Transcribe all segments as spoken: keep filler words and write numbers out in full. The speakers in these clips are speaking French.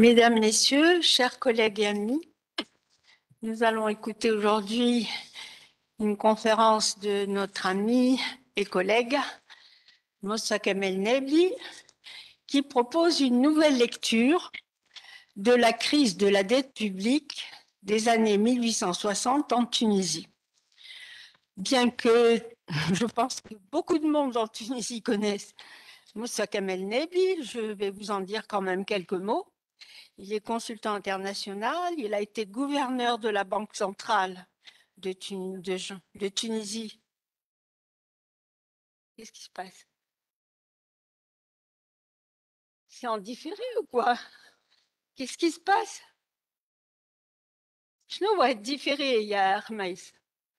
Mesdames, Messieurs, chers collègues et amis, nous allons écouter aujourd'hui une conférence de notre ami et collègue Moussa Kamel Nebli qui propose une nouvelle lecture de la crise de la dette publique des années mille huit cent soixante en Tunisie. Bien que je pense que beaucoup de monde en Tunisie connaissent Moussa Kamel Nebli, je vais vous en dire quand même quelques mots. Il est consultant international, il a été gouverneur de la Banque centrale de, Tun de, de Tunisie. Qu'est-ce qui se passe? C'est en différé ou quoi? Qu'est-ce qui se passe? Je ne vois être différé, il y a Hermès.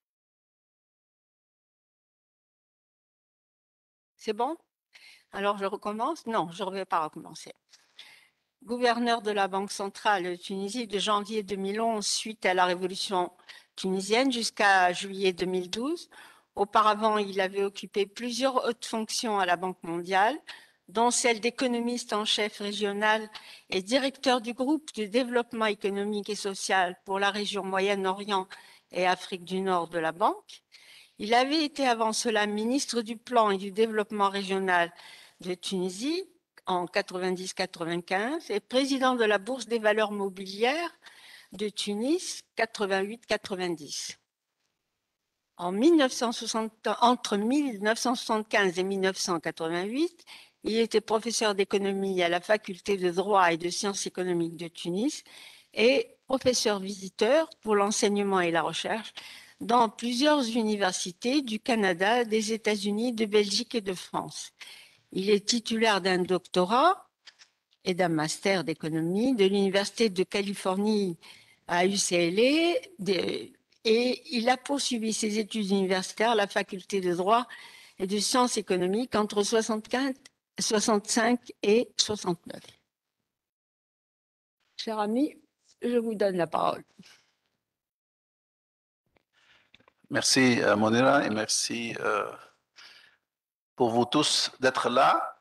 C'est bon? Alors je recommence? Non, je ne vais pas recommencer. Gouverneur de la Banque centrale de Tunisie de janvier deux mille onze suite à la révolution tunisienne jusqu'à juillet deux mille douze. Auparavant, il avait occupé plusieurs hautes fonctions à la Banque mondiale, dont celle d'économiste en chef régional et directeur du groupe de développement économique et social pour la région Moyen-Orient et Afrique du Nord de la Banque. Il avait été avant cela ministre du Plan et du Développement régional de Tunisie en quatre-vingt-dix quatre-vingt-quinze et président de la Bourse des valeurs mobilières de Tunis quatre-vingt-huit quatre-vingt-dix. En mille neuf cent soixante, entre mille neuf cent soixante-quinze et mille neuf cent quatre-vingt-huit, il était professeur d'économie à la faculté de droit et de sciences économiques de Tunis et professeur visiteur pour l'enseignement et la recherche dans plusieurs universités du Canada, des États-Unis, de Belgique et de France. Il est titulaire d'un doctorat et d'un master d'économie de l'Université de Californie à U C L A et il a poursuivi ses études universitaires à la faculté de droit et de sciences économiques entre soixante-quinze, soixante-cinq et soixante-neuf. Cher ami, je vous donne la parole. Merci Monira et merci euh, pour vous tous d'être là.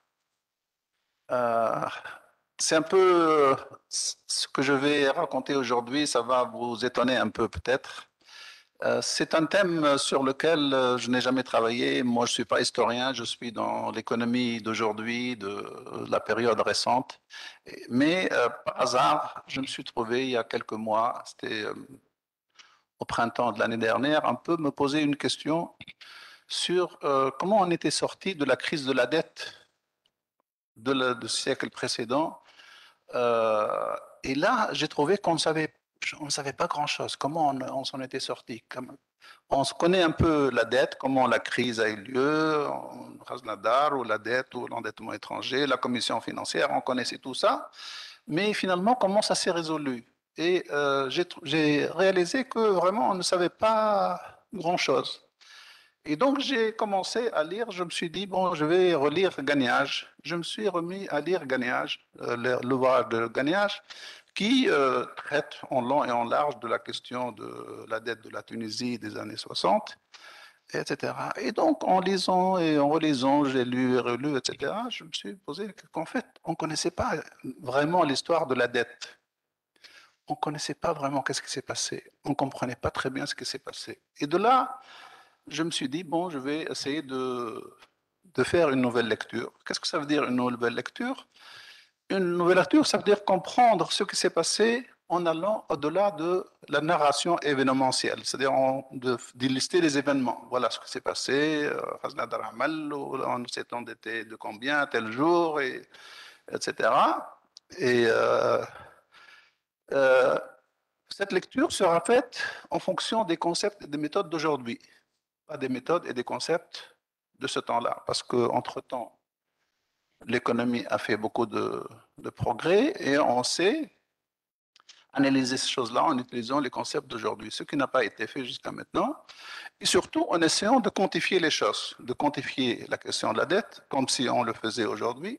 Euh, c'est un peu ce que je vais raconter aujourd'hui, ça va vous étonner un peu peut-être. Euh, c'est un thème sur lequel je n'ai jamais travaillé. Moi, je ne suis pas historien, je suis dans l'économie d'aujourd'hui, de la période récente. Mais euh, par hasard, je me suis trouvé il y a quelques mois, c'était euh, au printemps de l'année dernière, un peu me poser une question sur euh, comment on était sorti de la crise de la dette de le, du siècle précédent. Euh, et là, j'ai trouvé qu'on savait, on ne savait pas grand-chose. Comment on, on s'en était sorti? On se connaît un peu la dette, comment la crise a eu lieu, Krasnodar, ou la dette, ou l'endettement étranger, la commission financière, on connaissait tout ça. Mais finalement, comment ça s'est résolu? Et euh, j'ai réalisé que vraiment, on ne savait pas grand-chose. Et donc, j'ai commencé à lire, je me suis dit, bon, je vais relire Gagnage. Je me suis remis à lire Gagnage, euh, l'ouvrage de Gagnage, qui euh, traite en long et en large de la question de la dette de la Tunisie des années soixante, et cetera. Et donc, en lisant et en relisant, j'ai lu et relu, et cetera, je me suis posé qu'en fait, on ne connaissait pas vraiment l'histoire de la dette. On ne connaissait pas vraiment qu'est-ce qui s'est passé. On ne comprenait pas très bien ce qui s'est passé. Et de là, je me suis dit, bon, je vais essayer de, de faire une nouvelle lecture. Qu'est-ce que ça veut dire une nouvelle lecture? Une nouvelle lecture, ça veut dire comprendre ce qui s'est passé en allant au-delà de la narration événementielle, c'est-à-dire d'illustrer les événements. Voilà ce qui s'est passé, on s'est endetté de combien, tel jour, et, etc. Et euh, euh, cette lecture sera faite en fonction des concepts et des méthodes d'aujourd'hui, pas des méthodes et des concepts de ce temps-là, parce qu'entre-temps, l'économie a fait beaucoup de, de progrès et on sait analyser ces choses-là en utilisant les concepts d'aujourd'hui, ce qui n'a pas été fait jusqu'à maintenant, et surtout en essayant de quantifier les choses, de quantifier la question de la dette, comme si on le faisait aujourd'hui.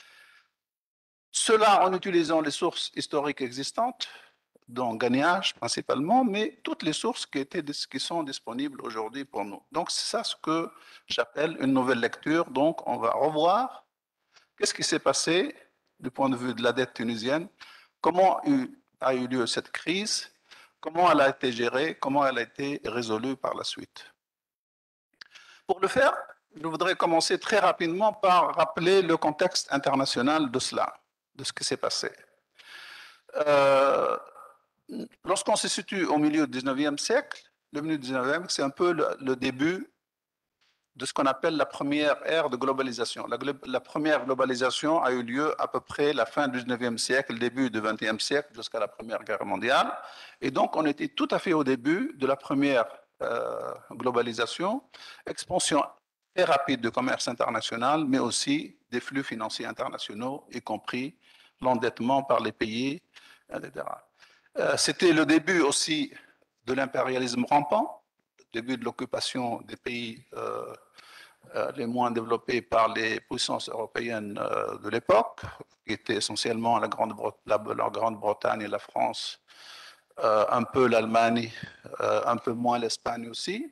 Cela en utilisant les sources historiques existantes, dont Gagnage principalement, mais toutes les sources qui, étaient, qui sont disponibles aujourd'hui pour nous. Donc c'est ça ce que j'appelle une nouvelle lecture. Donc on va revoir qu'est-ce qui s'est passé du point de vue de la dette tunisienne comment a eu lieu cette crise, comment elle a été gérée, comment elle a été résolue par la suite. Pour le faire, je voudrais commencer très rapidement par rappeler le contexte international de cela, de ce qui s'est passé. Euh, Lorsqu'on se situe au milieu du dix-neuvième siècle, le milieu du dix-neuvième, c'est un peu le, le début de ce qu'on appelle la première ère de globalisation. La, la, première globalisation a eu lieu à peu près la fin du dix-neuvième siècle, le début du vingtième siècle, jusqu'à la Première Guerre mondiale. Et donc, on était tout à fait au début de la première euh, globalisation, expansion très rapide du commerce international, mais aussi des flux financiers internationaux, y compris l'endettement par les pays, et cetera. Euh, C'était le début aussi de l'impérialisme rampant, le début de l'occupation des pays euh, euh, les moins développés par les puissances européennes euh, de l'époque, qui étaient essentiellement la Grande-Bretagne la, Grande et la France, euh, un peu l'Allemagne, euh, un peu moins l'Espagne aussi.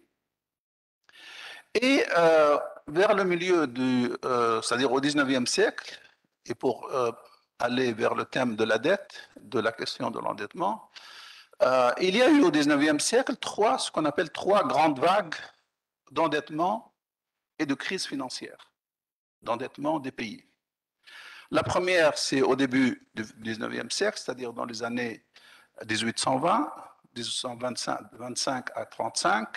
Et euh, vers le milieu du, euh, c'est-à-dire au dix-neuvième siècle, et pour euh, aller vers le thème de la dette, de la question de l'endettement, euh, il y a eu au dix-neuvième siècle trois, ce qu'on appelle trois grandes vagues d'endettement et de crise financière, d'endettement des pays. La première, c'est au début du dix-neuvième siècle, c'est-à-dire dans les années dix-huit cent vingt, dix-huit cent vingt-cinq à trente-cinq.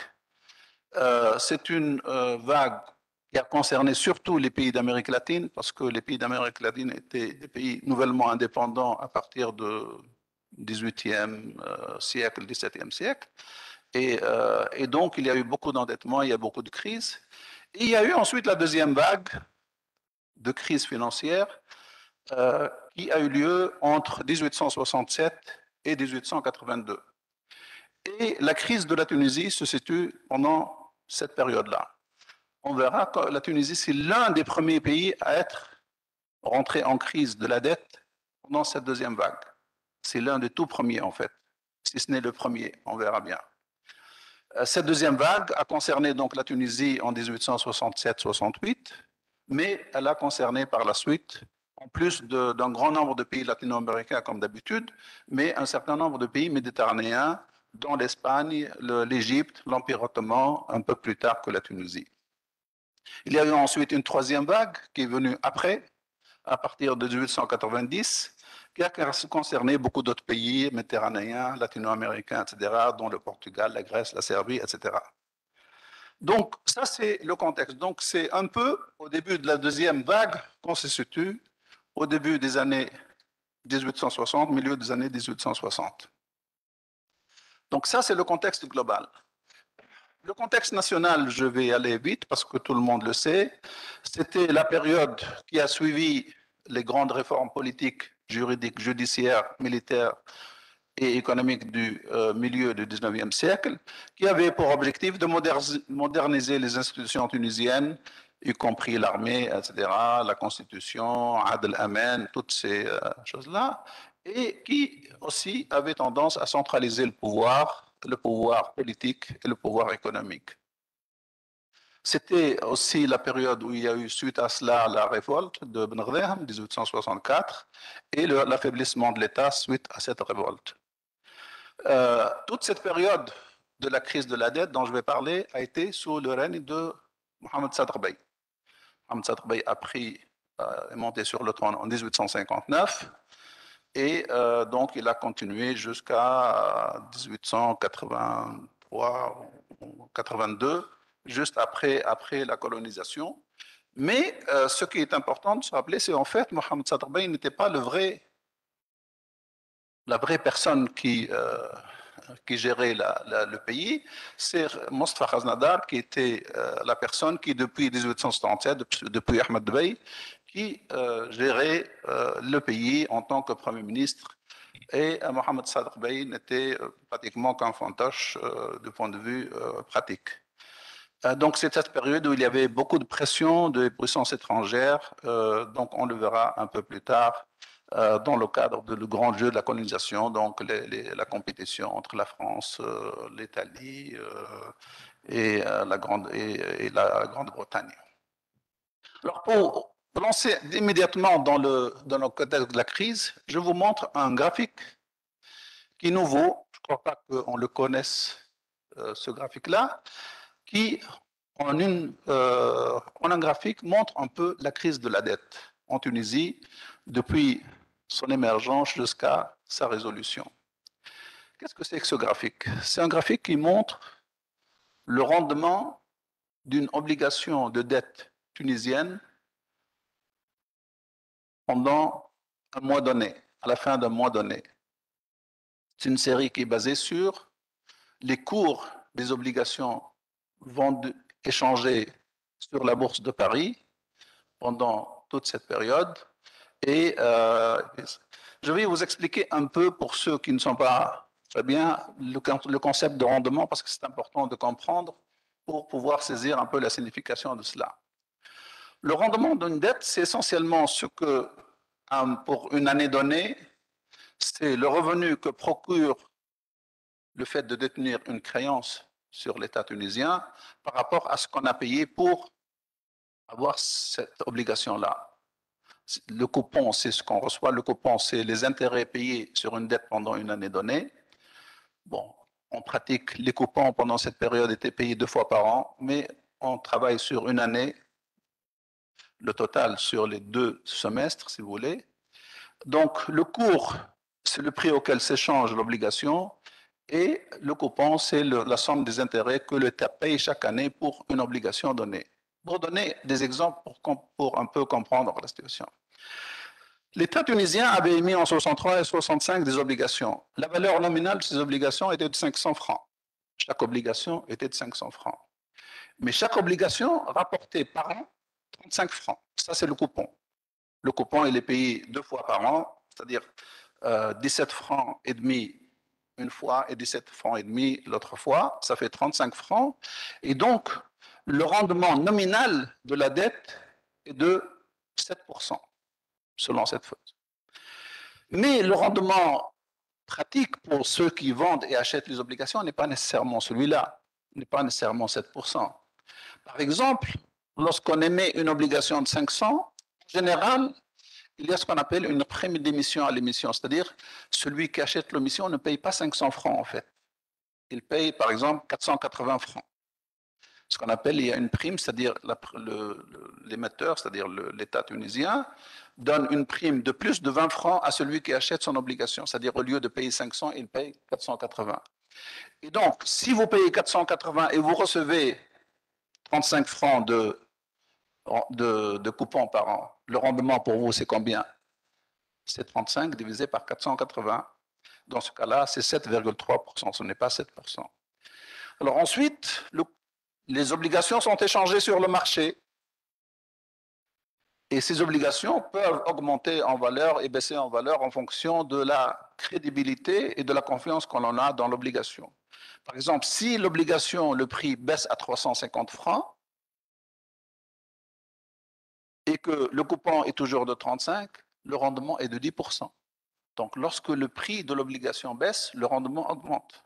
Euh, c'est une euh, vague qui a concerné surtout les pays d'Amérique latine, parce que les pays d'Amérique latine étaient des pays nouvellement indépendants à partir du dix-huitième euh, siècle, dix-septième siècle. Et, euh, et donc, il y a eu beaucoup d'endettement, il y a beaucoup de crises. Et il y a eu ensuite la deuxième vague de crise financière euh, qui a eu lieu entre dix-huit cent soixante-sept et dix-huit cent quatre-vingt-deux. Et la crise de la Tunisie se situe pendant cette période-là. On verra que la Tunisie, c'est l'un des premiers pays à être rentré en crise de la dette pendant cette deuxième vague. C'est l'un des tout premiers, en fait, si ce n'est le premier, on verra bien. Cette deuxième vague a concerné donc la Tunisie en dix-huit cent soixante-sept soixante-huit, mais elle a concerné par la suite, en plus d'un grand nombre de pays latino-américains comme d'habitude, mais un certain nombre de pays méditerranéens, dont l'Espagne, l'Égypte, l'Empire ottoman, un peu plus tard que la Tunisie. Il y a eu ensuite une troisième vague qui est venue après, à partir de dix-huit cent quatre-vingt-dix, qui a concerné beaucoup d'autres pays méditerranéens, latino-américains, et cetera, dont le Portugal, la Grèce, la Serbie, et cetera. Donc, ça, c'est le contexte. Donc, c'est un peu au début de la deuxième vague qu'on se situe, au début des années dix-huit cent soixante, milieu des années dix-huit cent soixante. Donc, ça, c'est le contexte global. Le contexte national, je vais aller vite parce que tout le monde le sait, c'était la période qui a suivi les grandes réformes politiques, juridiques, judiciaires, militaires et économiques du euh, milieu du dix-neuvième siècle, qui avait pour objectif de moderniser les institutions tunisiennes, y compris l'armée, et cetera, la constitution, Adel Amen, toutes ces euh, choses-là, et qui aussi avait tendance à centraliser le pouvoir, le pouvoir politique et le pouvoir économique. C'était aussi la période où il y a eu, suite à cela, la révolte de Ben Ghdem, dix-huit cent soixante-quatre, et l'affaiblissement de l'État suite à cette révolte. Euh, toute cette période de la crise de la dette dont je vais parler a été sous le règne de Mohamed Sadr Bey. Mohamed Sadr Bey a pris, euh, est monté sur le trône en dix-huit cent cinquante-neuf, et euh, donc il a continué jusqu'à dix-huit cent quatre-vingt-trois ou quatre-vingt-deux, juste après, après la colonisation. Mais euh, ce qui est important de se rappeler, c'est en fait Mohamed Sadr Bey n'était pas le vrai, la vraie personne qui, euh, qui gérait la, la, le pays, c'est Mostafa Khaznadar qui était euh, la personne qui, depuis dix-huit cent soixante-sept, depuis Ahmed Bey, qui euh, gérait euh, le pays en tant que Premier ministre. Et euh, Mohamed Sadr Bey n'était euh, pratiquement qu'un fantoche euh, du point de vue euh, pratique. Euh, donc c'est cette période où il y avait beaucoup de pression des puissances étrangères, euh, donc on le verra un peu plus tard, euh, dans le cadre du grand jeu de la colonisation, donc les, les, la compétition entre la France, euh, l'Italie euh, et, euh, la Grande, et, et la Grande-Bretagne. Alors pour lancer immédiatement dans le, dans le contexte de la crise, je vous montre un graphique qui est nouveau. Je ne crois pas qu'on le connaisse, euh, ce graphique-là, qui, en, une, euh, en un graphique, montre un peu la crise de la dette en Tunisie depuis son émergence jusqu'à sa résolution. Qu'est-ce que c'est que ce graphique? C'est un graphique qui montre le rendement d'une obligation de dette tunisienne pendant un mois donné, à la fin d'un mois donné. C'est une série qui est basée sur les cours des obligations vendues, échangées sur la bourse de Paris pendant toute cette période. Et euh, je vais vous expliquer un peu, pour ceux qui ne sont pas très bien, le, le concept de rendement, parce que c'est important de comprendre pour pouvoir saisir un peu la signification de cela. Le rendement d'une dette, c'est essentiellement ce que, pour une année donnée, c'est le revenu que procure le fait de détenir une créance sur l'État tunisien par rapport à ce qu'on a payé pour avoir cette obligation-là. Le coupon, c'est ce qu'on reçoit. Le coupon, c'est les intérêts payés sur une dette pendant une année donnée. Bon, en pratique, les coupons pendant cette période étaient payés deux fois par an, mais on travaille sur une année, le total sur les deux semestres, si vous voulez. Donc, le cours, c'est le prix auquel s'échange l'obligation, et le coupon, c'est la somme des intérêts que l'État paye chaque année pour une obligation donnée. Pour donner des exemples pour, pour un peu comprendre la situation. L'État tunisien avait émis en soixante-trois et soixante-cinq des obligations. La valeur nominale de ces obligations était de cinq cents francs. Chaque obligation était de cinq cents francs. Mais chaque obligation rapportait par an trente-cinq francs. Ça, c'est le coupon. Le coupon, il est payé deux fois par an, c'est-à-dire euh, dix-sept francs et demi une fois et dix-sept francs et demi l'autre fois. Ça fait trente-cinq francs. Et donc, le rendement nominal de la dette est de sept pour cent, selon cette feuille. Mais le rendement pratique pour ceux qui vendent et achètent les obligations n'est pas nécessairement celui-là, n'est pas nécessairement sept pour cent. Par exemple, lorsqu'on émet une obligation de cinq cents, en général, il y a ce qu'on appelle une prime d'émission à l'émission, c'est-à-dire celui qui achète l'émission ne paye pas cinq cents francs en fait. Il paye par exemple quatre cent quatre-vingts francs. Ce qu'on appelle, il y a une prime, c'est-à-dire l'émetteur, c'est-à-dire l'État tunisien, donne une prime de plus de vingt francs à celui qui achète son obligation, c'est-à-dire au lieu de payer cinq cents, il paye quatre cent quatre-vingts. Et donc, si vous payez quatre cent quatre-vingts et vous recevez trente-cinq francs de, de, de coupon par an, le rendement pour vous, c'est combien? C'est trente-cinq divisé par quatre cent quatre-vingts. Dans ce cas-là, c'est sept virgule trois pour cent, ce n'est pas sept pour cent. Alors ensuite, le, les obligations sont échangées sur le marché. Et ces obligations peuvent augmenter en valeur et baisser en valeur en fonction de la crédibilité et de la confiance qu'on en a dans l'obligation. Par exemple, si l'obligation, le prix baisse à trois cent cinquante francs et que le coupon est toujours de trente-cinq, le rendement est de dix pour cent. Donc, lorsque le prix de l'obligation baisse, le rendement augmente.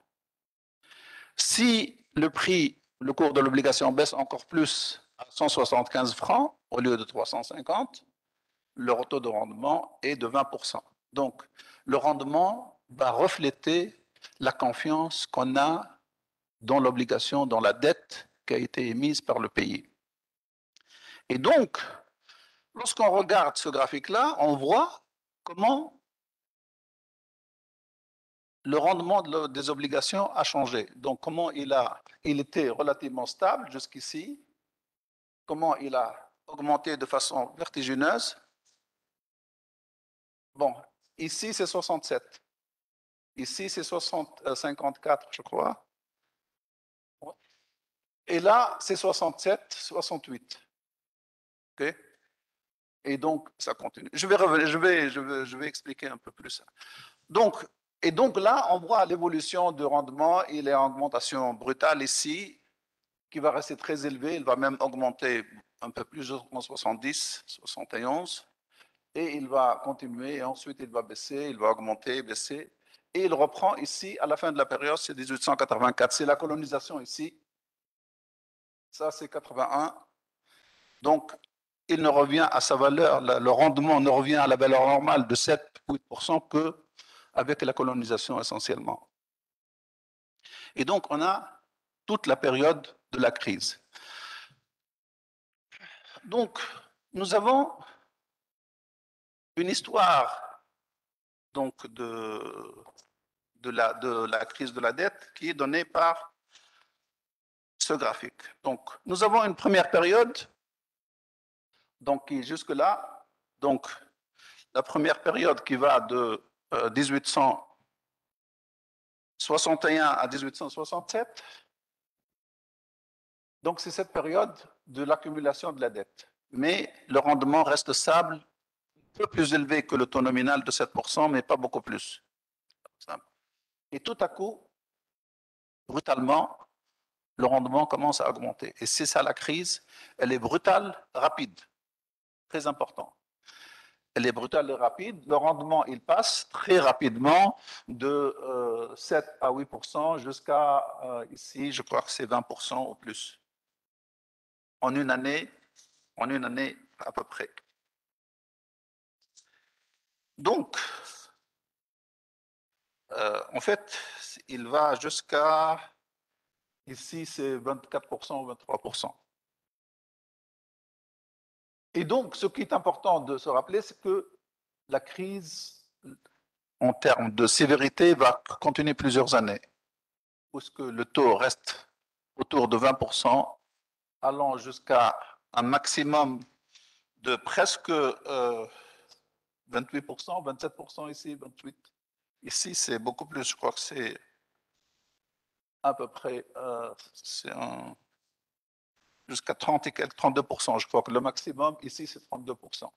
Si le prix, le cours de l'obligation baisse encore plus à cent soixante-quinze francs au lieu de trois cent cinquante, le taux de rendement est de vingt pour cent. Donc, le rendement va refléter la confiance qu'on a dans l'obligation, dans la dette qui a été émise par le pays. Et donc, lorsqu'on regarde ce graphique-là, on voit comment le rendement de, des obligations a changé. Donc, comment il a, il était relativement stable jusqu'ici, comment il a augmenté de façon vertigineuse. Bon, ici c'est soixante-sept, ici c'est cinquante-quatre, je crois, et là c'est soixante-sept, soixante-huit. Ok? Et donc ça continue. Je vais revenir, je vais, je vais, je vais expliquer un peu plus. Donc, et donc là, on voit l'évolution du rendement. Il est en augmentation brutale ici, qui va rester très élevé. Il va même augmenter un peu plus en soixante-dix, soixante et onze. Et il va continuer, et ensuite il va baisser, il va augmenter, baisser. Et il reprend ici, à la fin de la période, c'est mille huit cent quatre-vingt-quatre. C'est la colonisation ici. Ça, c'est quatre-vingt-un. Donc, il ne revient à sa valeur, le rendement ne revient à la valeur normale de sept à huit pour cent qu'avec la colonisation essentiellement. Et donc, on a toute la période de la crise. Donc, nous avons une histoire donc, de, de, la, de la crise de la dette qui est donnée par ce graphique. Donc, nous avons une première période donc, qui est jusque-là. Donc, la première période qui va de euh, dix-huit cent soixante et un à dix-huit cent soixante-sept. Donc, c'est cette période de l'accumulation de la dette. Mais le rendement reste stable, un peu plus élevé que le taux nominal de sept pour cent, mais pas beaucoup plus. Et tout à coup, brutalement, le rendement commence à augmenter. Et c'est ça la crise. Elle est brutale, rapide. Très important. Elle est brutale et rapide. Le rendement, il passe très rapidement de euh, sept à huit pour cent jusqu'à euh, ici, je crois que c'est vingt pour cent ou plus. En une année, en une année à peu près. Donc, euh, en fait, il va jusqu'à, ici c'est vingt-quatre pour cent ou vingt-trois pour cent. Et donc, ce qui est important de se rappeler, c'est que la crise, en termes de sévérité, va continuer plusieurs années, puisque le taux reste autour de vingt pour cent, allant jusqu'à un maximum de presque euh, vingt-huit pour cent, vingt-sept pour cent ici, vingt-huit pour cent. Ici, c'est beaucoup plus, je crois que c'est à peu près, euh, c'est un, jusqu'à trente et quelques, trente-deux pour cent. Je crois que le maximum ici, c'est trente-deux pour cent.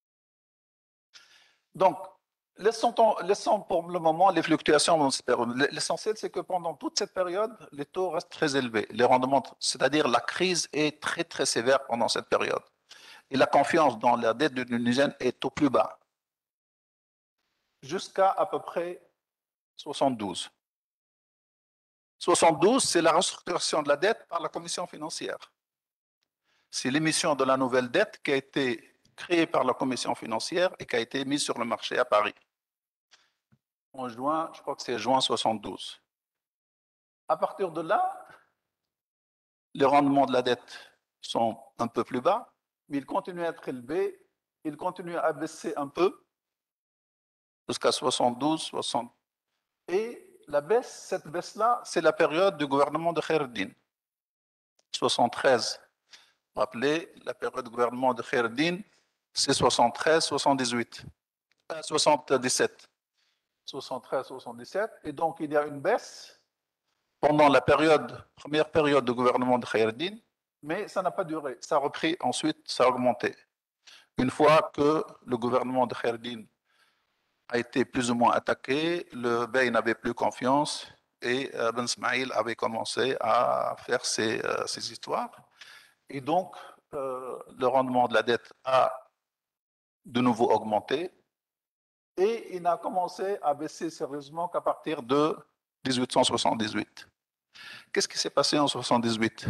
Donc, laissons, laissons pour le moment les fluctuations dans cette période. L'essentiel, c'est que pendant toute cette période, les taux restent très élevés. Les rendements, c'est-à-dire la crise est très, très sévère pendant cette période. Et la confiance dans la dette de l'Union est au plus bas. Jusqu'à à peu près soixante-douze. soixante-douze, c'est la restructuration de la dette par la Commission financière. C'est l'émission de la nouvelle dette qui a été créée par la Commission financière et qui a été mise sur le marché à Paris. En juin, je crois que c'est juin soixante-douze. À partir de là, les rendements de la dette sont un peu plus bas, mais ils continuent à être élevés, ils continuent à baisser un peu jusqu'à soixante-douze, soixante. Et la baisse, cette baisse-là, c'est la période du gouvernement de Khaireddin. soixante-treize. Vous vous rappelez, la période du gouvernement de Khaireddin, c'est soixante-treize, soixante-dix-huit, soixante-dix-sept. soixante-treize, soixante-dix-sept. Et donc, il y a une baisse pendant la période, première période du gouvernement de Khaireddin, mais ça n'a pas duré. Ça a repris ensuite, ça a augmenté. Une fois que le gouvernement de Khaireddin a été plus ou moins attaqué, le B E I n'avait plus confiance et Ben Smaïl avait commencé à faire ses, euh, ses histoires. Et donc, euh, le rendement de la dette a de nouveau augmenté et il n'a commencé à baisser sérieusement qu'à partir de dix-huit cent soixante-dix-huit. Qu'est-ce qui s'est passé en soixante-dix-huit?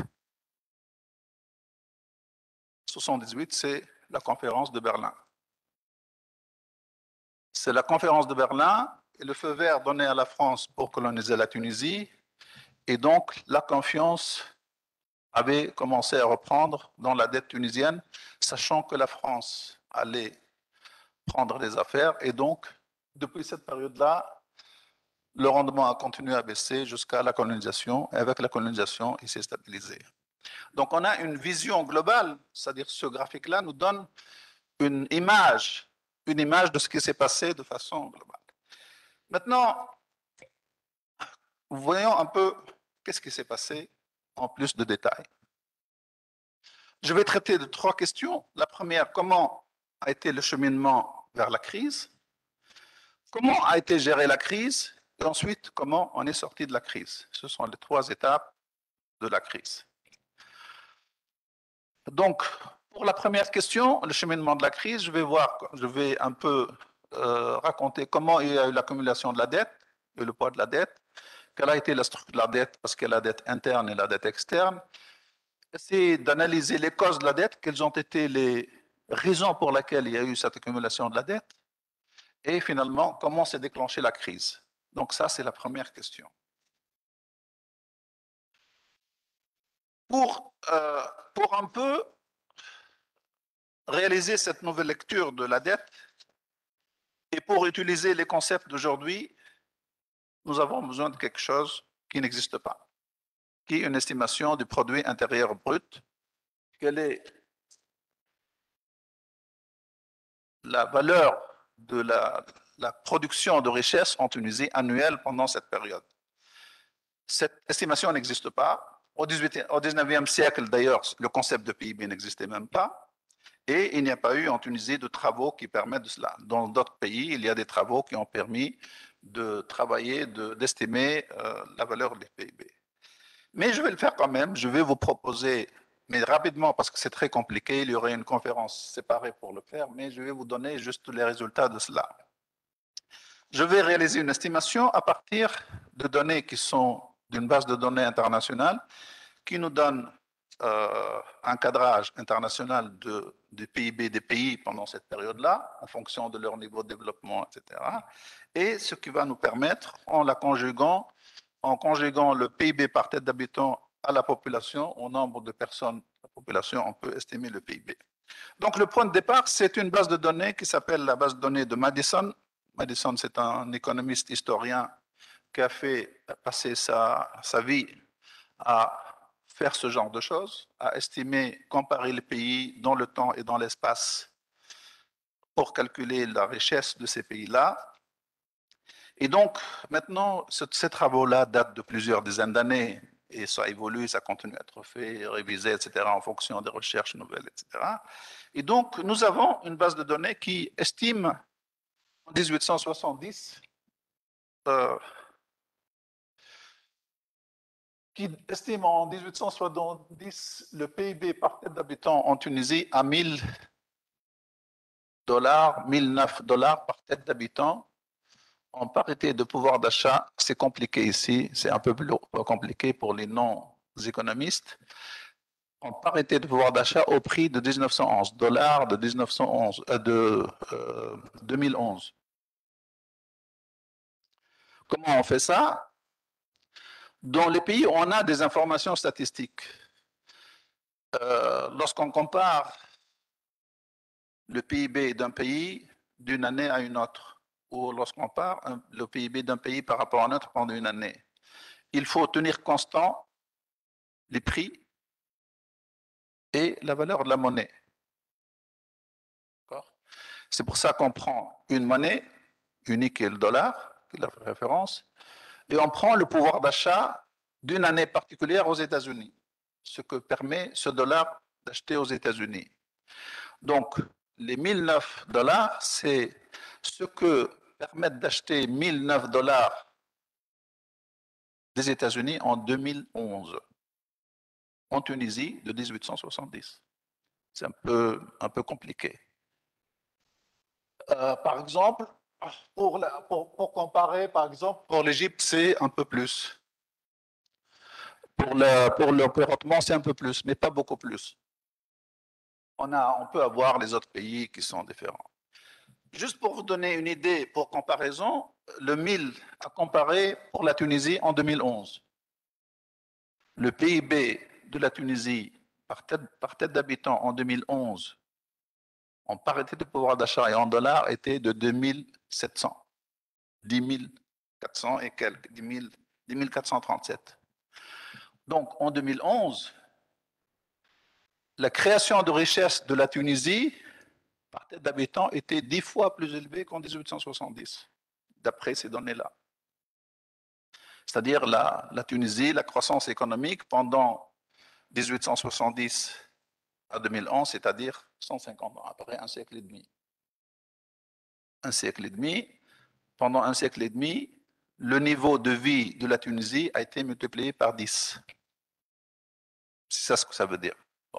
soixante-dix-huit, c'est la conférence de Berlin. C'est la conférence de Berlin et le feu vert donné à la France pour coloniser la Tunisie. Et donc, la confiance avait commencé à reprendre dans la dette tunisienne, sachant que la France allait prendre les affaires. Et donc, depuis cette période-là, le rendement a continué à baisser jusqu'à la colonisation. Et avec la colonisation, il s'est stabilisé. Donc, on a une vision globale, c'est-à-dire ce graphique-là nous donne une image, une image de ce qui s'est passé de façon globale. Maintenant, voyons un peu qu'est-ce qui s'est passé en plus de détails. Je vais traiter de trois questions. La première, comment a été le cheminement vers la crise? Comment a été gérée la crise? Et ensuite, comment on est sorti de la crise? Ce sont les trois étapes de la crise. Donc, pour la première question, le cheminement de la crise, je vais voir, je vais un peu euh, raconter comment il y a eu l'accumulation de la dette et le poids de la dette, quelle a été la structure de la dette, parce qu'il y a la dette interne et la dette externe. Essayer d'analyser les causes de la dette, quelles ont été les, raison pour laquelle il y a eu cette accumulation de la dette, et finalement, comment s'est déclenchée la crise. Donc ça, c'est la première question. Pour, euh, pour un peu réaliser cette nouvelle lecture de la dette, et pour utiliser les concepts d'aujourd'hui, nous avons besoin de quelque chose qui n'existe pas, qui est une estimation du produit intérieur brut. Quelle est la valeur de la, la production de richesse en Tunisie annuelle pendant cette période? Cette estimation n'existe pas. Au dix-neuvième siècle, d'ailleurs, le concept de P I B n'existait même pas. Et il n'y a pas eu en Tunisie de travaux qui permettent de cela. Dans d'autres pays, il y a des travaux qui ont permis de travailler, d'estimer de, euh, la valeur des P I B. Mais je vais le faire quand même. Je vais vous proposer, mais rapidement parce que c'est très compliqué, il y aurait une conférence séparée pour le faire, mais je vais vous donner juste les résultats de cela. Je vais réaliser une estimation à partir de données qui sont d'une base de données internationale qui nous donne euh, un cadrage international de, du P I B des pays pendant cette période-là, en fonction de leur niveau de développement, et cetera. Et ce qui va nous permettre, en la conjuguant, en conjuguant le P I B par tête d'habitant à la population, au nombre de personnes de la population, on peut estimer le P I B. Donc le point de départ, c'est une base de données qui s'appelle la base de données de Madison. Madison, c'est un économiste historien qui a fait passer sa, sa vie à faire ce genre de choses, à estimer, comparer les pays dans le temps et dans l'espace pour calculer la richesse de ces pays-là. Et donc, maintenant, ce, ces travaux-là datent de plusieurs dizaines d'années et ça évolue, ça continue à être fait, révisé, et cetera, en fonction des recherches nouvelles, et cetera. Et donc, nous avons une base de données qui estime en dix-huit cent soixante-dix euh, qui estime en dix-huit cent soixante-dix le P I B par tête d'habitant en Tunisie à mille dollars, mille neuf dollars par tête d'habitant. En parité de pouvoir d'achat, c'est compliqué ici, c'est un peu plus compliqué pour les non-économistes. En parité de pouvoir d'achat au prix de mille neuf cent onze, dollars de, mille neuf cent onze, euh, de euh, deux mille onze. Comment on fait ça? Dans les pays où on a des informations statistiques, euh, lorsqu'on compare le P I B d'un pays d'une année à une autre, ou lorsqu'on compare le P I B d'un pays par rapport à un autre pendant une année, il faut tenir constant les prix et la valeur de la monnaie. C'est pour ça qu'on prend une monnaie unique qui est le dollar, qui est la référence, et on prend le pouvoir d'achat d'une année particulière aux États-Unis, ce que permet ce dollar d'acheter aux États-Unis. Donc, les mille neuf dollars, c'est ce que permettent d'acheter mille neuf dollars des États-Unis en deux mille onze, en Tunisie de mille huit cent soixante-dix. C'est un peu, un peu compliqué. Euh, par exemple, pour, la, pour, pour, comparer, par exemple, pour l'Égypte, c'est un peu plus. Pour le, pour le Pérottement, c'est un peu plus, mais pas beaucoup plus. On, a, on peut avoir les autres pays qui sont différents. Juste pour vous donner une idée, pour comparaison, le mille à comparer pour la Tunisie en deux mille onze. Le P I B de la Tunisie par tête, par tête d'habitant en deux mille onze, en parité de pouvoir d'achat et en dollars, était de deux mille sept cents, dix mille quatre cents et quelques, dix mille quatre cent trente-sept. Donc en deux mille onze, la création de richesse de la Tunisie par tête d'habitant était dix fois plus élevée qu'en mille huit cent soixante-dix, d'après ces données-là. C'est-à-dire la, la Tunisie, la croissance économique pendant mille huit cent soixante-dix à deux mille onze, c'est-à-dire cent cinquante ans, après un siècle et demi. Un siècle et demi, pendant un siècle et demi, le niveau de vie de la Tunisie a été multiplié par dix. C'est ça ce que ça veut dire. Bon.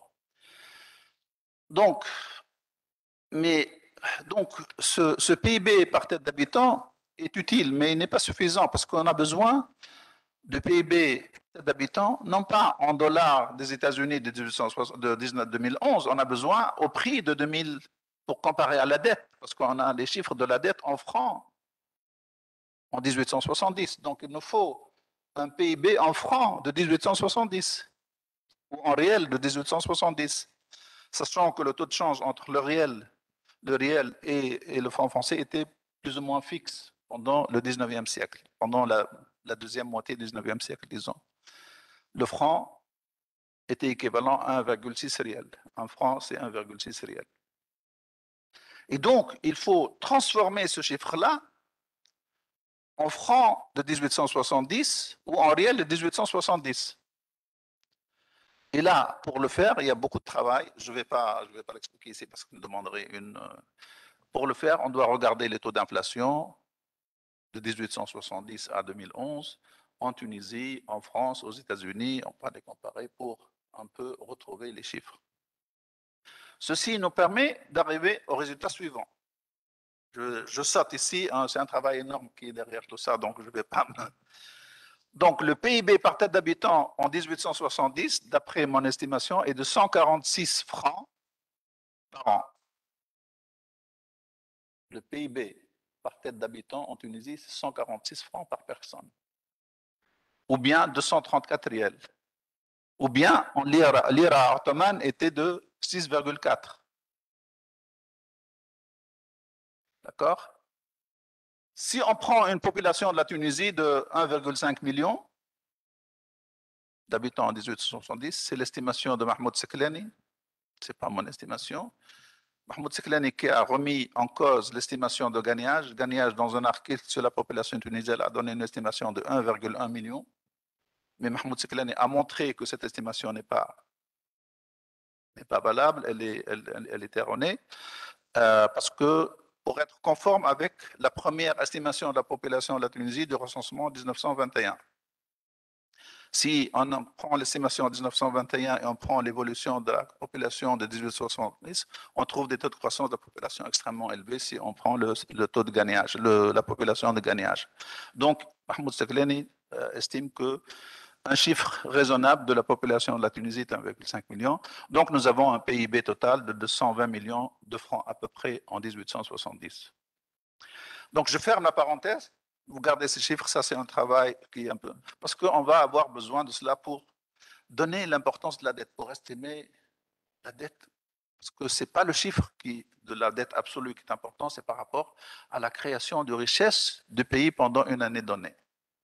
Donc, mais, donc ce, ce P I B par tête d'habitant est utile, mais il n'est pas suffisant parce qu'on a besoin de P I B d'habitants, non pas en dollars des États-Unis de, de deux mille onze, on a besoin au prix de deux mille pour comparer à la dette, parce qu'on a les chiffres de la dette en francs en mille huit cent soixante-dix. Donc il nous faut un P I B en francs de mille huit cent soixante-dix ou en réel de mille huit cent soixante-dix, sachant que le taux de change entre le réel, le réel et, et le franc français était plus ou moins fixe pendant le dix-neuvième siècle, pendant la, la deuxième moitié du dix-neuvième siècle, disons. Le franc était équivalent à un virgule six réel. Un franc, c'est un virgule six réel. Et donc, il faut transformer ce chiffre-là en francs de mille huit cent soixante-dix ou en réel de mille huit cent soixante-dix. Et là, pour le faire, il y a beaucoup de travail. Je ne vais pas, je vais pas l'expliquer ici parce que vous me demanderez une. Pour le faire, on doit regarder les taux d'inflation de mille huit cent soixante-dix à deux mille onze en Tunisie, en France, aux États-Unis. On va les comparer pour un peu retrouver les chiffres. Ceci nous permet d'arriver au résultat suivant. Je, je saute ici, hein, c'est un travail énorme qui est derrière tout ça, donc je ne vais pas me... Donc le P I B par tête d'habitant en mille huit cent soixante-dix, d'après mon estimation, est de cent quarante-six francs par an. Le P I B par tête d'habitant en Tunisie, c'est cent quarante-six francs par personne. Ou bien deux cent trente-quatre riels. Ou bien en lira, lira ottomane était de six virgule quatre. D'accord? Si on prend une population de la Tunisie de un virgule cinq million d'habitants en mille huit cent soixante-dix, c'est l'estimation de Mahmoud Seklani, ce n'est pas mon estimation. Mahmoud Seklani qui a remis en cause l'estimation de Gagnage. Gagnage, dans un article sur la population tunisienne, a donné une estimation de un virgule un million. Mais Mahmoud Seklani a montré que cette estimation n'est pas, n'est pas valable, elle est, elle, elle est erronée, euh, parce que pour être conforme avec la première estimation de la population de la Tunisie du recensement en mille neuf cent vingt et un. Si on prend l'estimation en mille neuf cent vingt et un et on prend l'évolution de la population de mille huit cent soixante-dix, on trouve des taux de croissance de la population extrêmement élevés si on prend le, le taux de gagnage, le, la population de gagnage. Donc, Mahmoud Seklani euh, estime que un chiffre raisonnable de la population de la Tunisie est un virgule cinq million. Donc, nous avons un P I B total de deux cent vingt millions de francs à peu près en mille huit cent soixante-dix. Donc, je ferme la parenthèse. Vous gardez ces chiffres, ça c'est un travail qui est un peu... Parce qu'on va avoir besoin de cela pour donner l'importance de la dette, pour estimer la dette. Parce que ce n'est pas le chiffre qui, de la dette absolue qui est important, c'est par rapport à la création de richesses du pays pendant une année donnée.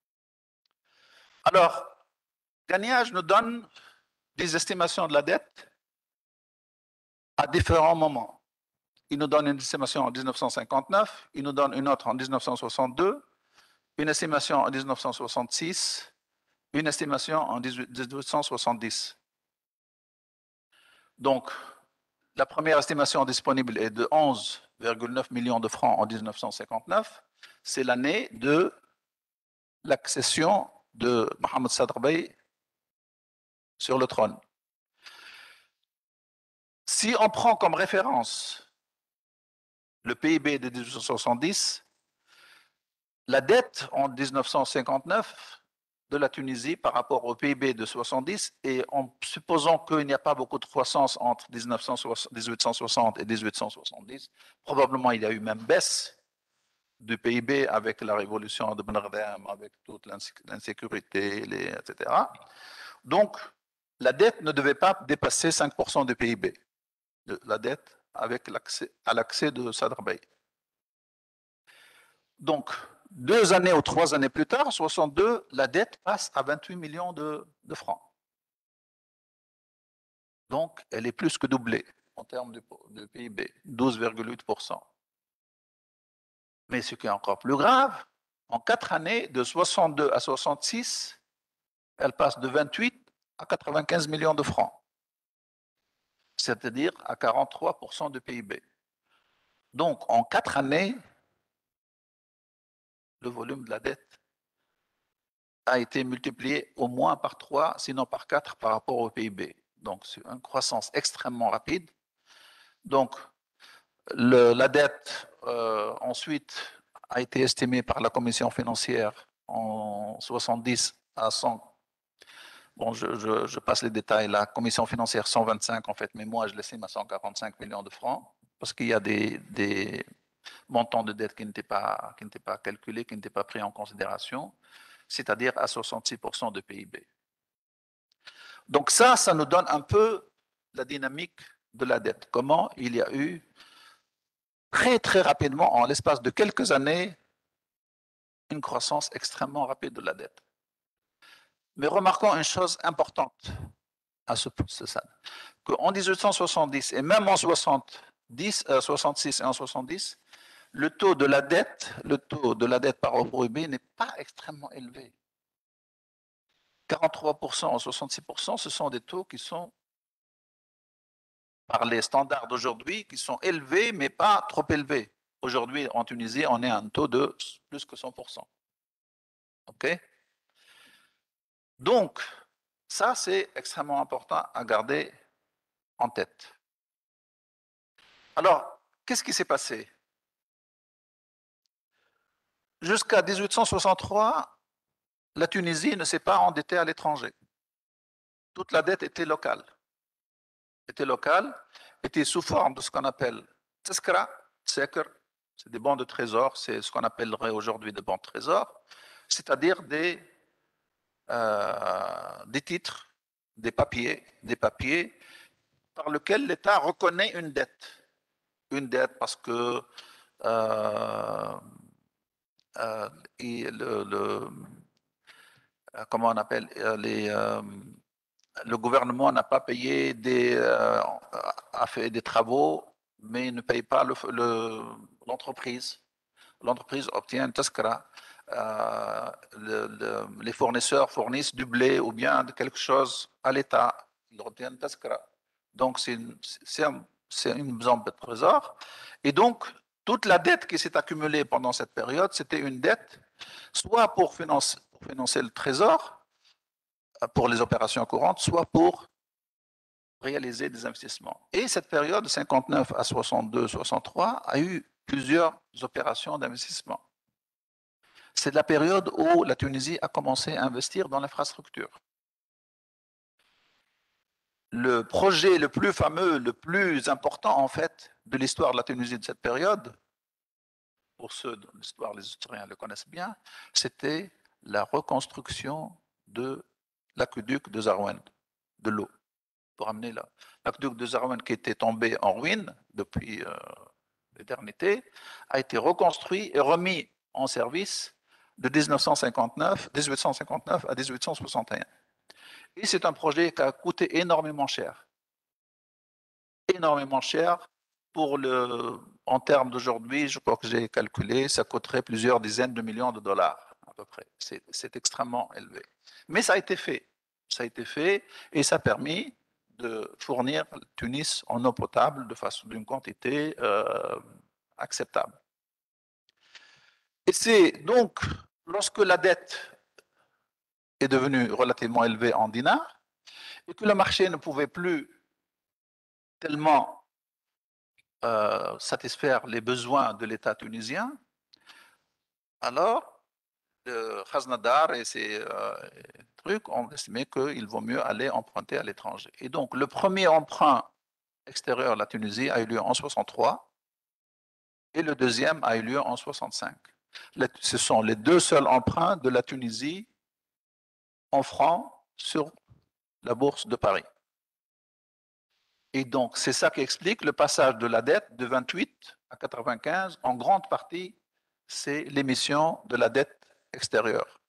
Alors, Gagnage nous donne des estimations de la dette à différents moments. Il nous donne une estimation en mille neuf cent cinquante-neuf, il nous donne une autre en mille neuf cent soixante-deux, une estimation en mille neuf cent soixante-six, une estimation en mille huit cent soixante-dix. Donc, la première estimation disponible est de onze virgule neuf millions de francs en mille neuf cent cinquante-neuf. C'est l'année de l'accession de Mohamed Sadr Bey sur le trône. Si on prend comme référence le P I B de mille huit cent soixante-dix, la dette en mille neuf cent cinquante-neuf de la Tunisie par rapport au P I B de soixante-dix, et en supposant qu'il n'y a pas beaucoup de croissance entre mille huit cent soixante et mille huit cent soixante-dix, probablement il y a eu même baisse du P I B avec la révolution de Ben Ghadam, avec toute l'insécurité, et cetera. Donc, la dette ne devait pas dépasser cinq pour cent du P I B, la dette avec l'accès, à l'accès de Sadr Bey. Donc, deux années ou trois années plus tard, soixante-deux, la dette passe à vingt-huit millions de, de francs. Donc, elle est plus que doublée en termes de, de P I B, douze virgule huit pour cent. Mais ce qui est encore plus grave, en quatre années, de soixante-deux à soixante-six, elle passe de vingt-huit à quatre-vingt-quinze millions de francs, c'est-à-dire à quarante-trois pour cent du P I B. Donc, en quatre années, le volume de la dette a été multiplié au moins par trois, sinon par quatre par rapport au P I B. Donc, c'est une croissance extrêmement rapide. Donc, le, la dette, euh, ensuite, a été estimée par la commission financière en soixante-dix à cent. Bon, je, je, je passe les détails. La commission financière cent vingt-cinq, en fait, mais moi, je l'estime à cent quarante-cinq millions de francs, parce qu'il y a des, des montants de dette qui n'étaient pas, qui n'étaient pas calculés, qui n'étaient pas pris en considération, c'est-à-dire à soixante-six pour cent de P I B. Donc ça, ça nous donne un peu la dynamique de la dette. Comment il y a eu très, très rapidement, en l'espace de quelques années, une croissance extrêmement rapide de la dette. Mais remarquons une chose importante à ce, ce stade, qu'en dix-huit cent soixante-dix et même en soixante-dix, euh, soixante-six et en soixante-dix, le taux de la dette, le taux de la dette par rapport au P I B n'est pas extrêmement élevé. quarante-trois pour cent ou soixante-six pour cent, ce sont des taux qui sont, par les standards d'aujourd'hui, qui sont élevés, mais pas trop élevés. Aujourd'hui, en Tunisie, on est à un taux de plus que cent pour cent. OK? Donc, ça, c'est extrêmement important à garder en tête. Alors, qu'est-ce qui s'est passé? Jusqu'à dix-huit cent soixante-trois, la Tunisie ne s'est pas endettée à l'étranger. Toute la dette était locale. Était locale, était sous forme de ce qu'on appelle teskra, tsekr, c'est des bons de trésor, c'est ce qu'on appellerait aujourd'hui des bons de trésor, c'est-à-dire des, euh, des titres, des papiers, des papiers par lesquels l'État reconnaît une dette. Une dette parce que euh, euh, et le, le, comment on appelle les, euh, le gouvernement n'a pas payé des, euh, a fait des travaux, mais ne paye pas l'entreprise. Le, l'entreprise obtient un taskra. Euh, le, le, les fournisseurs fournissent du blé ou bien de quelque chose à l'État. Ils obtiennent un taskra. Donc, c'est une, un, une zone de trésor. Et donc, toute la dette qui s'est accumulée pendant cette période, c'était une dette soit pour financer, pour financer le trésor, pour les opérations courantes, soit pour réaliser des investissements. Et cette période de cinquante-neuf à soixante-deux soixante-trois a eu plusieurs opérations d'investissement. C'est la période où la Tunisie a commencé à investir dans l'infrastructure. Le projet le plus fameux, le plus important en fait de l'histoire de la Tunisie de cette période, pour ceux de l'histoire, les historiens le connaissent bien, c'était la reconstruction de l'aqueduc de Zarouane, de l'eau, pour amener l'aqueduc de Zarouane qui était tombé en ruine depuis euh, l'éternité, a été reconstruit et remis en service de dix-neuf cent cinquante-neuf, dix-huit cent cinquante-neuf à dix-huit cent soixante et un. Et c'est un projet qui a coûté énormément cher. Énormément cher. Pour le, en termes d'aujourd'hui, je crois que j'ai calculé, ça coûterait plusieurs dizaines de millions de dollars à peu près. C'est extrêmement élevé. Mais ça a été fait. Ça a été fait et ça a permis de fournir Tunis en eau potable de façon d'une quantité euh, acceptable. Et c'est donc lorsque la dette est devenue relativement élevée en dinars et que le marché ne pouvait plus tellement euh, satisfaire les besoins de l'État tunisien, alors le Khaznadar et ses euh, trucs ont estimé qu'il vaut mieux aller emprunter à l'étranger. Et donc le premier emprunt extérieur de la Tunisie a eu lieu en soixante-trois et le deuxième a eu lieu en soixante-cinq. Ce sont les deux seuls emprunts de la Tunisie en francs sur la bourse de Paris. Et donc, c'est ça qui explique le passage de la dette de vingt-huit à quatre-vingt-quinze. En grande partie, c'est l'émission de la dette extérieure.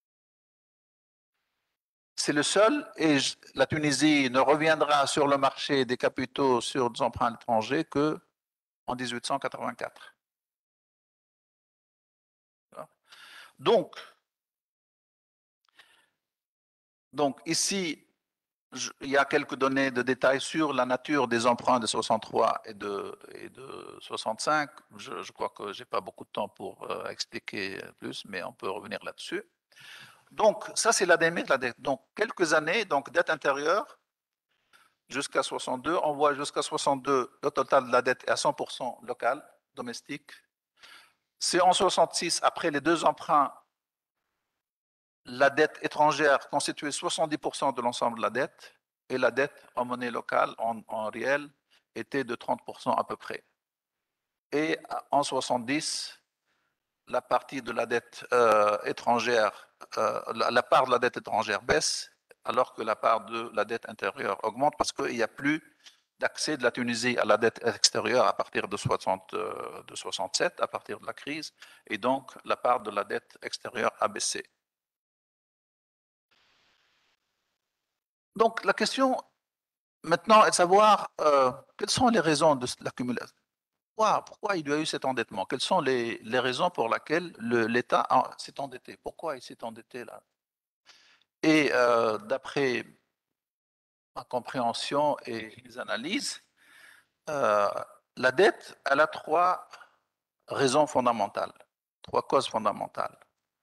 C'est le seul, et la Tunisie ne reviendra sur le marché des capitaux sur des emprunts étrangers qu'en dix-huit cent quatre-vingt-quatre. Donc, donc ici, je, il y a quelques données de détails sur la nature des emprunts de soixante-trois et de, et de soixante-cinq. Je, je crois que je n'ai pas beaucoup de temps pour euh, expliquer plus, mais on peut revenir là-dessus. Donc, ça, c'est la dynamique de la dette. Donc, quelques années, donc dette intérieure, jusqu'à soixante-deux. On voit jusqu'à soixante-deux, le total de la dette est à cent pour cent local, domestique. C'est en soixante-six, après les deux emprunts, la dette étrangère constituait soixante-dix pour cent de l'ensemble de la dette et la dette en monnaie locale, en, en réel, était de trente pour cent à peu près. Et en soixante-dix, la partie de la dette euh, étrangère, euh, la, la part de la dette étrangère baisse, alors que la part de la dette intérieure augmente parce qu'il n'y a plus d'accès de la Tunisie à la dette extérieure à partir de, soixante, euh, de soixante-sept, à partir de la crise, et donc la part de la dette extérieure a baissé. Donc la question maintenant est de savoir euh, quelles sont les raisons de l'accumulation. Pourquoi, pourquoi il y a eu cet endettement? Quelles sont les, les raisons pour lesquelles l'État s'est endetté? Pourquoi il s'est endetté là? Et euh, d'après ma compréhension et les analyses, euh, la dette, elle a trois raisons fondamentales, trois causes fondamentales.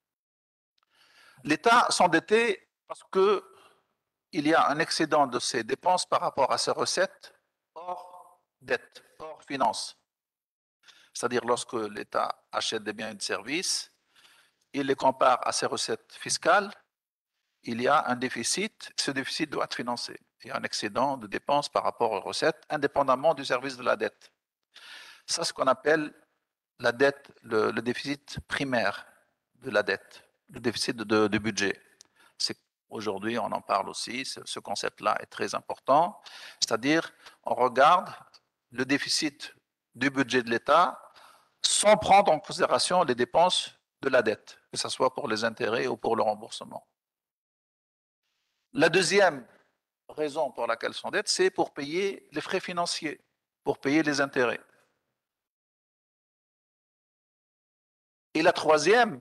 L'État s'endettait parce que il y a un excédent de ses dépenses par rapport à ses recettes hors dette, hors finance. C'est-à-dire lorsque l'État achète des biens et des services, il les compare à ses recettes fiscales, il y a un déficit, ce déficit doit être financé. Il y a un excédent de dépenses par rapport aux recettes, indépendamment du service de la dette. Ça, c'est ce qu'on appelle la dette, le, le déficit primaire de la dette, le déficit de, de, de budget. Aujourd'hui, on en parle aussi, ce concept-là est très important, c'est-à-dire on regarde le déficit du budget de l'État sans prendre en considération les dépenses de la dette, que ce soit pour les intérêts ou pour le remboursement. La deuxième raison pour laquelle on s'endette, c'est pour payer les frais financiers, pour payer les intérêts. Et la troisième,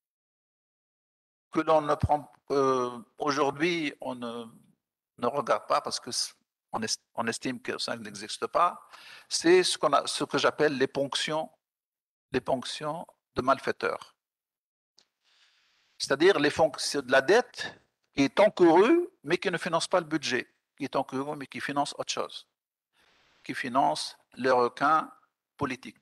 que l'on ne prend euh, aujourd'hui, on ne, ne regarde pas parce que on, est, on estime que ça n'existe pas, c'est ce, qu'on a, ce que j'appelle les ponctions, les ponctions de malfaiteurs. C'est-à-dire les fonctions de la dette qui est encourue, mais qui ne finance pas le budget, qui est encourue, mais qui finance autre chose, qui finance les requins politiques.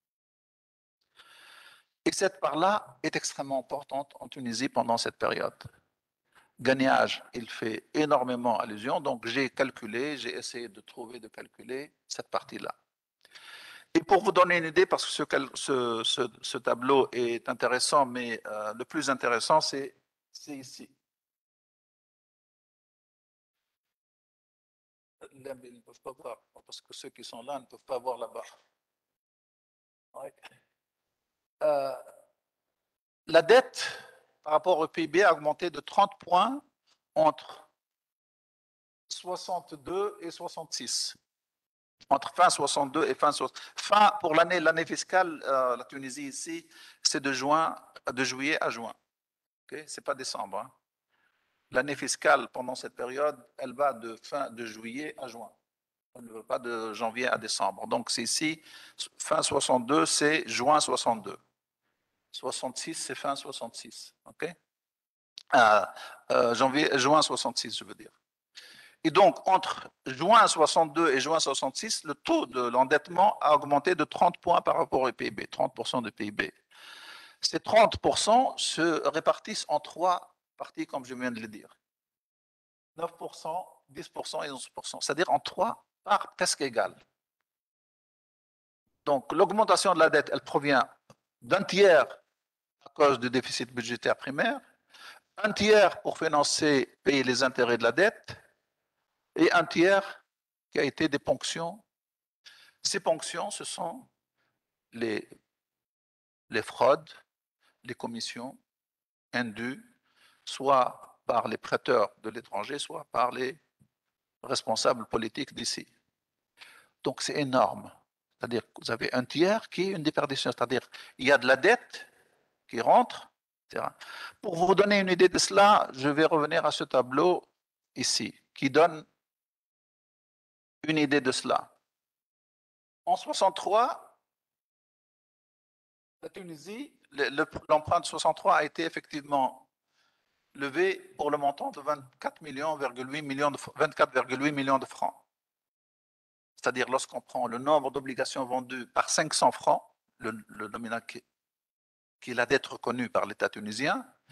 Et cette part-là est extrêmement importante en Tunisie pendant cette période. Gagnage, il fait énormément allusion, donc j'ai calculé, j'ai essayé de trouver, de calculer cette partie-là. Et pour vous donner une idée, parce que ce, ce, ce, ce tableau est intéressant, mais euh, le plus intéressant, c'est ici. Là, ils ne peuvent pas voir, parce que ceux qui sont là ne peuvent pas voir là-bas. Ouais. Euh, la dette par rapport au P I B a augmenté de trente points entre soixante-deux et soixante-six. Entre fin soixante-deux et fin soixante. Fin pour l'année, l'année fiscale, euh, la Tunisie ici, c'est de juin, de juillet à juin. Okay? C'est pas décembre. Hein. L'année fiscale pendant cette période, elle va de fin de juillet à juin. Elle ne va pas de janvier à décembre. Donc c'est ici, fin soixante-deux, c'est juin soixante-deux. soixante-six, c'est fin soixante-six. Ok? Euh, euh, janvier, juin soixante-six, je veux dire. Et donc, entre juin soixante-deux et juin soixante-six, le taux de l'endettement a augmenté de trente points par rapport au P I B, trente pour cent du P I B. Ces trente pour cent se répartissent en trois parties, comme je viens de le dire. neuf pour cent, dix pour cent et onze pour cent, c'est-à-dire en trois parts presque égales. Donc, l'augmentation de la dette, elle provient d'un tiers à cause du déficit budgétaire primaire, un tiers pour financer, payer les intérêts de la dette, et un tiers qui a été des ponctions. Ces ponctions, ce sont les, les fraudes, les commissions indues, soit par les prêteurs de l'étranger, soit par les responsables politiques d'ici. Donc c'est énorme. C'est-à-dire que vous avez un tiers qui est une déperdition. C'est-à-dire il y a de la dette qui rentre, et cetera. Pour vous donner une idée de cela, je vais revenir à ce tableau ici, qui donne une idée de cela. En soixante-trois, la Tunisie, l'emprunt de soixante-trois a été effectivement levé pour le montant de vingt-quatre virgule huit millions de, vingt-quatre virgule huit millions de francs. C'est-à-dire lorsqu'on prend le nombre d'obligations vendues par cinq cents francs, le, le nominal qui, qui est la dette reconnue par l'État tunisien,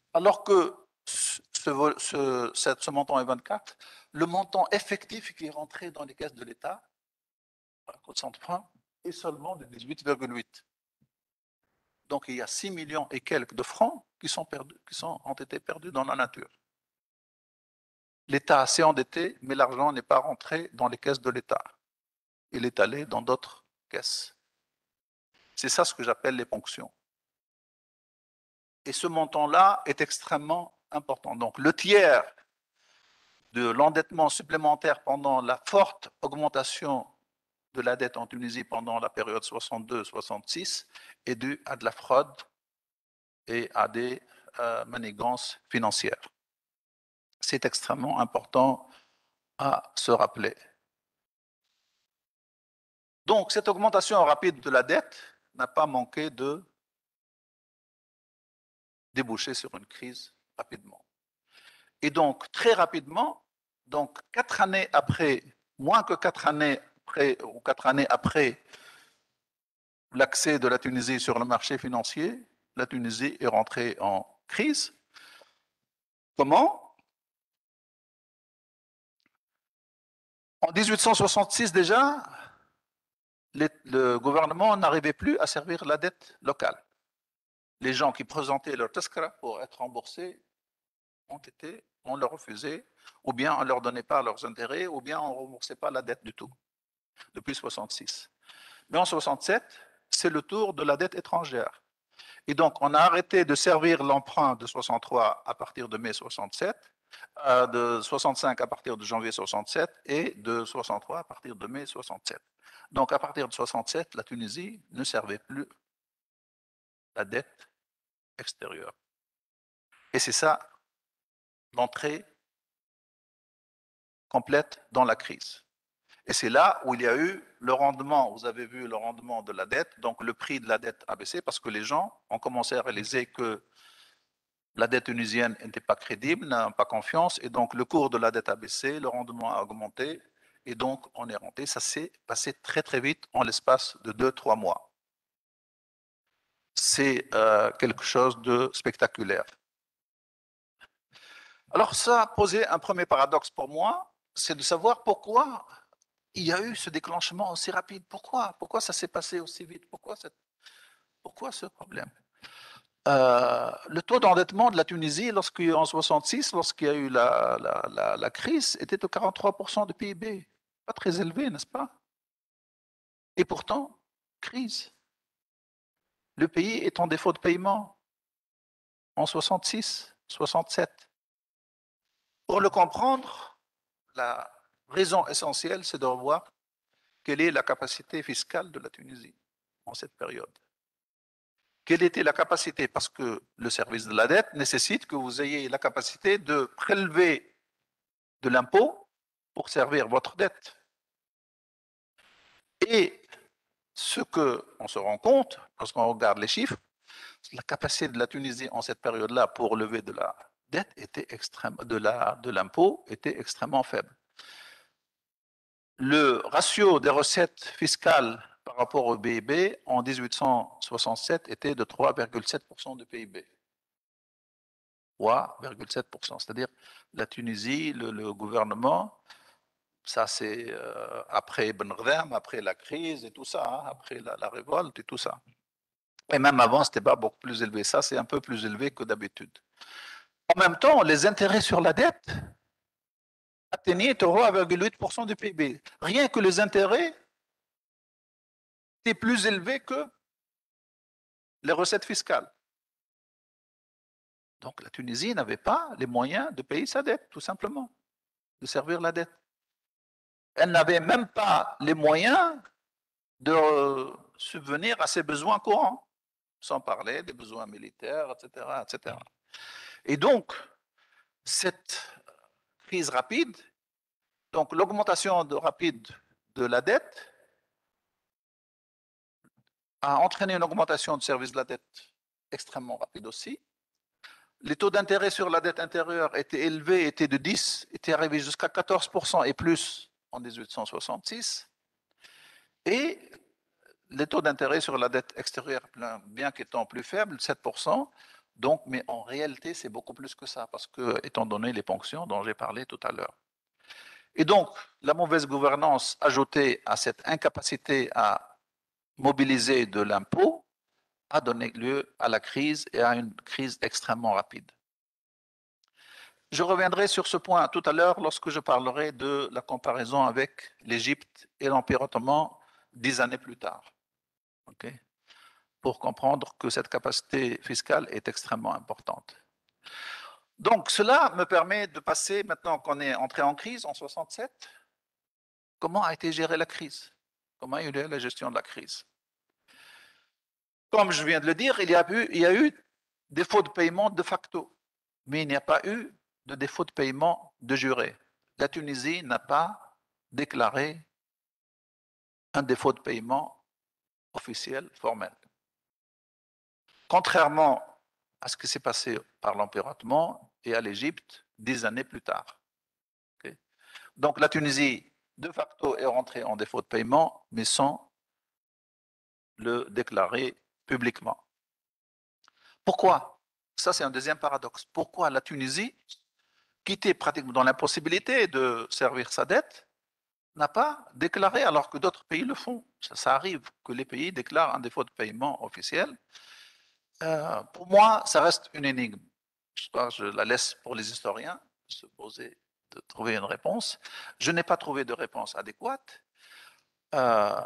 Alors que ce, ce, ce, ce montant est vingt-quatre, le montant effectif qui est rentré dans les caisses de l'État, à cause de francs, est seulement de dix-huit virgule huit. Donc il y a six millions et quelques de francs qui, sont perdus, qui sont, ont été perdus dans la nature. L'État s'est endetté, mais l'argent n'est pas rentré dans les caisses de l'État. Il est allé dans d'autres caisses. C'est ça ce que j'appelle les ponctions. Et ce montant-là est extrêmement important. Donc le tiers de l'endettement supplémentaire pendant la forte augmentation de la dette en Tunisie pendant la période soixante-deux soixante-six est dû à de la fraude et à des euh, manigances financières. C'est extrêmement important à se rappeler. Donc, cette augmentation rapide de la dette n'a pas manqué de déboucher sur une crise rapidement. Et donc, très rapidement, donc quatre années après, moins que quatre années après, ou quatre années après l'accès de la Tunisie sur le marché financier, la Tunisie est rentrée en crise. Comment? En dix-huit cent soixante-six déjà, les, le gouvernement n'arrivait plus à servir la dette locale. Les gens qui présentaient leur taskra pour être remboursés ont été, on leur refusait, ou bien on ne leur donnait pas leurs intérêts, ou bien on ne remboursait pas la dette du tout, depuis soixante-six. Mais en soixante-sept, c'est le tour de la dette étrangère. Et donc, on a arrêté de servir l'emprunt de soixante-trois à partir de mai soixante-sept, euh, de soixante-cinq à partir de janvier soixante-sept et de soixante-trois à partir de mai soixante-sept. Donc, à partir de soixante-sept, la Tunisie ne servait plus la dette extérieure. Et c'est ça l'entrée complète dans la crise. Et c'est là où il y a eu le rendement, vous avez vu le rendement de la dette, donc le prix de la dette a baissé parce que les gens ont commencé à réaliser que la dette tunisienne n'était pas crédible, n'a pas confiance, et donc le cours de la dette a baissé, le rendement a augmenté, et donc on est rentré. Ça s'est passé très très vite en l'espace de deux, trois mois. C'est euh, quelque chose de spectaculaire. Alors ça a posé un premier paradoxe pour moi, c'est de savoir pourquoi il y a eu ce déclenchement aussi rapide. Pourquoi Pourquoi ça s'est passé aussi vite? Pourquoi, cette... Pourquoi ce problème? Euh, le taux d'endettement de la Tunisie en soixante-six, lorsqu'il y a eu la, la, la, la crise, était de quarante-trois pour cent de P I B. Pas très élevé, n'est-ce pas? Et pourtant, crise. Le pays est en défaut de paiement en soixante-six, soixante-sept. Pour le comprendre, la raison essentielle, c'est de revoir quelle est la capacité fiscale de la Tunisie en cette période. Quelle était la capacité? Parce que le service de la dette nécessite que vous ayez la capacité de prélever de l'impôt pour servir votre dette. Et ce qu'on se rend compte, lorsqu'on regarde les chiffres, la capacité de la Tunisie en cette période-là pour lever de la dette était extrême, de la, de l'impôt était extrêmement faible. Le ratio des recettes fiscales par rapport au P I B en dix-huit cent soixante-sept était de trois virgule sept pour cent du P I B. trois virgule sept pour cent. C'est-à-dire la Tunisie, le, le gouvernement, ça c'est euh, après Ben Ghadam, après la crise et tout ça, hein, après la, la révolte et tout ça. Et même avant, ce n'était pas beaucoup plus élevé. Ça, c'est un peu plus élevé que d'habitude. En même temps, les intérêts sur la dette atteignaient trois virgule huit pour cent du P I B. Rien que les intérêts étaient plus élevés que les recettes fiscales. Donc la Tunisie n'avait pas les moyens de payer sa dette, tout simplement, de servir la dette. Elle n'avait même pas les moyens de subvenir à ses besoins courants, sans parler des besoins militaires, et cetera, et cetera. Et donc, cette crise rapide, donc l'augmentation de, rapide de la dette a entraîné une augmentation du service de la dette extrêmement rapide aussi. Les taux d'intérêt sur la dette intérieure étaient élevés, étaient de dix, étaient arrivés jusqu'à quatorze pour cent et plus en dix-huit cent soixante-six. Et les taux d'intérêt sur la dette extérieure, bien qu'étant plus faibles, sept pour cent, Donc, mais en réalité, c'est beaucoup plus que ça, parce que, étant donné les ponctions dont j'ai parlé tout à l'heure. Et donc, la mauvaise gouvernance ajoutée à cette incapacité à mobiliser de l'impôt a donné lieu à la crise et à une crise extrêmement rapide. Je reviendrai sur ce point tout à l'heure lorsque je parlerai de la comparaison avec l'Égypte et l'Empire ottoman dix années plus tard. Okay, pour comprendre que cette capacité fiscale est extrêmement importante. Donc, cela me permet de passer, maintenant qu'on est entré en crise en soixante-sept, comment a été gérée la crise? Comment a eu lieu la gestion de la crise? Comme je viens de le dire, il y a eu, il y a eu défaut de paiement de facto, mais il n'y a pas eu de défaut de paiement de juré. La Tunisie n'a pas déclaré un défaut de paiement officiel, formel. Contrairement à ce qui s'est passé par l'Empire ottoman et à l'Égypte dix années plus tard. Okay. Donc la Tunisie, de facto, est rentrée en défaut de paiement, mais sans le déclarer publiquement. Pourquoi? Ça, c'est un deuxième paradoxe. Pourquoi la Tunisie, qui était pratiquement dans l'impossibilité de servir sa dette, n'a pas déclaré alors que d'autres pays le font? Ça, ça arrive que les pays déclarent un défaut de paiement officiel. Euh, pour moi, ça reste une énigme. Je, crois, je la laisse pour les historiens se poser, de trouver une réponse. Je n'ai pas trouvé de réponse adéquate. Euh,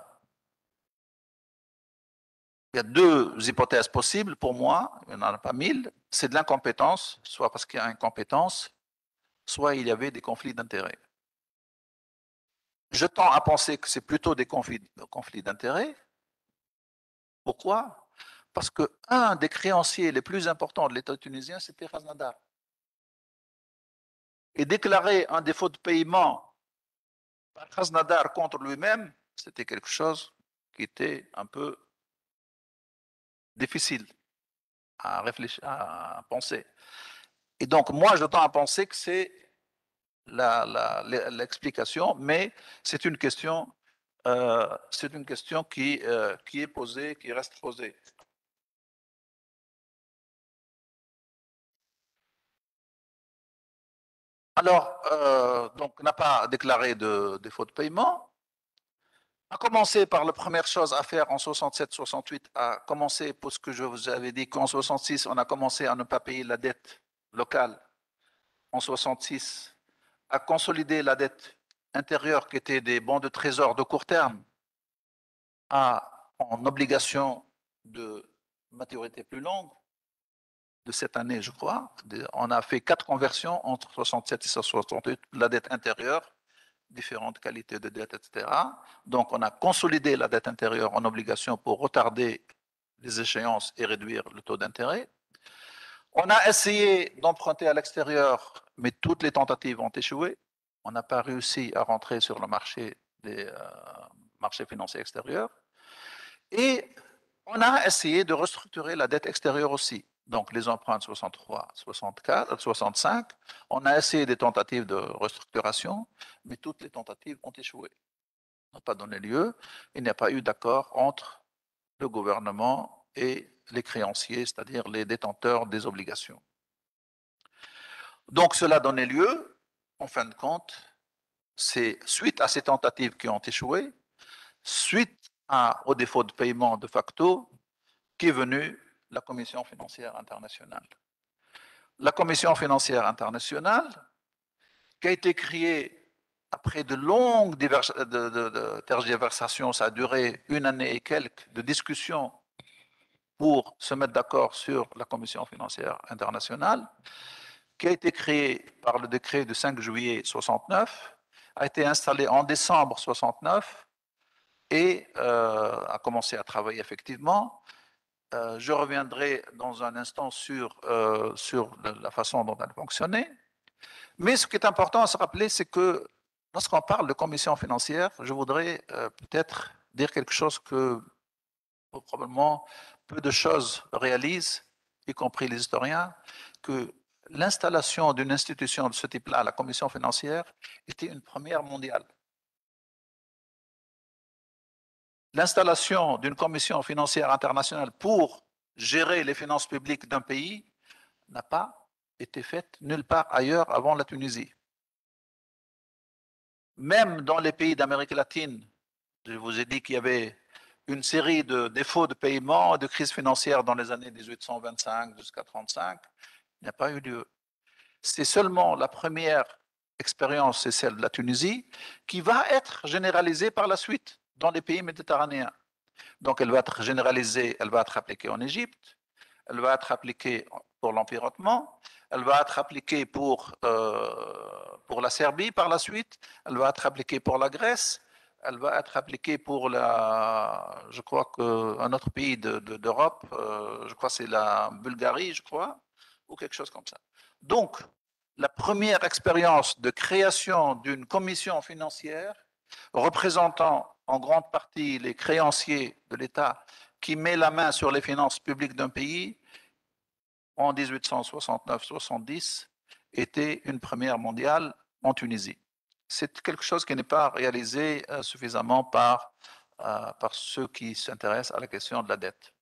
il y a deux hypothèses possibles pour moi, il n'y en a pas mille. C'est de l'incompétence, soit parce qu'il y a incompétence, soit il y avait des conflits d'intérêts. Je tends à penser que c'est plutôt des conflits, conflits d'intérêts. Pourquoi? Parce qu'un des créanciers les plus importants de l'État tunisien, c'était Krasnodar. Et déclarer un défaut de paiement par Krasnodar contre lui-même, c'était quelque chose qui était un peu difficile à réfléchir, à penser. Et donc, moi, je tends à penser que c'est l'explication, mais c'est une question, euh, c'est une question qui, euh, qui est posée, qui reste posée. Alors, euh, donc, n'a pas déclaré de défaut de paiement. A commencé par la première chose à faire en soixante-sept soixante-huit, a commencé pour ce que je vous avais dit qu'en soixante-six, on a commencé à ne pas payer la dette locale. En soixante-six, à consolider la dette intérieure qui était des bons de trésor de court terme à, en obligation de maturité plus longue, de cette année, je crois. On a fait quatre conversions entre soixante-sept et soixante-huit, la dette intérieure, différentes qualités de dette, et cetera. Donc, on a consolidé la dette intérieure en obligation pour retarder les échéances et réduire le taux d'intérêt. On a essayé d'emprunter à l'extérieur, mais toutes les tentatives ont échoué. On n'a pas réussi à rentrer sur le marché des euh, marchés financiers extérieurs. Et on a essayé de restructurer la dette extérieure aussi. Donc, les emprunts de soixante-trois, soixante-quatre, soixante-cinq, on a essayé des tentatives de restructuration, mais toutes les tentatives ont échoué, n'ont pas donné lieu. Il n'y a pas eu d'accord entre le gouvernement et les créanciers, c'est-à-dire les détenteurs des obligations. Donc, cela a donné lieu, en fin de compte, c'est suite à ces tentatives qui ont échoué, suite à, au défaut de paiement de facto, qui est venue la Commission financière internationale. La Commission financière internationale, qui a été créée après de longues de, de, de tergiversations, ça a duré une année et quelques de discussions pour se mettre d'accord sur la Commission financière internationale, qui a été créée par le décret du cinq juillet soixante-neuf, a été installée en décembre soixante-neuf et euh, a commencé à travailler effectivement. Euh, je reviendrai dans un instant sur, euh, sur la façon dont elle fonctionnait. Mais ce qui est important à se rappeler, c'est que lorsqu'on parle de commission financière, je voudrais euh, peut-être dire quelque chose que probablement peu de choses réalisent, y compris les historiens, que l'installation d'une institution de ce type-là, la commission financière, était une première mondiale. L'installation d'une commission financière internationale pour gérer les finances publiques d'un pays n'a pas été faite nulle part ailleurs avant la Tunisie. Même dans les pays d'Amérique latine, je vous ai dit qu'il y avait une série de défauts de paiement, de crises financières dans les années dix-huit cent vingt-cinq jusqu'à trente-cinq, il n'y a pas eu lieu. C'est seulement la première expérience, c'est celle de la Tunisie, qui va être généralisée par la suite dans les pays méditerranéens. Donc elle va être généralisée, elle va être appliquée en Égypte, elle va être appliquée pour l'Empire ottoman, elle va être appliquée pour, euh, pour la Serbie par la suite, elle va être appliquée pour la Grèce, elle va être appliquée pour la, je crois qu'un autre pays de, de, d'Europe, euh, je crois que c'est la Bulgarie, je crois, ou quelque chose comme ça. Donc, la première expérience de création d'une commission financière représentant en grande partie les créanciers de l'État qui met la main sur les finances publiques d'un pays en dix-huit cent soixante-neuf soixante-dix était une première mondiale en Tunisie. C'est quelque chose qui n'est pas réalisé euh, suffisamment par, euh, par ceux qui s'intéressent à la question de la dette.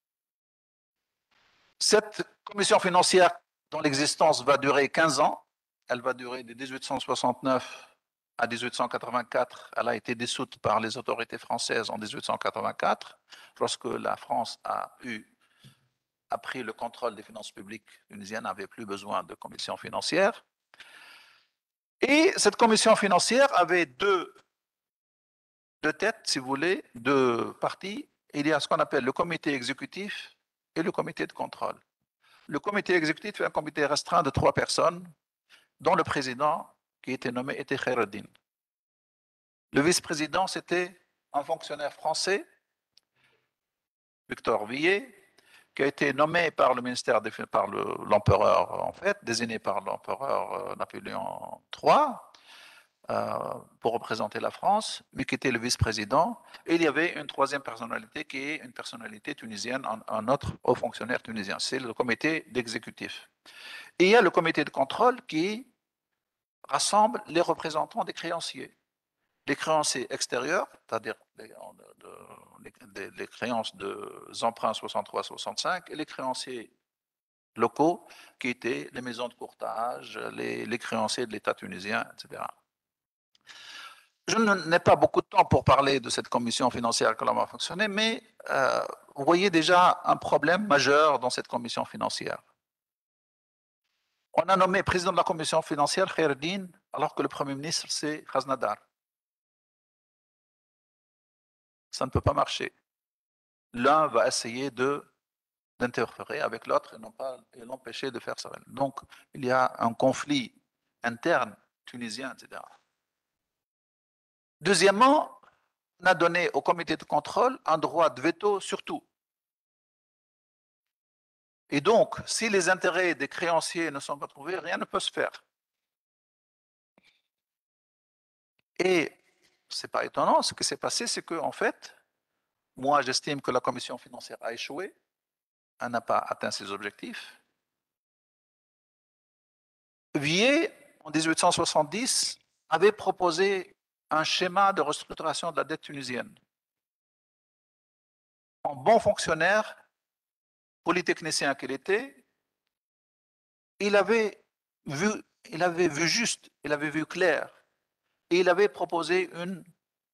Cette commission financière dont l'existence va durer quinze ans, elle va durer de dix-huit cent soixante-neuf à dix-huit cent quatre-vingt-quatre, elle a été dissoute par les autorités françaises en dix-huit cent quatre-vingt-quatre, lorsque la France a eu a pris le contrôle des finances publiques tunisiennes, n'avait plus besoin de commission financière. Et cette commission financière avait deux, deux têtes, si vous voulez, deux parties. Il y a ce qu'on appelle le comité exécutif et le comité de contrôle. Le comité exécutif est un comité restreint de trois personnes, dont le président, qui était nommé, était Khaireddine. Le vice-président, c'était un fonctionnaire français, Victor Villet, qui a été nommé par le ministère, des, par l'empereur, en fait, désigné par l'empereur Napoléon trois, euh, pour représenter la France, mais qui était le vice-président. Et il y avait une troisième personnalité qui est une personnalité tunisienne, un, un autre haut fonctionnaire tunisien. C'est le comité d'exécutif. Et il y a le comité de contrôle qui rassemble les représentants des créanciers. Les créanciers extérieurs, c'est-à-dire les, les, les créances des emprunts soixante-trois soixante-cinq, et les créanciers locaux, qui étaient les maisons de courtage, les, les créanciers de l'État tunisien, et cetera. Je n'ai pas beaucoup de temps pour parler de cette commission financière que l'on va fonctionner, mais euh, vous voyez déjà un problème majeur dans cette commission financière. On a nommé président de la commission financière Khaireddine, alors que le Premier ministre, c'est Khaznadar. Ça ne peut pas marcher. L'un va essayer de d'interférer avec l'autre et non pas et l'empêcher de faire ça. Donc, il y a un conflit interne tunisien, et cetera. Deuxièmement, on a donné au comité de contrôle un droit de veto sur tout. Et donc, si les intérêts des créanciers ne sont pas trouvés, rien ne peut se faire. Et ce n'est pas étonnant, ce qui s'est passé, c'est qu'en fait, moi, j'estime que la commission financière a échoué, elle n'a pas atteint ses objectifs. Villet, en dix-huit cent soixante-dix, avait proposé un schéma de restructuration de la dette tunisienne. En bon fonctionnaire, polytechnicien qu'il était, il avait vu, il avait vu juste, il avait vu clair, et il avait proposé une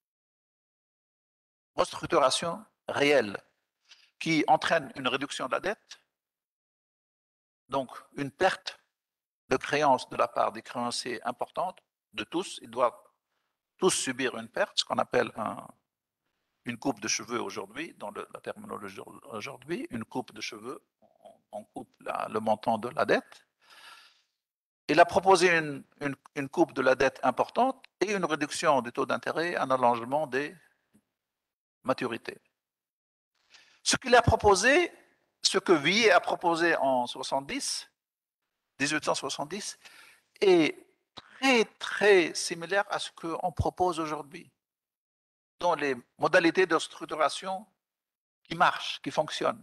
restructuration réelle qui entraîne une réduction de la dette, donc une perte de créances de la part des créanciers importantes, de tous. Ils doivent tous subir une perte, ce qu'on appelle un, une coupe de cheveux aujourd'hui, dans le, la terminologie aujourd'hui, une coupe de cheveux, on, on coupe la, le montant de la dette. Il a proposé une, une, une coupe de la dette importante et une réduction des taux d'intérêt, un allongement des maturités. Ce qu'il a proposé, ce que Villet a proposé en soixante-dix, dix-huit cent soixante-dix, est très, très similaire à ce qu'on propose aujourd'hui, dans les modalités de structuration qui marchent, qui fonctionnent.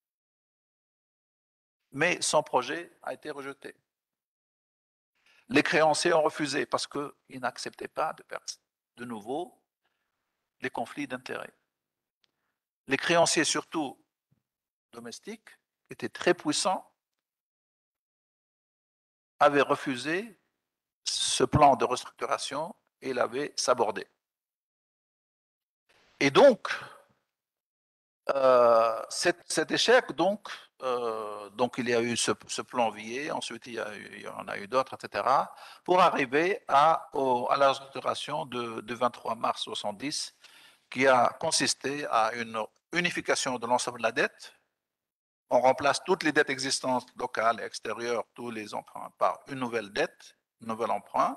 Mais son projet a été rejeté. Les créanciers ont refusé parce qu'ils n'acceptaient pas de perdre de nouveau les conflits d'intérêts. Les créanciers, surtout domestiques, étaient très puissants avait refusé ce plan de restructuration et l'avait sabordé. Et donc, euh, cet, cet, échec, donc, euh, donc, il y a eu ce, ce plan Villiers, ensuite il y, a eu, il y en a eu d'autres, et cetera, pour arriver à, au, à la restructuration de, de vingt-trois mars soixante-dix, qui a consisté à une unification de l'ensemble de la dette. On remplace toutes les dettes existantes locales et extérieures, tous les emprunts, par une nouvelle dette, un nouvel emprunt,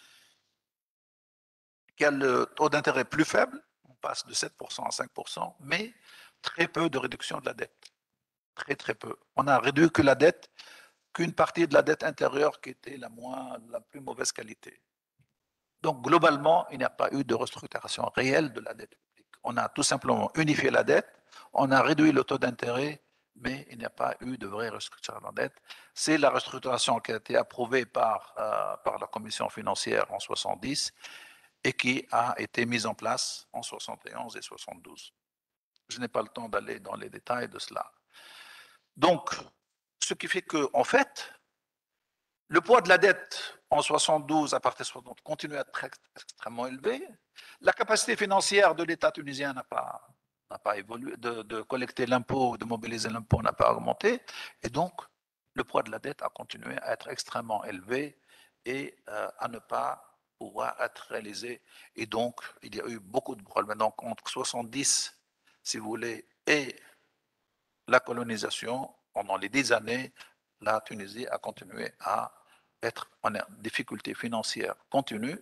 qui a le taux d'intérêt plus faible, on passe de sept pour cent à cinq pour cent, mais très peu de réduction de la dette. Très, très peu. On a réduit que la dette, qu'une partie de la dette intérieure qui était la, moins, la plus mauvaise qualité. Donc, globalement, il n'y a pas eu de restructuration réelle de la dette publique. On a tout simplement unifié la dette, on a réduit le taux d'intérêt, mais il n'y a pas eu de vraie restructuration de la dette. C'est la restructuration qui a été approuvée par, euh, par la Commission financière en soixante-dix et qui a été mise en place en soixante et onze et soixante-douze. Je n'ai pas le temps d'aller dans les détails de cela. Donc, ce qui fait que, en fait, le poids de la dette en soixante-douze à partir de soixante-douze continue à être extrêmement élevé. La capacité financière de l'État tunisien n'a pas, n'a pas évolué, de, de collecter l'impôt, de mobiliser l'impôt n'a pas augmenté. Et donc, le poids de la dette a continué à être extrêmement élevé et euh, à ne pas pouvoir être réalisé. Et donc, il y a eu beaucoup de problèmes. Donc, entre soixante-dix, si vous voulez, et la colonisation, pendant les dix années, la Tunisie a continué à être en difficulté financière continue.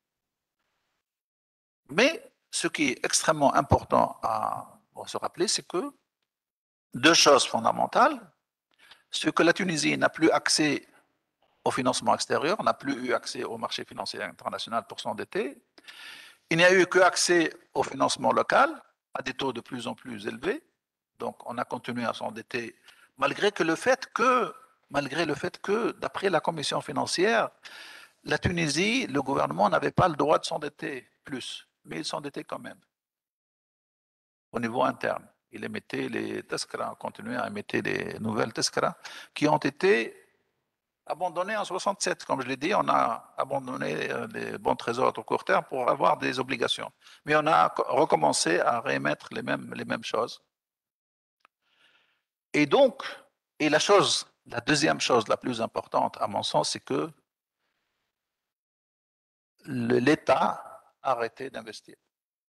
Mais ce qui est extrêmement important à se rappeler, c'est que deux choses fondamentales, c'est que la Tunisie n'a plus accès au financement extérieur, n'a plus eu accès au marché financier international pour s'endetter. Il n'y a eu que accès au financement local à des taux de plus en plus élevés. Donc, on a continué à s'endetter malgré que le fait que, malgré le fait que, d'après la Commission financière, la Tunisie, le gouvernement n'avait pas le droit de s'endetter plus, mais il s'endettait quand même au niveau interne. Il émettait les teskras, continuait à émettre les nouvelles teskras qui ont été abandonnées en soixante-sept. Comme je l'ai dit, on a abandonné les bons trésors au court terme pour avoir des obligations. Mais on a recommencé à réémettre les mêmes, les mêmes choses. Et donc, et la chose, la deuxième chose la plus importante à mon sens, c'est que l'État a arrêté d'investir.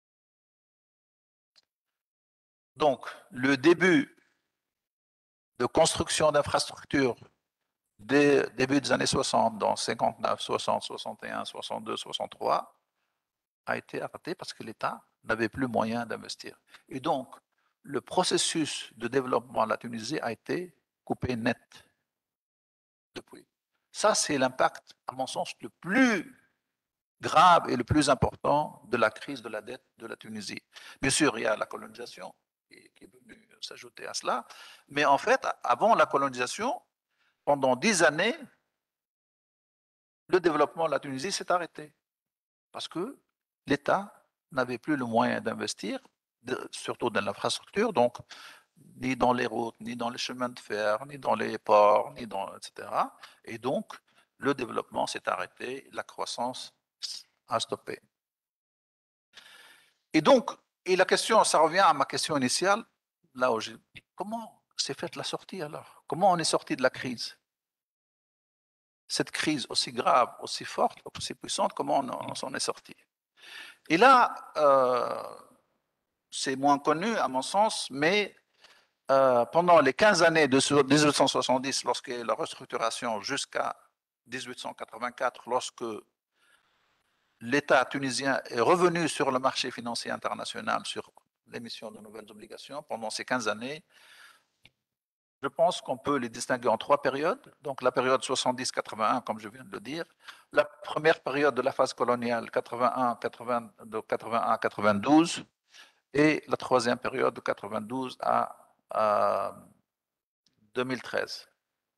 Donc, le début de construction d'infrastructures dès début des années soixante, dans cinquante-neuf, soixante, soixante et un, soixante-deux, soixante-trois, a été arrêté parce que l'État n'avait plus moyen d'investir. Et donc, le processus de développement de la Tunisie a été coupé net depuis. Ça, c'est l'impact, à mon sens, le plus grave et le plus important de la crise de la dette de la Tunisie. Bien sûr, il y a la colonisation qui est venue s'ajouter à cela, mais en fait, avant la colonisation, pendant dix années, le développement de la Tunisie s'est arrêté parce que l'État n'avait plus le moyen d'investir, surtout dans l'infrastructure, donc ni dans les routes, ni dans les chemins de fer, ni dans les ports, ni dans, et cetera. Et donc, le développement s'est arrêté, la croissance a stoppé. Et donc, et la question, ça revient à ma question initiale, là où j'ai dit, comment s'est faite la sortie alors? Comment on est sorti de la crise? Cette crise aussi grave, aussi forte, aussi puissante, comment on, on s'en est sorti? Et là, euh, c'est moins connu à mon sens, mais euh, pendant les quinze années de dix-huit cent soixante-dix, lorsque la restructuration jusqu'à dix-huit cent quatre-vingt-quatre, lorsque l'État tunisien est revenu sur le marché financier international sur l'émission de nouvelles obligations, pendant ces quinze années, je pense qu'on peut les distinguer en trois périodes. Donc la période soixante-dix quatre-vingt-un, comme je viens de le dire, la première période de la phase coloniale quatre-vingt-un, quatre-vingts, de quatre-vingt-un à quatre-vingt-douze, et la troisième période de quatre-vingt-douze à, à deux mille treize.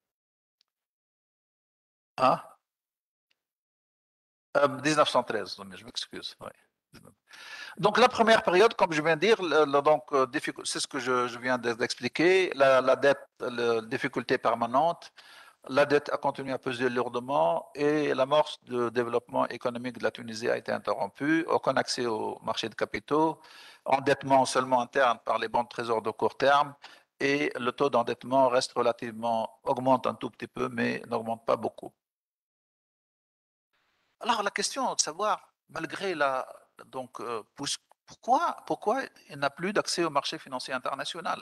Hein? euh, dix-neuf cent treize, je m'excuse. Oui. Donc la première période, comme je viens de dire, donc c'est ce que je, je viens d'expliquer, la, la dette, la difficulté permanente, La dette a continué à peser lourdement et l'amorce de développement économique de la Tunisie a été interrompue. Aucun accès au marché de capitaux, endettement seulement interne par les banques de trésor de court terme et le taux d'endettement reste relativement, augmente un tout petit peu, mais n'augmente pas beaucoup. Alors la question est de savoir, malgré la... Donc, euh, pourquoi, pourquoi il n'a plus d'accès au marché financier international?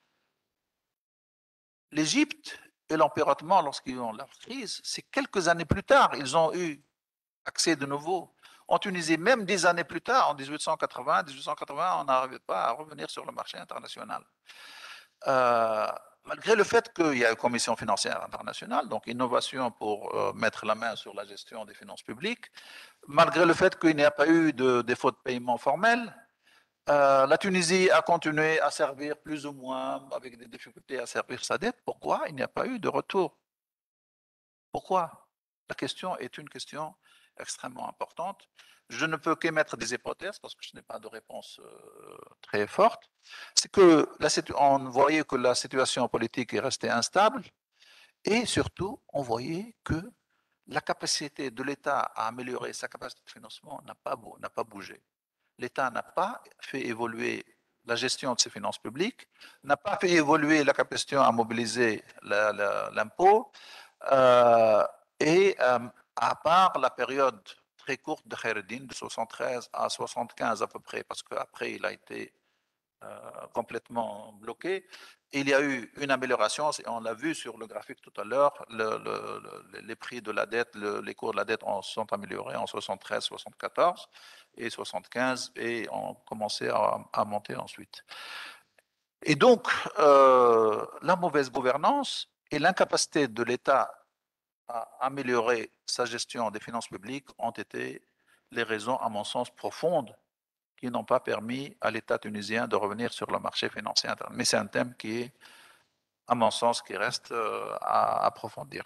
L'Égypte et l'Empire ottoman, lorsqu'ils ont leur crise, c'est quelques années plus tard, ils ont eu accès de nouveau. En Tunisie, même dix années plus tard, en dix-huit cent quatre-vingts, dix-huit cent quatre-vingts, on n'arrivait pas à revenir sur le marché international. Euh, malgré le fait qu'il y a une commission financière internationale, donc innovation pour euh, mettre la main sur la gestion des finances publiques, malgré le fait qu'il n'y a pas eu de défaut de paiement formel, euh, la Tunisie a continué à servir plus ou moins, avec des difficultés à servir sa dette. Pourquoi il n'y a pas eu de retour? Pourquoi? La question est une question extrêmement importante. Je ne peux qu'émettre des hypothèses parce que je n'ai pas de réponse euh, très forte. C'est que la, on voyait que la situation politique est restée instable et surtout, on voyait que la capacité de l'État à améliorer sa capacité de financement n'a pas, n'a pas bougé. L'État n'a pas fait évoluer la gestion de ses finances publiques, n'a pas fait évoluer la capacité à mobiliser l'impôt, euh, et euh, à part la période très courte de Khaireddine, de soixante-treize à soixante-quinze à peu près, parce qu'après il a été euh, complètement bloqué, il y a eu une amélioration, on l'a vu sur le graphique tout à l'heure, le, le, le, les prix de la dette, le, les cours de la dette ont, sont améliorés en soixante-treize, soixante-quatorze et soixante-quinze et ont commencé à, à monter ensuite. Et donc, euh, la mauvaise gouvernance et l'incapacité de l'État à améliorer sa gestion des finances publiques ont été les raisons, à mon sens, profondes qui n'ont pas permis à l'État tunisien de revenir sur le marché financier interne. Mais c'est un thème qui est, à mon sens, qui reste à approfondir.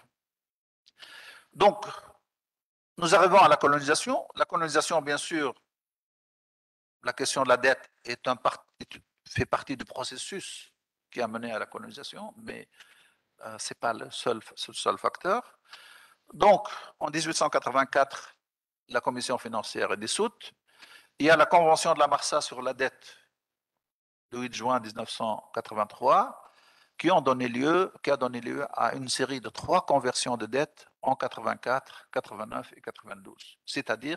Donc, nous arrivons à la colonisation. La colonisation, bien sûr, la question de la dette est un part, fait partie du processus qui a mené à la colonisation, mais euh, ce n'est pas le seul, le seul facteur. Donc, en dix-huit cent quatre-vingt-quatre, la commission financière est dissoute. Il y a la convention de la Marsa sur la dette le huit juin mille neuf cent quatre-vingt-trois qui, ont donné lieu, qui a donné lieu à une série de trois conversions de dettes en quatre-vingt-quatre, quatre-vingt-neuf et quatre-vingt-douze. C'est-à-dire,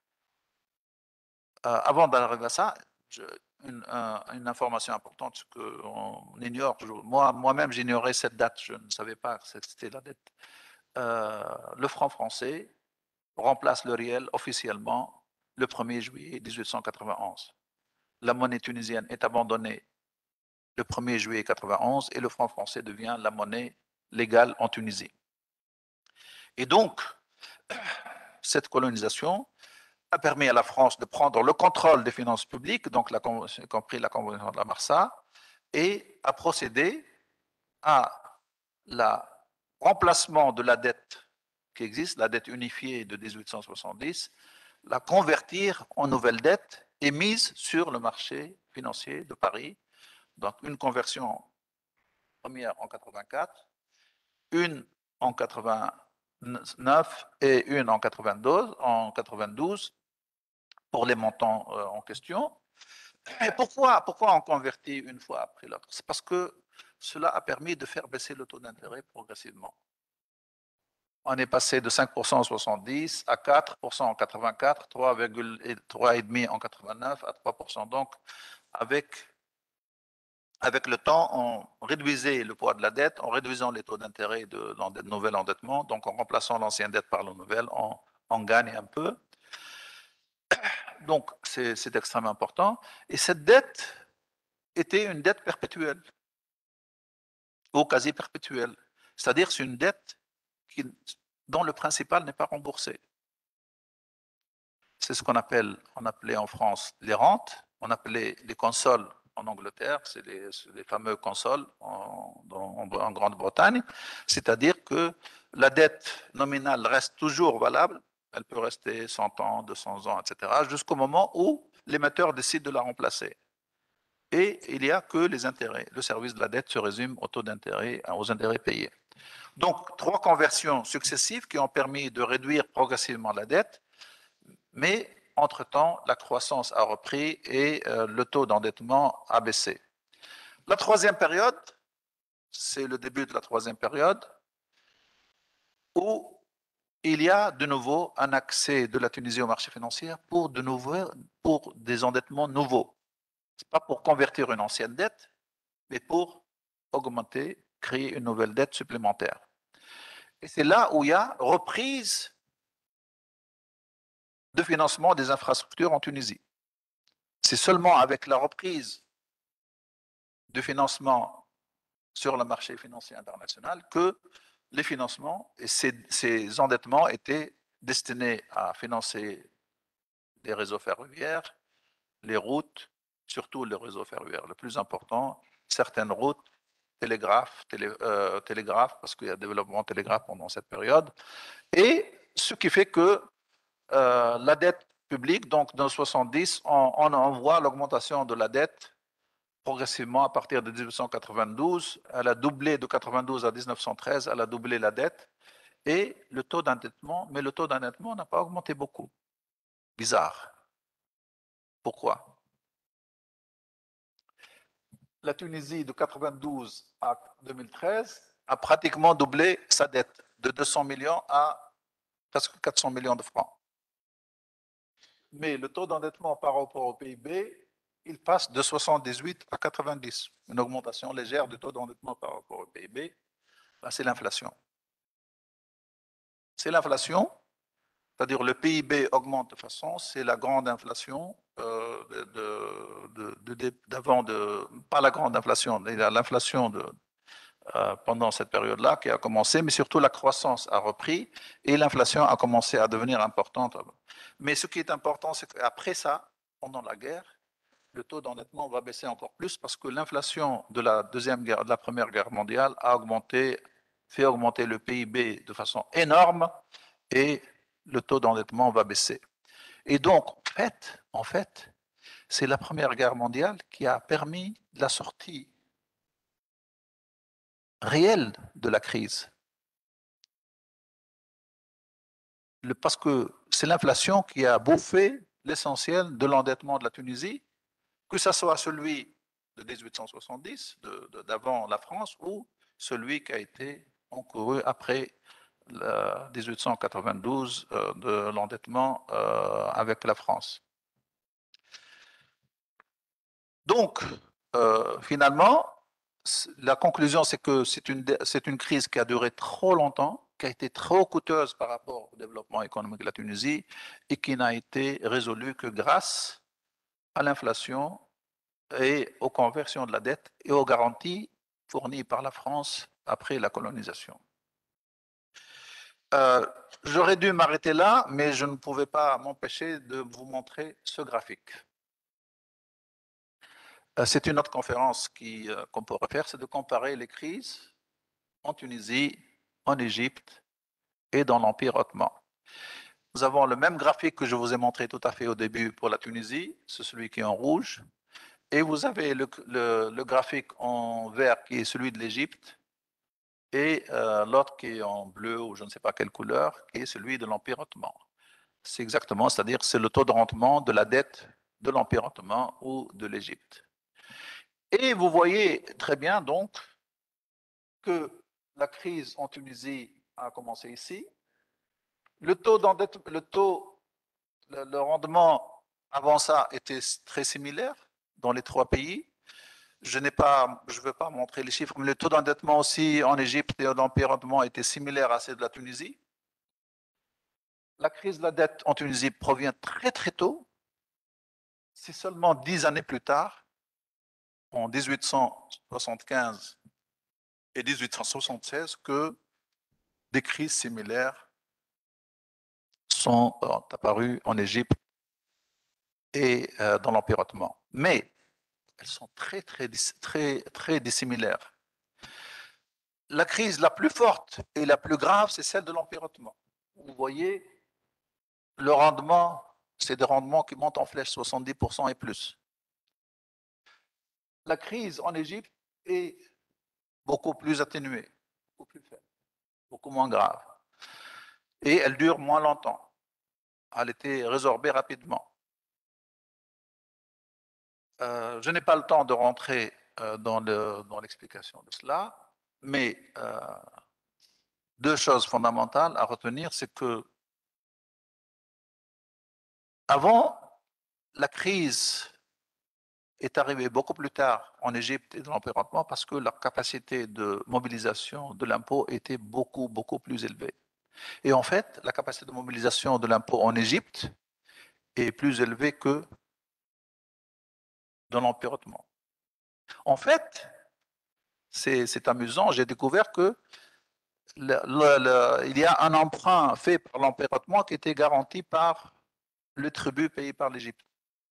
euh, avant d'arriver à ça, je, une, un, une, information importante qu'on ignore toujours. Moi, moi-même, j'ignorais cette date, je ne savais pas que c'était la dette. Euh, le franc français remplace le riel officiellement le premier juillet mille huit cent quatre-vingt-onze. La monnaie tunisienne est abandonnée le premier juillet quatre-vingt-onze et le franc français devient la monnaie légale en Tunisie. Et donc, cette colonisation a permis à la France de prendre le contrôle des finances publiques, donc la, y compris la convention de la Marsa, et a procédé à la remplacement de la dette qui existe, la dette unifiée de mille huit cent soixante-dix, la convertir en nouvelle dette émise sur le marché financier de Paris. Donc une conversion première en quatre-vingt-quatre, une en quatre-vingt-neuf et une en quatre-vingt-douze, en quatre-vingt-douze pour les montants euh, en question. Et pourquoi, pourquoi on convertit une fois après l'autre? C'est parce que cela a permis de faire baisser le taux d'intérêt progressivement. On est passé de cinq pour cent en soixante-dix à quatre pour cent en quatre-vingt-quatre, trois virgule trois virgule cinq en quatre-vingt-neuf à trois pour cent. Donc, avec, avec le temps, on réduisait le poids de la dette, en réduisant les taux d'intérêt de, de nouvel endettement. Donc, en remplaçant l'ancienne dette par la nouvelle, on, on gagne un peu. Donc, c'est extrêmement important. Et cette dette était une dette perpétuelle, ou quasi perpétuelle. C'est-à-dire, c'est une dette qui, dont le principal n'est pas remboursé. C'est ce qu'on appelle, on appelait en France les rentes, on appelait les consoles en Angleterre, c'est les, les fameux consoles en, en, en Grande-Bretagne, c'est-à-dire que la dette nominale reste toujours valable, elle peut rester cent ans, deux cents ans, et cetera, jusqu'au moment où l'émetteur décide de la remplacer. Et il n'y a que les intérêts. Le service de la dette se résume au taux d'intérêt, aux intérêts payés. Donc, trois conversions successives qui ont permis de réduire progressivement la dette, mais entre-temps, la croissance a repris et euh, le taux d'endettement a baissé. La troisième période, c'est le début de la troisième période, où il y a de nouveau un accès de la Tunisie au marché financier pour, de nouveau, pour des endettements nouveaux. Ce n'est pas pour convertir une ancienne dette, mais pour augmenter, créer une nouvelle dette supplémentaire. Et c'est là où il y a reprise de financement des infrastructures en Tunisie. C'est seulement avec la reprise de financement sur le marché financier international que les financements et ces, ces endettements étaient destinés à financer les réseaux ferroviaires, les routes, surtout les réseaux ferroviaires. Le plus important, certaines routes, télégraphes, télé, euh, télégraphe, parce qu'il y a développement télégraphe pendant cette période, et ce qui fait que euh, la dette publique, donc dans soixante-dix, on, on voit l'augmentation de la dette progressivement à partir de mille neuf cent quatre-vingt-douze. Elle a doublé de quatre-vingt-douze à mille neuf cent treize, elle a doublé la dette, et le taux d'endettement, mais le taux d'endettement n'a pas augmenté beaucoup. Bizarre. Pourquoi? La Tunisie de quatre-vingt-douze à deux mille treize a pratiquement doublé sa dette de deux cents millions à presque quatre cents millions de francs. Mais le taux d'endettement par rapport au P I B, il passe de soixante-dix-huit à quatre-vingt-dix. Une augmentation légère du taux d'endettement par rapport au P I B, ben, c'est l'inflation. C'est l'inflation, c'est-à-dire le P I B augmente de façon, c'est la grande inflation euh, de, de, de, d'avant de, pas la grande inflation, l'inflation de, euh, pendant cette période-là qui a commencé, mais surtout la croissance a repris et l'inflation a commencé à devenir importante. Mais ce qui est important, c'est qu'après ça, pendant la guerre, le taux d'endettement va baisser encore plus parce que l'inflation de la deuxième guerre, de la première guerre mondiale a augmenté, fait augmenter le P I B de façon énorme et le taux d'endettement va baisser. Et donc, en fait, en fait, c'est la première guerre mondiale qui a permis la sortie réelle de la crise. Le, parce que c'est l'inflation qui a bouffé l'essentiel de l'endettement de la Tunisie, que ce soit celui de mille huit cent soixante-dix, de, de, d'avant la France, ou celui qui a été encouru après le mille huit cent quatre-vingt-douze euh, de l'endettement euh, avec la France. Donc, euh, finalement, la conclusion, c'est que c'est une, c'est une crise qui a duré trop longtemps, qui a été trop coûteuse par rapport au développement économique de la Tunisie et qui n'a été résolue que grâce à l'inflation et aux conversions de la dette et aux garanties fournies par la France après la colonisation. Euh, j'aurais dû m'arrêter là, mais je ne pouvais pas m'empêcher de vous montrer ce graphique. C'est une autre conférence qui, euh, qu'on pourrait faire, c'est de comparer les crises en Tunisie, en Égypte et dans l'Empire ottoman. Nous avons le même graphique que je vous ai montré tout à fait au début pour la Tunisie, c'est celui qui est en rouge, et vous avez le, le, le graphique en vert qui est celui de l'Égypte, et euh, l'autre qui est en bleu ou je ne sais pas quelle couleur, qui est celui de l'Empire ottoman. C'est exactement, c'est-à-dire c'est le taux de rendement de la dette de l'Empire ottoman ou de l'Égypte. Et vous voyez très bien donc que la crise en Tunisie a commencé ici. Le taux d'endettement, le taux, le, le rendement avant ça était très similaire dans les trois pays. Je n'ai pas, je ne veux pas montrer les chiffres, mais le taux d'endettement aussi en Égypte et en Empire ottoman était similaire à celui de la Tunisie. La crise de la dette en Tunisie provient très très tôt. C'est seulement dix années plus tard, en mille huit cent soixante-quinze et mille huit cent soixante-seize, que des crises similaires sont apparues en Égypte et dans l'Empire ottoman. Mais elles sont très, très, très, très dissimilaires. La crise la plus forte et la plus grave, c'est celle de l'Empire ottoman. Vous voyez, le rendement, c'est des rendements qui montent en flèche, soixante-dix pour cent et plus. La crise en Égypte est beaucoup plus atténuée, beaucoup plus faible, beaucoup moins grave. Et elle dure moins longtemps. Elle était résorbée rapidement. Euh, je n'ai pas le temps de rentrer euh, dans, le, dans l'explication de cela, mais euh, deux choses fondamentales à retenir, c'est que avant, la crise est arrivée beaucoup plus tard en Égypte et dans l'empiretement parce que leur capacité de mobilisation de l'impôt était beaucoup, beaucoup plus élevée. Et en fait, la capacité de mobilisation de l'impôt en Égypte est plus élevée que dans l'empiretement. En fait, c'est, c'est amusant, j'ai découvert que le, le, le, il y a un emprunt fait par l'empiretement qui était garanti par le tribut payé par l'Égypte.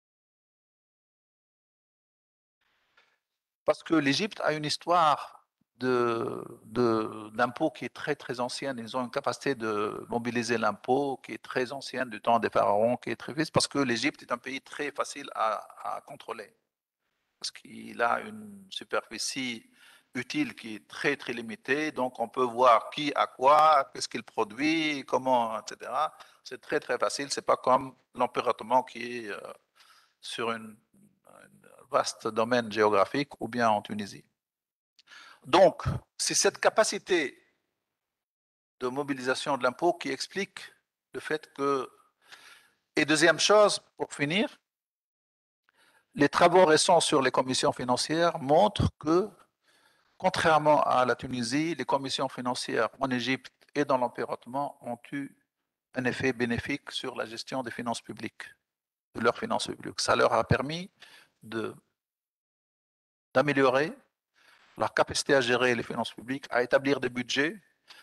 Parce que l'Égypte a une histoire de, de, d'impôt qui est très très ancienne. Ils ont une capacité de mobiliser l'impôt qui est très ancienne du temps des pharaons, qui est très vite, parce que l'Égypte est un pays très facile à, à contrôler. Parce qu'il a une superficie utile qui est très très limitée, donc on peut voir qui a quoi, qu'est-ce qu'il produit, comment, et cetera. C'est très très facile, c'est pas comme l'empiretement qui est euh, sur une, un vaste domaine géographique ou bien en Tunisie. Donc, c'est cette capacité de mobilisation de l'impôt qui explique le fait que... Et deuxième chose, pour finir, les travaux récents sur les commissions financières montrent que, contrairement à la Tunisie, les commissions financières en Égypte et dans l'empiretement ont eu un effet bénéfique sur la gestion des finances publiques, de leurs finances publiques. Ça leur a permis de, d'améliorer leur capacité à gérer les finances publiques, à établir des budgets,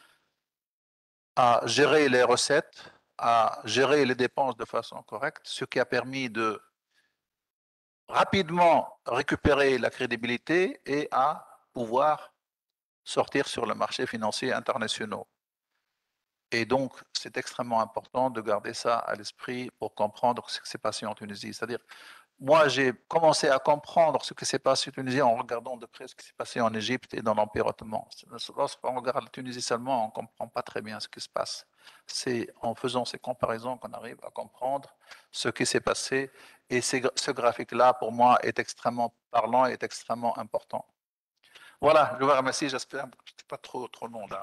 à gérer les recettes, à gérer les dépenses de façon correcte, ce qui a permis de rapidement récupérer la crédibilité et à pouvoir sortir sur le marché financier international. Et donc, c'est extrêmement important de garder ça à l'esprit pour comprendre ce qui s'est passé en Tunisie. C'est-à-dire, moi, j'ai commencé à comprendre ce qui s'est passé en Tunisie en regardant de près ce qui s'est passé en Égypte et dans l'Empire ottoman. Lorsqu'on regarde la Tunisie seulement, on ne comprend pas très bien ce qui se passe. C'est en faisant ces comparaisons qu'on arrive à comprendre ce qui s'est passé. Et ce graphique-là, pour moi, est extrêmement parlant et est extrêmement important. Voilà, je vous remercie. J'espère que ce n'est pas trop, trop long là.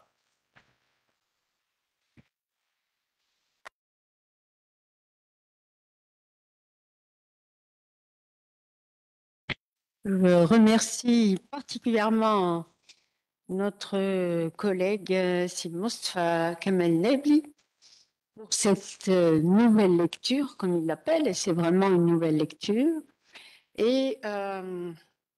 Je remercie particulièrement notre collègue euh, Si Mostafa Kamel Nebli pour cette euh, nouvelle lecture, comme il l'appelle, et c'est vraiment une nouvelle lecture. Et euh,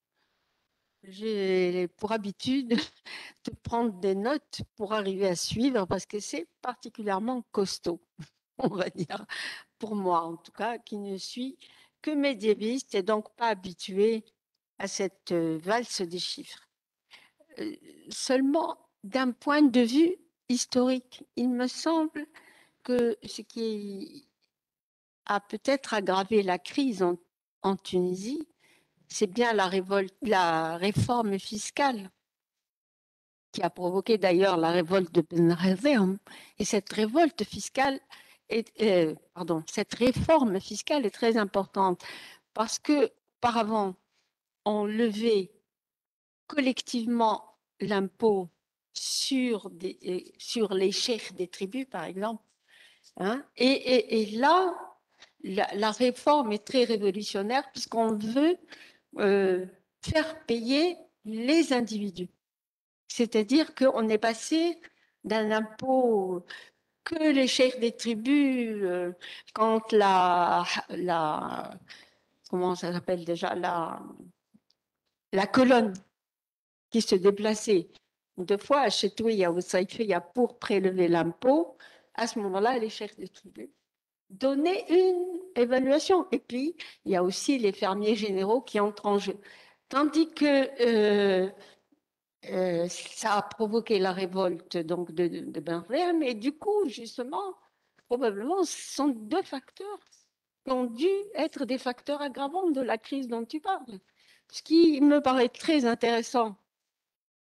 j'ai pour habitude de prendre des notes pour arriver à suivre parce que c'est particulièrement costaud, on va dire, pour moi en tout cas, qui ne suis que médiéviste et donc pas habitué à cette euh, valse des chiffres. Euh, seulement d'un point de vue historique, il me semble que ce qui a peut-être aggravé la crise en, en Tunisie, c'est bien la, révolte, la réforme fiscale qui a provoqué d'ailleurs la révolte de Benrazéum. Et cette révolte fiscale, est, euh, pardon, cette réforme fiscale est très importante parce que auparavant, on levait collectivement l'impôt sur, des, sur les chefs des tribus, par exemple. Hein, et, et, et là, la, la, réforme est très révolutionnaire puisqu'on veut euh, faire payer les individus. C'est-à-dire qu'on est passé d'un impôt que les chefs des tribus, euh, quand la, la, comment ça s'appelle déjà, la, la colonne qui se déplaçait deux fois à Chetouya ou Saïfia pour prélever l'impôt, à ce moment-là, les chefs des tribus donnaient une évaluation. Et puis, il y a aussi les fermiers généraux qui entrent en jeu. Tandis que euh, euh, ça a provoqué la révolte donc, de, de Benréam, et du coup, justement, probablement, ce sont deux facteurs qui ont dû être des facteurs aggravants de la crise dont tu parles. Ce qui me paraît très intéressant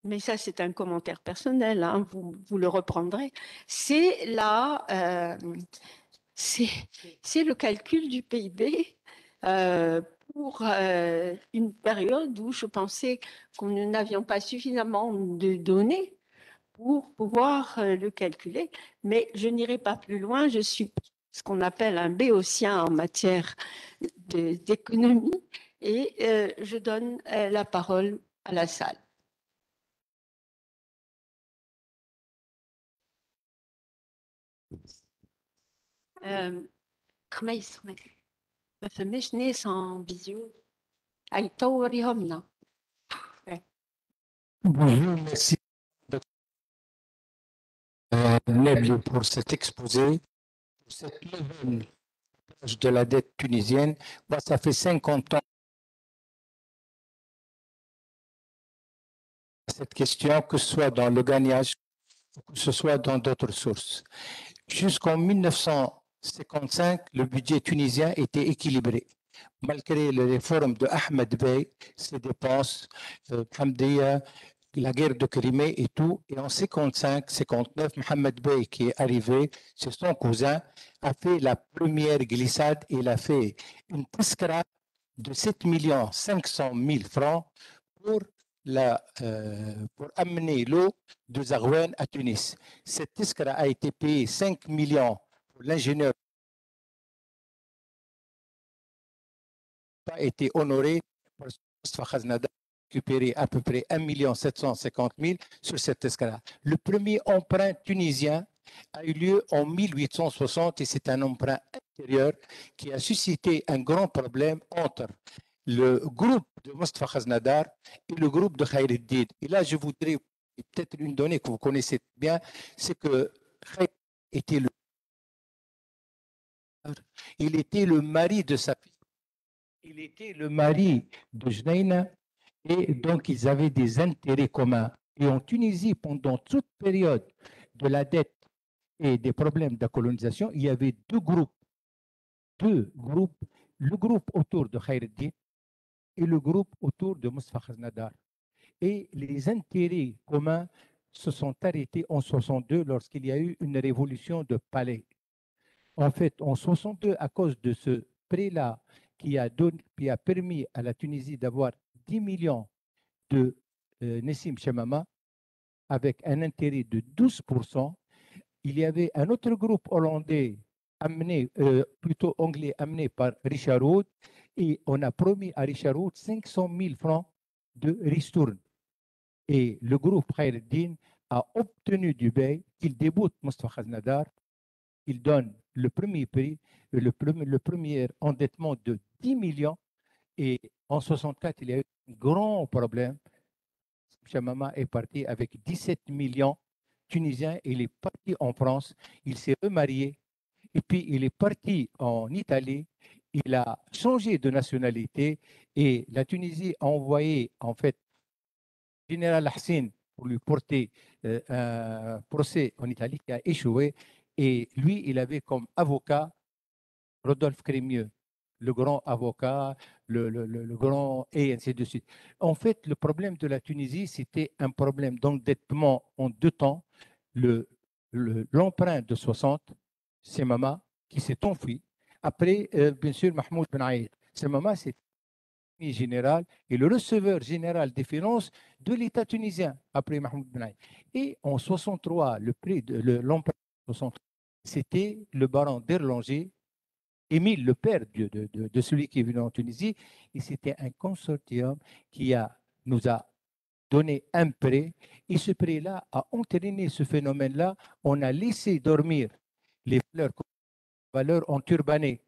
mais ça c'est un commentaire personnel, hein, vous, vous le reprendrez, c'est la, euh, c'est, c'est le calcul du P I B euh, pour euh, une période où je pensais que nous n'avions pas suffisamment de données pour pouvoir euh, le calculer, mais je n'irai pas plus loin, je suis ce qu'on appelle un béotien en matière de- d'économie et euh, je donne euh, la parole à la salle. Euh, خميس خميس ما فماش ناس en visio هيطور يهمنا. Bonjour, merci euh, Nebli pour cet exposé, pour cette nouvelle page de la dette tunisienne. Moi, ça fait cinquante ans cette question, que ce soit dans le gagnage, que ce soit dans d'autres sources. Jusqu'en mille neuf cent cinquante-cinq, le budget tunisien était équilibré. Malgré les réformes de Ahmed Bey, ses dépenses, euh, Hamdiya, la guerre de Crimée et tout. Et en cinquante-cinq cinquante-neuf, Mohamed Bey, qui est arrivé, c'est son cousin, a fait la première glissade. Il a fait une tiscra de sept millions cinq cent mille francs pour, la, euh, pour amener l'eau de Zarouane à Tunis. Cette tiscra a été payée cinq millions pour l'ingénieur. A été honoré par Mustafa Khaznadar, récupéré à peu près un million sept cent cinquante mille sur cette escalade. Le premier emprunt tunisien a eu lieu en mille huit cent soixante et c'est un emprunt intérieur qui a suscité un grand problème entre le groupe de Mustafa Khaznadar et le groupe de Khaireddin. Et là, je voudrais peut-être une donnée que vous connaissez bien, c'est que Khaireddin était le, il était le mari de sa fille. Il était le mari de Jnaina et donc ils avaient des intérêts communs. Et en Tunisie, pendant toute période de la dette et des problèmes de colonisation, il y avait deux groupes. Deux groupes. Le groupe autour de Khaireddin et le groupe autour de Mustafa Khaznadar. Et les intérêts communs se sont arrêtés en soixante-deux lorsqu'il y a eu une révolution de palais. En fait, en soixante-deux, à cause de ce prêt-là qui a, donné, qui a permis à la Tunisie d'avoir dix millions de euh, Nessim Chemama avec un intérêt de douze pour cent, il y avait un autre groupe hollandais amené, euh, plutôt anglais, amené par Richard Wood, et on a promis à Richard Wood cinq cent mille francs de ristourne. Et le groupe Khaireddin a obtenu du B E I qu'il déboute Mustafa Khaznadar, il donne le premier prix, le premier, le premier endettement de dix millions, et en soixante-quatre, il y a eu un grand problème. Chamama est parti avec dix-sept millions tunisiens, il est parti en France, il s'est remarié, et puis il est parti en Italie, il a changé de nationalité, et la Tunisie a envoyé en fait le général Hassine pour lui porter euh, un procès en Italie qui a échoué, et lui, il avait comme avocat Rodolphe Crémieux, le grand avocat, le, le, le, le grand, et ainsi de suite. En fait, le problème de la Tunisie, c'était un problème d'endettement en deux temps. Le, le, l'emprunt de soixante, c'est Mama qui s'est enfui. Après, euh, bien sûr, Mahmoud Ben Aïd. C'est Mama, c'est le général et le receveur général des finances de l'État tunisien, après Mahmoud Ben Aïd. Et en soixante-trois, le prix de le, l'emprunt de soixante-trois, c'était le baron d'Erlanger, Émile, le père de, de, de, de celui qui est venu en Tunisie, et c'était un consortium qui a, nous a donné un prêt, et ce prêt-là a entraîné ce phénomène-là. On a laissé dormir les valeurs, valeurs enturbanées,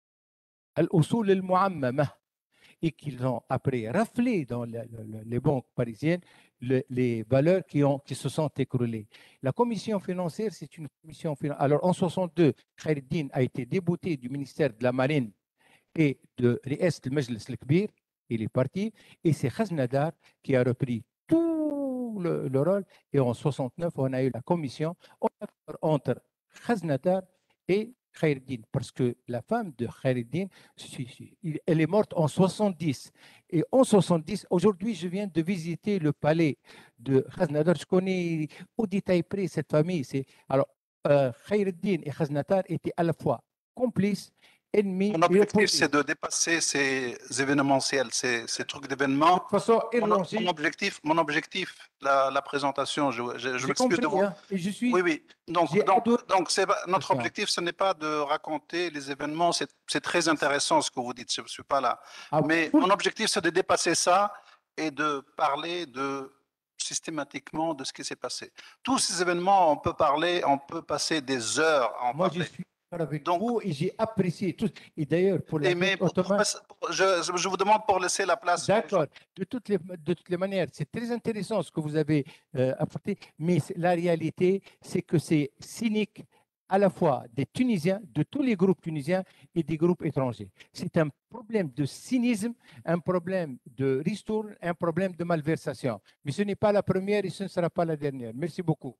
al-usul al-mu'ammama, et qu'ils ont après raflé dans le, le, les banques parisiennes le, les valeurs qui, ont, qui se sont écroulées. La commission financière, c'est une commission financière. Alors en soixante-deux, Khaireddin a été débouté du ministère de la Marine et de Ri'as al-Majlis al-Kbir, il est parti, et c'est Khaznadar qui a repris tout le, le rôle, et en soixante-neuf, on a eu la commission entre Khaznadar et Khaireddin, parce que la femme de Khaireddin, elle est morte en soixante-dix. Et en soixante-dix, aujourd'hui, je viens de visiter le palais de Khaznadar. Je connais au détail près cette famille. Alors, euh, Khaireddin et Khaznatar étaient à la fois complices, ennemis Mon et objectif, opposés. c'est de dépasser ces événementiels, ces, ces trucs d'événements. De toute façon, Mon, érangés. mon objectif, mon objectif la, la présentation, je, je, je J'ai m'excuse compris, de vous. hein, et je suis. Oui, oui. Donc, j'ai donc, adoré donc c'est pas- notre ça. objectif, ce n'est pas de raconter les événements. C'est c'est très intéressant ce que vous dites. Je ne suis pas là. Ah, Mais full- mon objectif, c'est de dépasser ça et de parler de systématiquement de ce qui s'est passé. Tous ces événements, on peut parler, on peut passer des heures à en Moi, je parler. suis d'accord avec Donc, vous et j'ai apprécié tout. Et d'ailleurs, pour la et mais dette pour- pour- ottomane, pour- je, je vous demande pour laisser la place aux gens. d'accord, de toutes les, de toutes les manières, c'est très intéressant ce que vous avez euh, apporté, mais c'est- la réalité, c'est que c'est cynique à la fois des Tunisiens, de tous les groupes tunisiens et des groupes étrangers. C'est un problème de cynisme, un problème de ristourne, un problème de malversation. Mais ce n'est pas la première et ce ne sera pas la dernière. Merci beaucoup.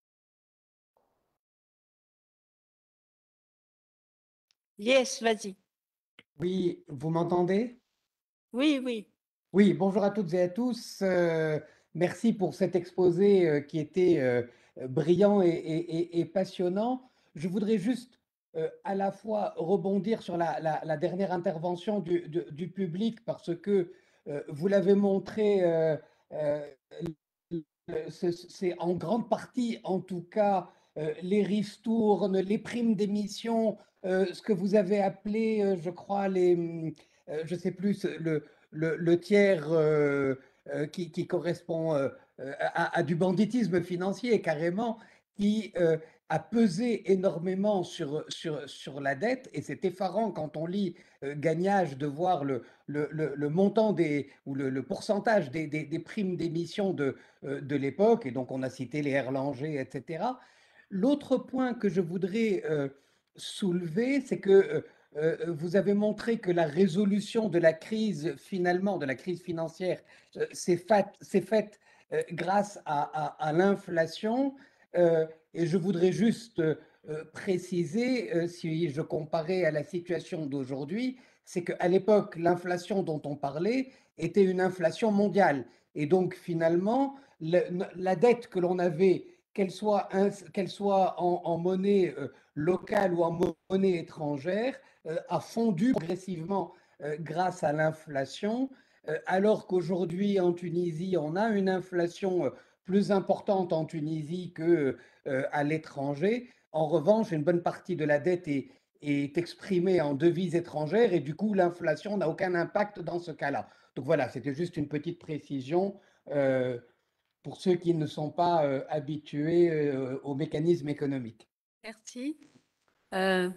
Yes, vas-y. Oui, vous m'entendez? Oui, oui. Oui, bonjour à toutes et à tous. Euh, merci pour cet exposé euh, qui était euh, brillant et, et- et- et passionnant. Je voudrais juste euh, à la fois rebondir sur la, la- la dernière intervention du, de- du public parce que euh, vous l'avez montré, euh, euh, le- c'est c'est en grande partie, en tout cas, euh, les ristournes, les primes d'émission, euh, ce que vous avez appelé, euh, je crois, les, hum, euh, je sais plus, le, le, le tiers euh, euh, qui, qui correspond euh, euh, à, à du banditisme financier carrément, qui euh, a pesé énormément sur, sur, sur la dette. Et c'est effarant quand on lit euh, Gagnage de voir le, le, le, le montant des, ou le, le pourcentage des, des, des primes d'émission de, euh, de l'époque. Et donc on a cité les Erlanger, et cetera. L'autre point que je voudrais euh, soulever, c'est que euh, euh, vous avez montré que la résolution de la crise, finalement, de la crise financière, euh, s'est faite, s'est faite euh, grâce à, à, à l'inflation. Euh, et je voudrais juste euh, préciser, euh, si je comparais à la situation d'aujourd'hui, c'est qu'à l'époque, l'inflation dont on parlait était une inflation mondiale. Et donc, finalement, le, la dette que l'on avait, qu'elle soit, un, qu'elle soit en, en monnaie euh, locale ou en monnaie étrangère, euh, a fondu progressivement euh, grâce à l'inflation, euh, alors qu'aujourd'hui en Tunisie, on a une inflation euh, plus importante en Tunisie que euh, à l'étranger. En revanche, une bonne partie de la dette est, est exprimée en devises étrangères et du coup, l'inflation n'a aucun impact dans ce cas-là. Donc voilà, c'était juste une petite précision euh, pour ceux qui ne sont pas euh, habitués euh, aux mécanismes économiques. Merci. Euh,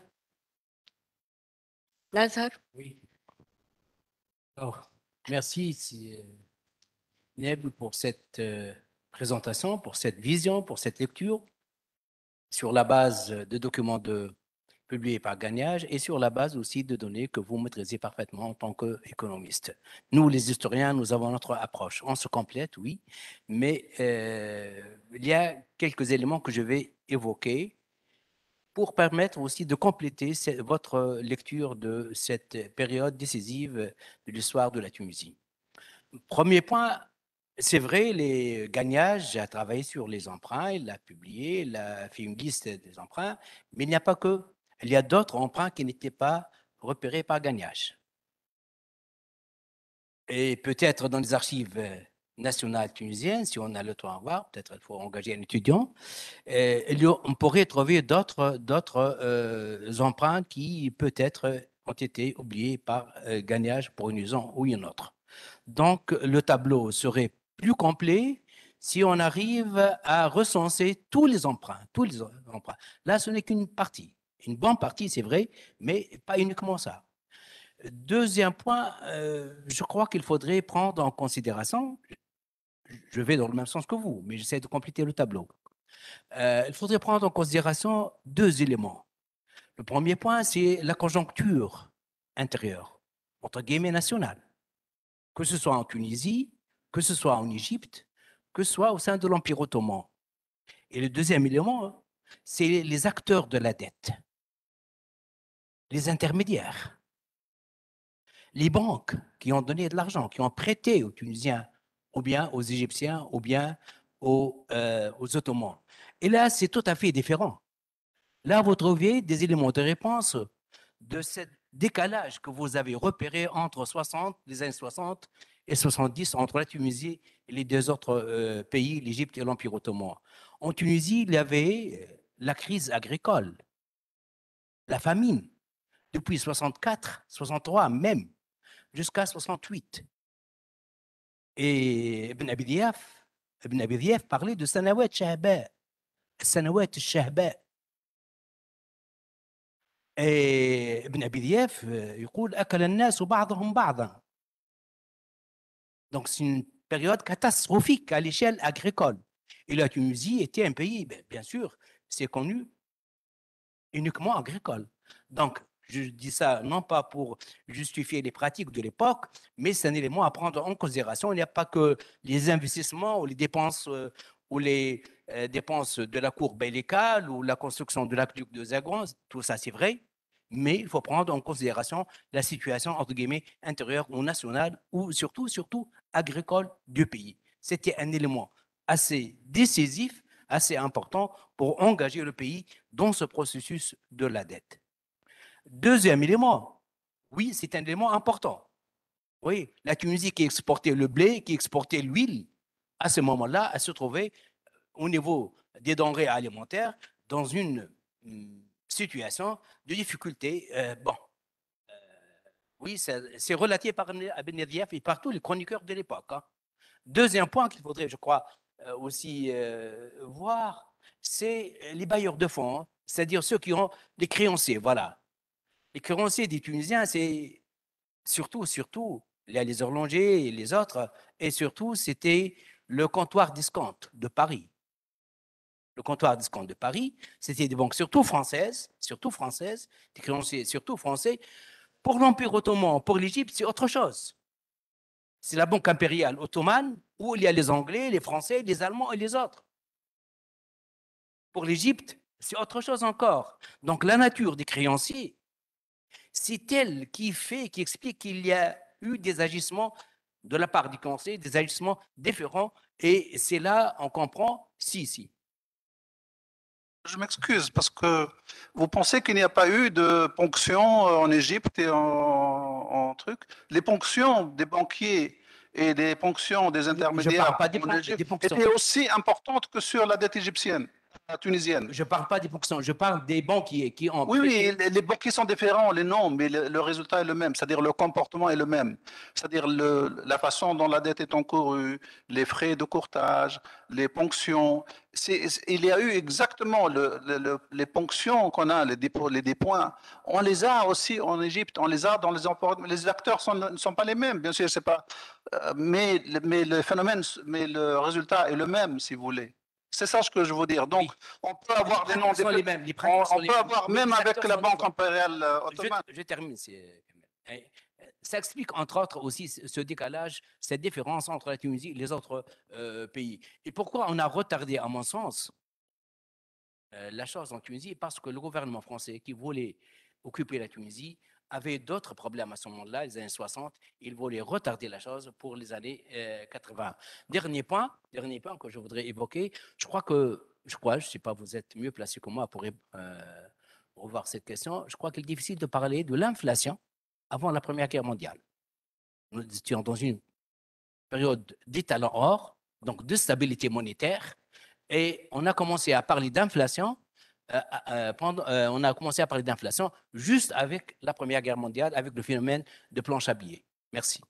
Lazare. Oui. Alors, merci si, euh, Neb pour cette euh, présentation, pour cette vision, pour cette lecture sur la base de documents de, publiés par Gagnage et sur la base aussi de données que vous maîtrisez parfaitement en tant qu'économiste. Nous, les historiens, nous avons notre approche. On se complète, oui, mais euh, il y a quelques éléments que je vais évoquer pour permettre aussi de compléter votre lecture de cette période décisive de l'histoire de la Tunisie. Premier point, c'est vrai, les Gagnage a travaillé sur les emprunts, il a publié, il a fait une liste des emprunts, mais il n'y a pas que. Il y a d'autres emprunts qui n'étaient pas repérés par Gagnage. Et peut-être dans les archives nationales tunisiennes, si on a le temps à voir, peut-être il faut engager un étudiant, euh, on pourrait trouver d'autres d'autres euh, emprunts qui peut-être ont été oubliés par euh, Gagnage pour une raison ou une autre. Donc, le tableau serait plus complet si on arrive à recenser tous les emprunts, tous les emprunts. Là, ce n'est qu'une partie. Une bonne partie, c'est vrai, mais pas uniquement ça. Deuxième point, euh, je crois qu'il faudrait prendre en considération, je vais dans le même sens que vous, mais j'essaie de compléter le tableau. Euh, il faudrait prendre en considération deux éléments. Le premier point, c'est la conjoncture intérieure, entre guillemets nationale, que ce soit en Tunisie, que ce soit en Égypte, que ce soit au sein de l'Empire ottoman. Et le deuxième élément, c'est les acteurs de la dette. les intermédiaires, les banques qui ont donné de l'argent, qui ont prêté aux Tunisiens, ou bien aux Égyptiens, ou bien aux, euh, aux Ottomans. Et là, c'est tout à fait différent. Là, vous trouvez des éléments de réponse de ce décalage que vous avez repéré entre soixante, les années soixante et soixante-dix, entre la Tunisie et les deux autres euh, pays, l'Égypte et l'Empire ottoman. En Tunisie, il y avait la crise agricole, la famine, depuis soixante-quatre, soixante-trois même, jusqu'à soixante-huit. Et Ibn Abi Diaf, Ibn Abi Diaf parlait de Sanawat Shahba, Sanawat Shahba. Et Ibn Abi Diaf يقول أكل الناس بعضهم بعضا. Donc c'est une période catastrophique à l'échelle agricole. Et la Tunisie était un pays, bien sûr, c'est connu, uniquement agricole. Donc, je dis ça non pas pour justifier les pratiques de l'époque, mais c'est un élément à prendre en considération. Il n'y a pas que les investissements ou les dépenses, euh, ou les euh, dépenses de la cour bellicale ou la construction de l'aqueduc de Zagouan, tout ça c'est vrai, mais il faut prendre en considération la situation, entre guillemets, intérieure ou nationale, ou surtout, surtout agricole du pays. C'était un élément assez décisif, assez important pour engager le pays dans ce processus de la dette. Deuxième élément, oui, c'est un élément important. Oui, la Tunisie qui exportait le blé, qui exportait l'huile, à ce moment-là, elle se trouvait au niveau des denrées alimentaires dans une hum, situation de difficulté. Euh, bon, euh, oui, c'est relaté par Ibn Diaf et par tous les chroniqueurs de l'époque. Hein. Deuxième point qu'il faudrait, je crois, euh, aussi euh, voir, c'est les bailleurs de fonds, hein, c'est-à-dire ceux qui ont des créanciers. Voilà. Les créanciers des Tunisiens, c'est surtout, surtout, il y a les horlogers et les autres, et surtout, c'était le comptoir discount de Paris. Le comptoir discount de Paris, c'était des banques surtout françaises, surtout françaises, des créanciers surtout français. Pour l'Empire ottoman, pour l'Égypte, c'est autre chose. C'est la banque impériale ottomane où il y a les Anglais, les Français, les Allemands et les autres. Pour l'Égypte, c'est autre chose encore. Donc la nature des créanciers, c'est elle qui fait, qui explique qu'il y a eu des agissements de la part du Conseil, des agissements différents, et c'est là on comprend, si, si. Je m'excuse parce que vous pensez qu'il n'y a pas eu de ponctions en Égypte et en, en truc. Les ponctions des banquiers et les ponctions des intermédiaires je parle pas des, en Égypte des ponctions. étaient aussi importantes que sur la dette égyptienne, la tunisienne. Je ne parle pas des ponctions, je parle des banquiers qui ont... Oui, oui, les, les banquiers sont différents, les noms, mais le, le résultat est le même, c'est-à-dire le comportement est le même. C'est-à-dire le, la façon dont la dette est encourue, les frais de courtage, les ponctions. C'est, il y a eu exactement le, le, les ponctions qu'on a, les dépôts, les dépoints. On les a aussi en Égypte, on les a dans les emports. Les acteurs sont, ne sont pas les mêmes, bien sûr, c'est pas. Mais, mais le phénomène, mais le résultat est le même, si vous voulez. C'est ça ce que je veux dire. Donc, oui. On peut avoir des noms... Sont les mêmes, les on, sont on les peut mêmes. avoir, même avec la Banque impériale ottomane. Je, je termine. Ça explique, entre autres, aussi ce décalage, cette différence entre la Tunisie et les autres euh, pays. Et pourquoi on a retardé, à mon sens, euh, la chose en Tunisie? Parce que le gouvernement français qui voulait occuper la Tunisie avait d'autres problèmes à ce moment-là, les années soixante. Il voulait retarder la chose pour les années euh, quatre-vingts. Dernier point, dernier point que je voudrais évoquer, je crois que, je crois, je ne sais pas, vous êtes mieux placé que moi pour euh, revoir cette question, je crois qu'il est difficile de parler de l'inflation avant la Première Guerre mondiale. Nous étions dans une période d'étalon or, donc de stabilité monétaire, et on a commencé à parler d'inflation Euh, euh, pendant, euh, on a commencé à parler d'inflation juste avec la Première Guerre mondiale, avec le phénomène de planche à billets. Merci.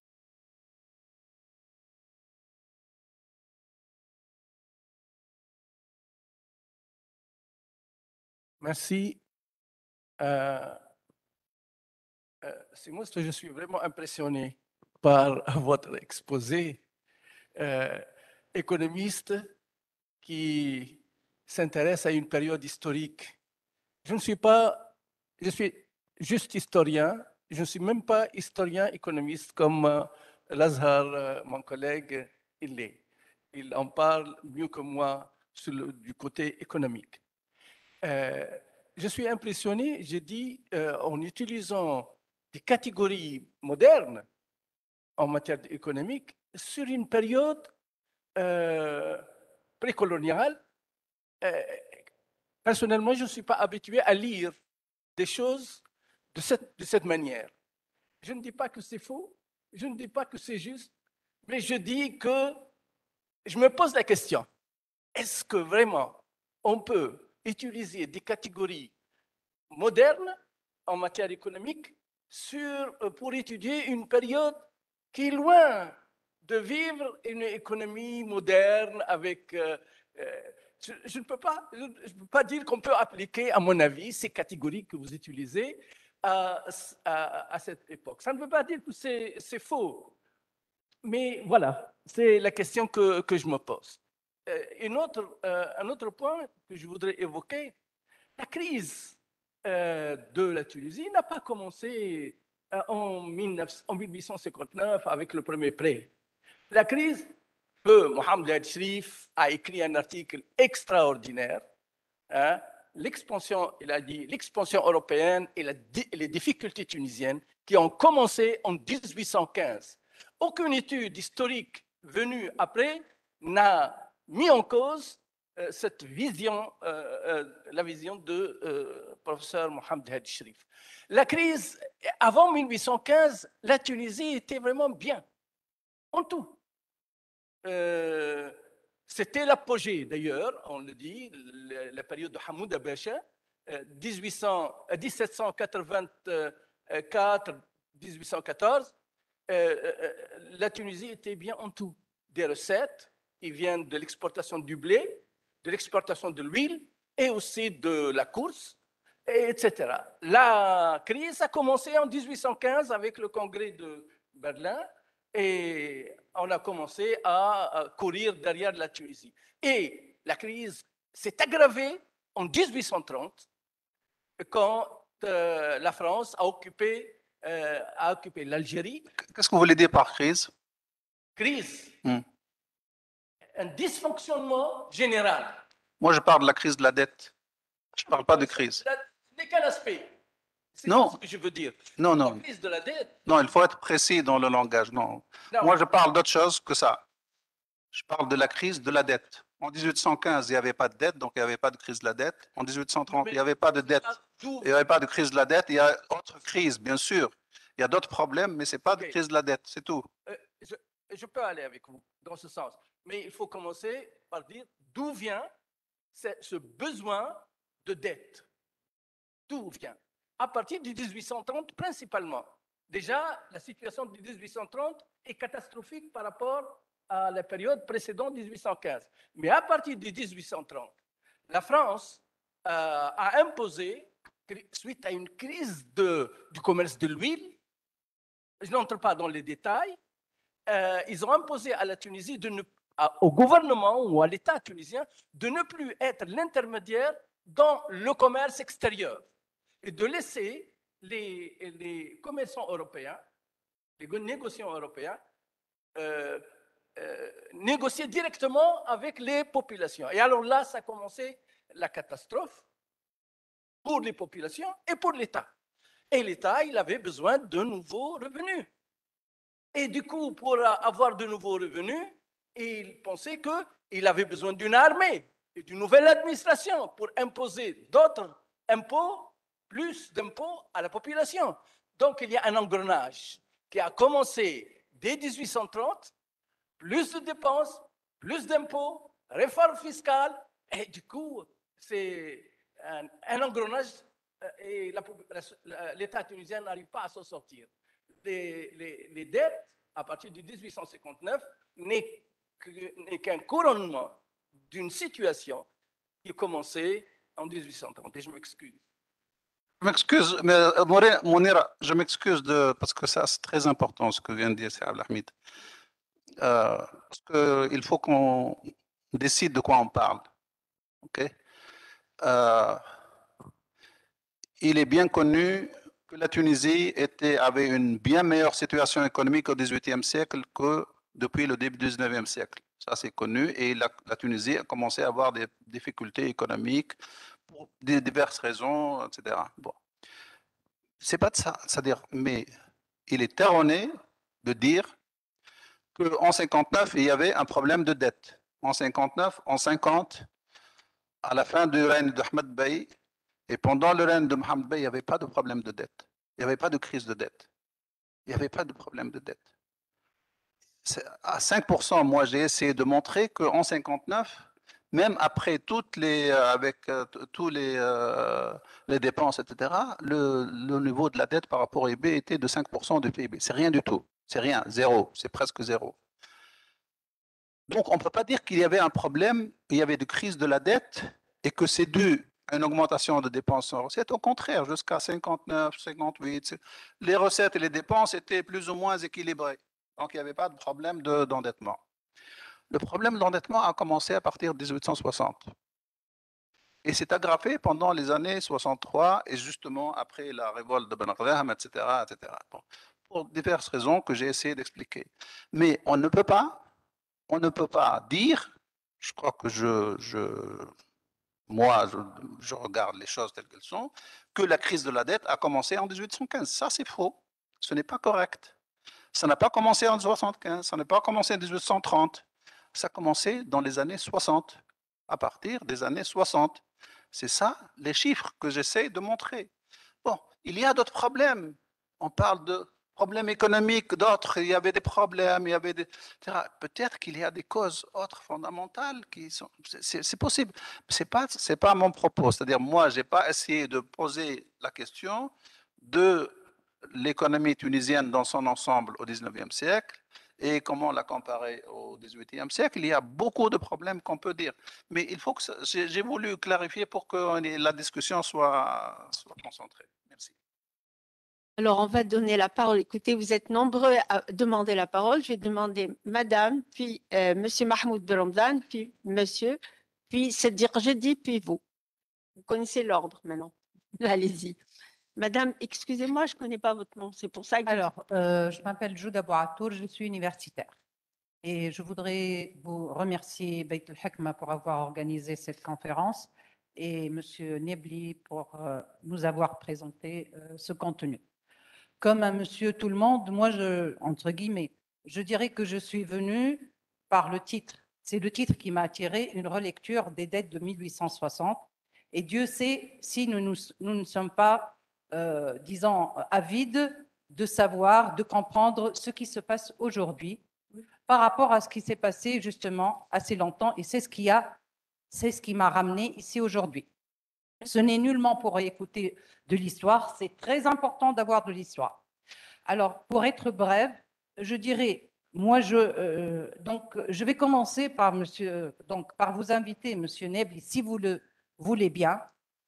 Merci. Euh, euh, c'est moi, je suis vraiment impressionné par votre exposé. Euh, économiste qui s'intéresse à une période historique. Je ne suis pas, je suis juste historien, je ne suis même pas historien économiste comme euh, Lazar, euh, mon collègue, il l'est. Il en parle mieux que moi sur le, du côté économique. Euh, je suis impressionné, j'ai dit, euh, en utilisant des catégories modernes en matière économique sur une période euh, précoloniale. Euh, personnellement, je ne suis pas habitué à lire des choses de cette, de cette manière. Je ne dis pas que c'est faux, je ne dis pas que c'est juste, mais je dis que je me pose la question, est-ce que vraiment on peut utiliser des catégories modernes en matière économique sur, pour étudier une période qui est loin de vivre une économie moderne avec... Euh, euh, je, je ne peux pas, je, je peux pas dire qu'on peut appliquer, à mon avis, ces catégories que vous utilisez à, à, à cette époque. Ça ne veut pas dire que c'est, c'est faux, mais voilà, c'est la question que, que je me pose. Euh, une autre, euh, un autre point que je voudrais évoquer, la crise euh, de la Tunisie n'a pas commencé euh, en, mille huit cent cinquante-neuf avec le premier prêt. La crise, que Mohamed El-Shrif a écrit un article extraordinaire, hein, l'expansion, il a dit, l'expansion européenne et, la, et les difficultés tunisiennes qui ont commencé en dix-huit cent quinze. Aucune étude historique venue après n'a mis en cause euh, cette vision, euh, euh, la vision de euh, professeur Mohamed El-Shrif. La crise, avant mille huit cent quinze, la Tunisie était vraiment bien, en tout. Euh, c'était l'apogée, d'ailleurs, on le dit, la, la période de Hamoud Abacha, euh, dix-huit cents, euh, dix-sept cent quatre-vingt-quatre à dix-huit cent quatorze, euh, euh, la Tunisie était bien en tout. Des recettes qui viennent de l'exportation du blé, de l'exportation de l'huile et aussi de la course, et cetera. La crise a commencé en dix-huit cent quinze avec le congrès de Berlin et on a commencé à courir derrière la Tunisie. Et la crise s'est aggravée en dix-huit cent trente quand euh, la France a occupé, euh, a occupé l'Algérie. Qu'est-ce que vous voulez dire par crise? Crise. Hmm. Un dysfonctionnement général. Moi, je parle de la crise de la dette. Je ne parle pas de crise. De quel aspect? C'est Non. ce que je veux dire. Non, non. La crise de la dette. Non, il faut être précis dans le langage. Non. Non. Moi, je parle d'autre chose que ça. Je parle de la crise de la dette. En dix-huit cent quinze, il n'y avait pas de dette, donc il n'y avait pas de crise de la dette. En dix-huit cent trente, il n'y avait pas de dette. Il n'y avait pas de crise de la dette. Il y a autre crise, bien sûr. Il y a d'autres problèmes, mais ce n'est pas de Okay. crise de la dette, c'est tout. Euh, je, je peux aller avec vous dans ce sens. Mais il faut commencer par dire d'où vient ce besoin de dette. D'où vient? À partir de dix-huit cent trente, principalement. Déjà, la situation de dix-huit cent trente est catastrophique par rapport à la période précédente dix-huit cent quinze. Mais à partir de dix-huit cent trente, la France euh, a imposé, suite à une crise de, du commerce de l'huile, je n'entre pas dans les détails, euh, ils ont imposé à la Tunisie, de ne, à, au gouvernement ou à l'État tunisien, de ne plus être l'intermédiaire dans le commerce extérieur et de laisser les, les commerçants européens, les négociants européens, euh, euh, négocier directement avec les populations. Et alors là, ça a commencé la catastrophe pour les populations et pour l'État. Et l'État, il avait besoin de nouveaux revenus. Et du coup, pour avoir de nouveaux revenus, il pensait qu'il avait besoin d'une armée et d'une nouvelle administration pour imposer d'autres impôts, plus d'impôts à la population. Donc, il y a un engrenage qui a commencé dès dix-huit cent trente, plus de dépenses, plus d'impôts, réforme fiscale, et du coup, c'est un, un engrenage et l'État tunisien n'arrive pas à s'en sortir. Les, les, les dettes, à partir de dix-huit cent cinquante-neuf, n'est qu'un couronnement d'une situation qui a commencé en dix-huit cent trente. Et je m'excuse. Je m'excuse, mais Mounira, je m'excuse de parce que ça c'est très important ce que vient de dire Abdel Hamid. Euh, parce qu'il faut qu'on décide de quoi on parle. Okay? Euh, il est bien connu que la Tunisie était, avait une bien meilleure situation économique au dix-huitième siècle que depuis le début du dix-neuvième siècle. Ça, c'est connu. Et la, la Tunisie a commencé à avoir des difficultés économiques pour des- diverses raisons, et cetera. Bon. C'est pas de ça. C'est-à-dire, mais il est erroné de dire qu'en cinquante-neuf, il y avait un problème de dette. En cinquante-neuf, en cinquante, à la fin du règne de Ahmed Bey, et pendant le règne de Mohamed Bey, il n'y avait pas de problème de dette. Il n'y avait pas de crise de dette. Il n'y avait pas de problème de dette. C'est- À cinq pour cent, moi, j'ai essayé de montrer qu'en cinquante-neuf, même après toutes les, euh, avec euh, t- tous les, euh, les dépenses, et cetera, le, le niveau de la dette par rapport au P I B était de cinq pour cent du P I B. C'est rien du tout. C'est rien, zéro. C'est presque zéro. Donc, on ne peut pas dire qu'il y avait un problème, il y avait de crise de la dette et que c'est dû à une augmentation de dépenses sans recettes. Au contraire, jusqu'à cinquante-neuf, cinquante-huit, c'est- les recettes et les dépenses étaient plus ou moins équilibrées. Donc, il n'y avait pas de problème de- d'endettement. Le problème d'endettement a commencé à partir de dix-huit cent soixante. Et s'est aggravé pendant les années soixante-trois et justement après la révolte de Ben Qadam, et cetera, et cetera. Bon, pour diverses raisons que j'ai essayé d'expliquer. Mais on ne peut pas, on ne peut pas dire, je crois que je, je moi, je, je regarde les choses telles qu'elles sont, que la crise de la dette a commencé en dix-huit cent quinze. Ça, c'est faux. Ce n'est pas correct. Ça n'a pas commencé en soixante-quinze, ça n'a pas commencé en dix-huit cent trente. Ça a commencé dans les années soixante, à partir des années soixante. C'est ça, les chiffres que j'essaie de montrer. Bon, il y a d'autres problèmes. On parle de problèmes économiques, d'autres, il y avait des problèmes, il y avait des... Peut-être qu'il y a des causes autres fondamentales qui sont... C'est possible. Ce n'est pas, c'est pas mon propos. C'est-à-dire, moi, je n'ai pas essayé de poser la question de l'économie tunisienne dans son ensemble au dix-neuvième siècle et comment la comparer au dix-huitième siècle. Il y a beaucoup de problèmes qu'on peut dire. Mais il faut que ça- j'ai j'ai voulu clarifier pour que la discussion soit, soit concentrée. Merci. Alors, on va donner la parole. Écoutez, vous êtes nombreux à demander la parole. Je vais demander Madame, puis euh, Monsieur Mahmoud Belamdan, puis Monsieur, puis Sedir Jedi, puis vous. Vous connaissez l'ordre maintenant. Allez-y. Madame, excusez-moi, je ne connais pas votre nom. C'est pour ça que... Alors, euh, je m'appelle Jouda Bouatour, je suis universitaire. Et je voudrais vous remercier, Beit el-Hikma, pour avoir organisé cette conférence et M. Nebli pour euh, nous avoir présenté euh, ce contenu. Comme un monsieur tout le monde, moi, je, entre guillemets, je dirais que je suis venue par le titre. C'est le titre qui m'a attiré, une relecture des dettes de mille huit cent soixante. Et Dieu sait si nous, nous, nous ne sommes pas, euh, disons, avides de savoir, de comprendre ce qui se passe aujourd'hui par rapport à ce qui s'est passé justement assez longtemps. Et c'est ce qui a, c'est ce qui m'a ramené ici aujourd'hui. Ce n'est nullement pour écouter de l'histoire, c'est très important d'avoir de l'histoire. Alors, pour être brève, je dirais, moi, je, euh, donc, je vais commencer par, monsieur, donc, par vous inviter, Monsieur Nebli, si vous le voulez bien,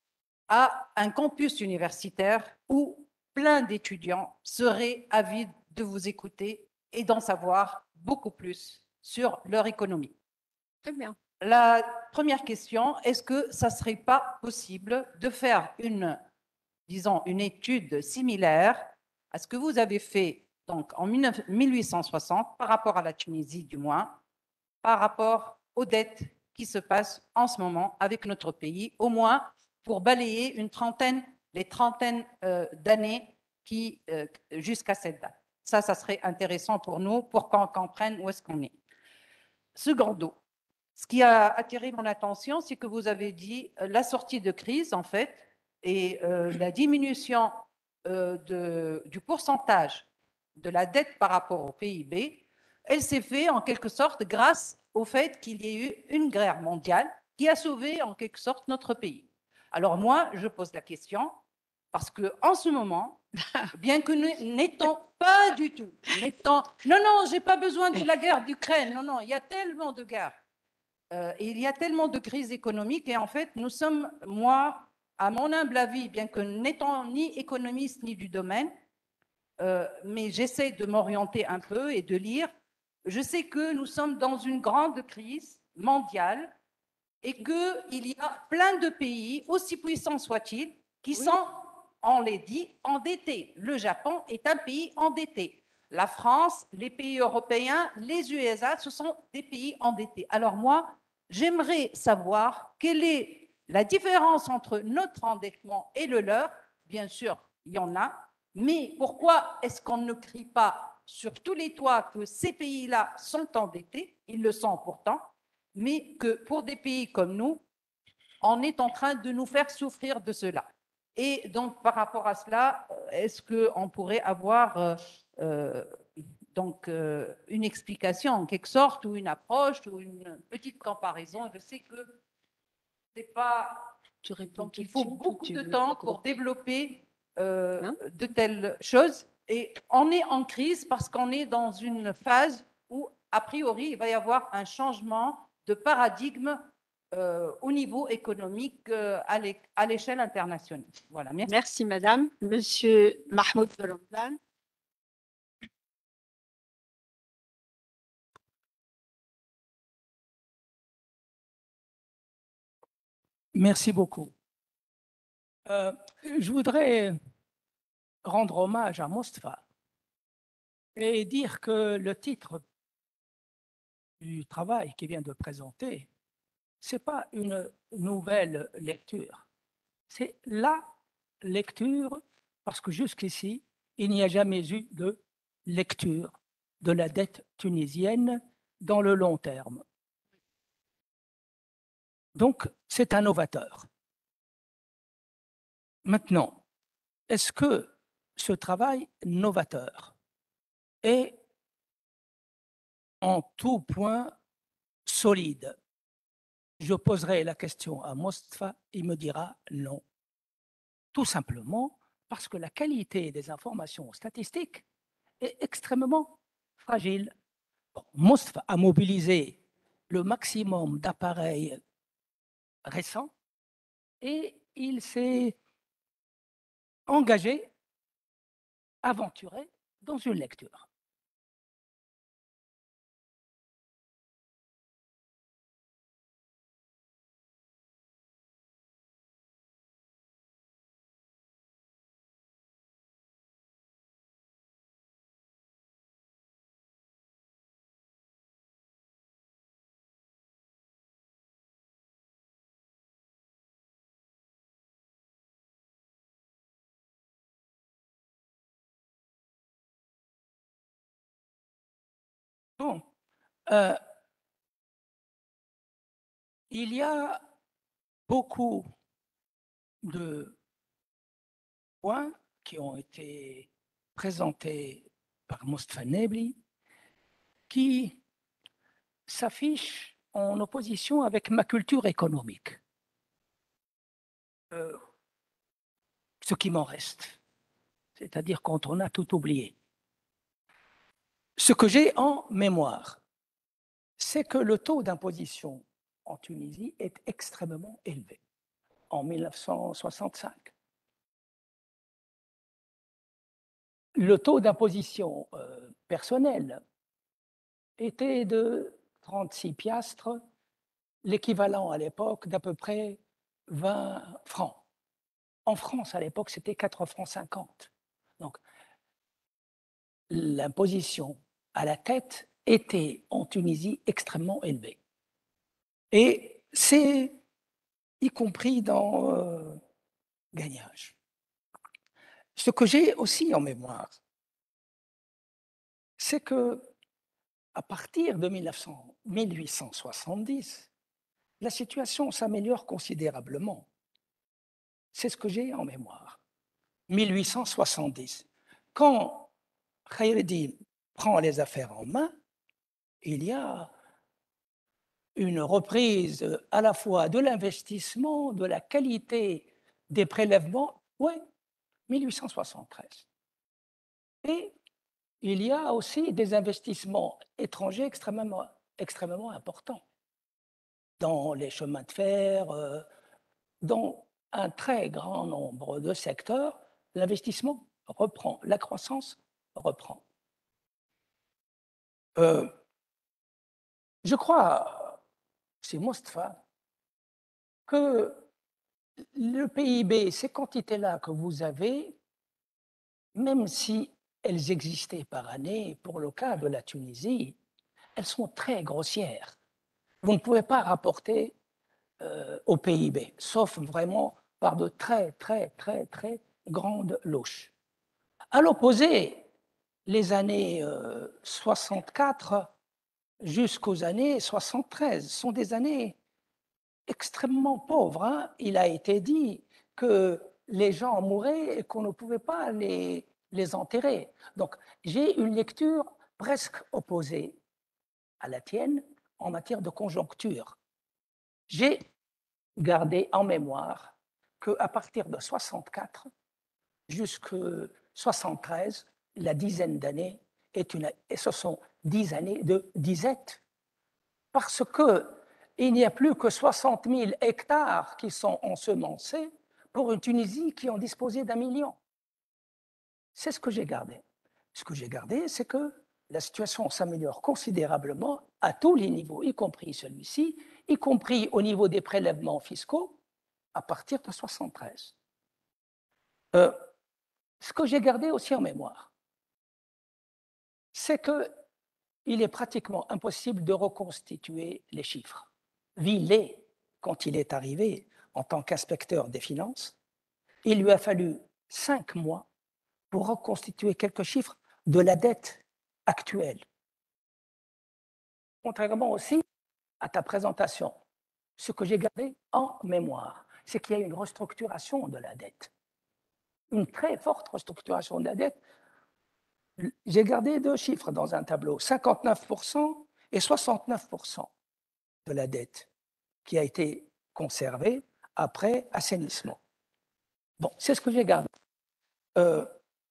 à un campus universitaire où plein d'étudiants seraient avides de vous écouter et d'en savoir beaucoup plus sur leur économie. Très bien. La première question, est-ce que ça ne serait pas possible de faire une, disons, une étude similaire à ce que vous avez fait donc, en mille huit cent soixante par rapport à la Tunisie du moins, par rapport aux dettes qui se passent en ce moment avec notre pays, au moins pour balayer une trentaine, les trentaines euh, d'années qui euh, jusqu'à cette date. Ça, ça serait intéressant pour nous, pour qu'on comprenne où est-ce qu'on est. Secondo, ce qui a attiré mon attention, c'est que vous avez dit euh, la sortie de crise, en fait, et euh, la diminution euh, de, du pourcentage de la dette par rapport au P I B, elle s'est faite en quelque sorte grâce au fait qu'il y ait eu une guerre mondiale qui a sauvé en quelque sorte notre pays. Alors moi, je pose la question, parce qu'en ce moment, bien que nous n'étant pas du tout, n'étant, non, non, je n'ai pas besoin de la guerre d'Ukraine, non, non, il y a tellement de guerres, euh, et il y a tellement de crises économiques, et en fait, nous sommes, moi, à mon humble avis, bien que n'étant ni économiste ni du domaine, euh, mais j'essaie de m'orienter un peu et de lire, je sais que nous sommes dans une grande crise mondiale et qu'il y a plein de pays, aussi puissants soient-ils, qui oui. sont, on les dit, endettés. Le Japon est un pays endetté. La France, les pays européens, les U S A, ce sont des pays endettés. Alors moi, j'aimerais savoir quelle est La différence entre notre endettement et le leur, bien sûr, il y en a, mais pourquoi est-ce qu'on ne crie pas sur tous les toits que ces pays-là sont endettés, ils le sont pourtant, mais que pour des pays comme nous, on est en train de nous faire souffrir de cela. Et donc, par rapport à cela, est-ce qu'on pourrait avoir euh, euh, donc, euh, une explication en quelque sorte, ou une approche, ou une petite comparaison? Je sais que c'est pas... Tu réponds Donc, tout il de faut suite ou beaucoup tu de veux temps grouper? pour développer euh, Hein? de telles choses. Et on est en crise parce qu'on est dans une phase où, a priori, il va y avoir un changement de paradigme euh, au niveau économique euh, à l'é- à l'échelle internationale. Voilà, merci. Merci, madame. Monsieur Mahmoud Belomdan. Merci beaucoup. Euh, je voudrais rendre hommage à Mostafa et dire que le titre du travail qu'il vient de présenter, ce n'est pas une nouvelle lecture, c'est la lecture, parce que jusqu'ici, il n'y a jamais eu de lecture de la dette tunisienne dans le long terme. Donc, c'est un novateur. Maintenant, est-ce que ce travail novateur est en tout point solide? Je poserai la question à Mostafa, il me dira non. Tout simplement parce que la qualité des informations statistiques est extrêmement fragile. Bon, Mostafa a mobilisé le maximum d'appareils récents et il s'est engagé, aventuré dans une lecture. Bon, euh, il y a beaucoup de points qui ont été présentés par Mostafa Nebli qui s'affichent en opposition avec ma culture économique. Euh, ce qui m'en reste, c'est-à-dire quand on a tout oublié. Ce que j'ai en mémoire, c'est que le taux d'imposition en Tunisie est extrêmement élevé en mille neuf cent soixante-cinq. Le taux d'imposition euh, personnelle était de trente-six piastres, l'équivalent à l'époque d'à peu près vingt francs. En France, à l'époque, c'était quatre francs cinquante. Donc, l'imposition à la tête était en Tunisie extrêmement élevée. Et c'est y compris dans euh, gagnage. Ce que j'ai aussi en mémoire, c'est que à partir de mille huit cent soixante-dix, la situation s'améliore considérablement. C'est ce que j'ai en mémoire. mille huit cent soixante-dix. Quand Khaireddin prend les affaires en main, il y a une reprise à la fois de l'investissement, de la qualité des prélèvements. Oui, mille huit cent soixante-treize. Et il y a aussi des investissements étrangers extrêmement, extrêmement importants dans les chemins de fer, euh, dans un très grand nombre de secteurs. L'investissement reprend, la croissance reprend. Euh, je crois, c'est Mostafa, que le P I B, ces quantités-là que vous avez, même si elles existaient par année, pour le cas de la Tunisie, elles sont très grossières. Vous ne pouvez pas rapporter euh, au P I B, sauf vraiment par de très, très, très, très grandes louches. À l'opposé, les années euh, soixante-quatre jusqu'aux années soixante-treize sont des années extrêmement pauvres. Hein. Il a été dit que les gens mouraient et qu'on ne pouvait pas les, les enterrer. Donc, j'ai une lecture presque opposée à la tienne en matière de conjoncture. J'ai gardé en mémoire qu'à partir de soixante-quatre jusqu'à soixante-treize, la dizaine d'années est une, et ce sont dix années de disette, parce qu'il n'y a plus que soixante mille hectares qui sont ensemencés pour une Tunisie qui en disposait d'un million. C'est ce que j'ai gardé. Ce que j'ai gardé, c'est que la situation s'améliore considérablement à tous les niveaux, y compris celui-ci, y compris au niveau des prélèvements fiscaux, à partir de soixante-treize. Euh, ce que j'ai gardé aussi en mémoire, c'est qu'il est pratiquement impossible de reconstituer les chiffres. Villet, quand il est arrivé en tant qu'inspecteur des finances, il lui a fallu cinq mois pour reconstituer quelques chiffres de la dette actuelle. Contrairement aussi à ta présentation, ce que j'ai gardé en mémoire, c'est qu'il y a une restructuration de la dette, une très forte restructuration de la dette. J'ai gardé deux chiffres dans un tableau, cinquante-neuf pour cent et soixante-neuf pour cent de la dette qui a été conservée après assainissement. Bon, c'est ce que j'ai gardé. Euh,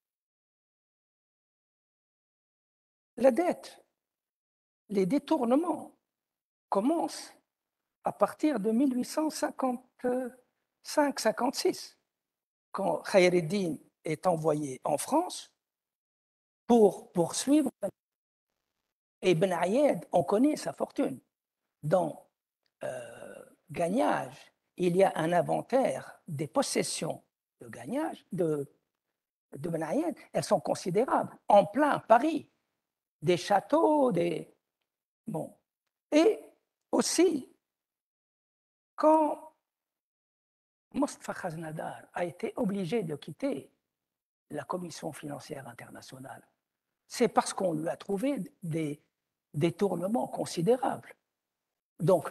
la dette, les détournements commencent à partir de mille huit cent cinquante-cinq cinquante-six, quand Khayreddin est envoyé en France pour poursuivre. Et Ben Ayed, on connaît sa fortune. Dans euh, Gagnage, il y a un inventaire des possessions de Gagnage, de, de Ben Ayed. Elles sont considérables, en plein Paris. Des châteaux, des... Bon. Et aussi, quand Mostafa Khaznadar a été obligé de quitter la Commission financière internationale, c'est parce qu'on lui a trouvé des détournements considérables. Donc,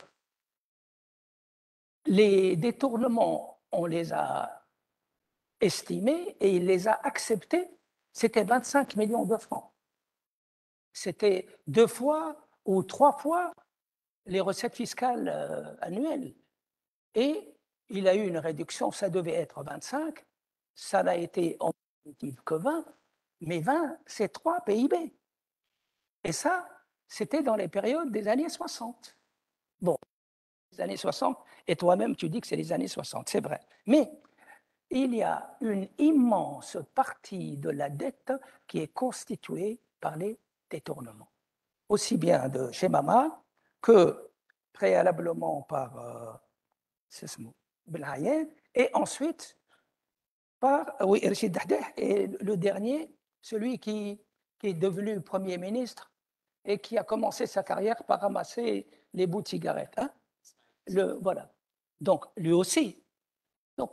les détournements, on les a estimés et il les a acceptés. C'était vingt-cinq millions de francs. C'était deux fois ou trois fois les recettes fiscales euh, annuelles. Et il a eu une réduction, ça devait être vingt-cinq, ça n'a été en définitive que vingt, mais vingt, c'est trois P I B. Et ça, c'était dans les périodes des années soixante. Bon, les années soixante, et toi-même, tu dis que c'est les années soixante, c'est vrai. Mais il y a une immense partie de la dette qui est constituée par les détournements, aussi bien de chez Mama que préalablement par euh, Ben Ayed, et ensuite par oui, Rachid Dahdeh, et le dernier, celui qui, qui est devenu Premier ministre et qui a commencé sa carrière par ramasser les bouts de cigarettes. Hein? Le, voilà. Donc, lui aussi. Donc,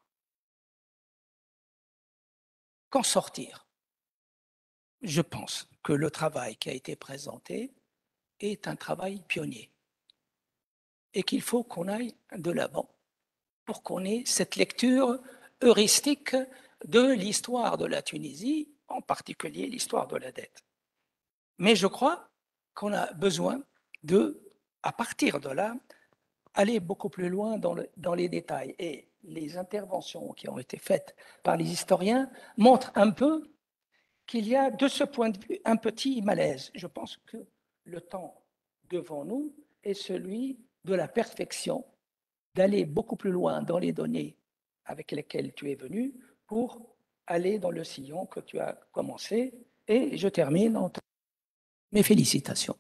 qu'en sortir? Je pense que le travail qui a été présenté est un travail pionnier et qu'il faut qu'on aille de l'avant pour qu'on ait cette lecture heuristique de l'histoire de la Tunisie, en particulier l'histoire de la dette. Mais je crois qu'on a besoin de, à partir de là, aller beaucoup plus loin dans, le, dans les détails. Et les interventions qui ont été faites par les historiens montrent un peu qu'il y a de ce point de vue un petit malaise. Je pense que le temps devant nous est celui de la perfection, d'aller beaucoup plus loin dans les données avec lesquelles tu es venu pour aller dans le sillon que tu as commencé. Et je termine en mes félicitations.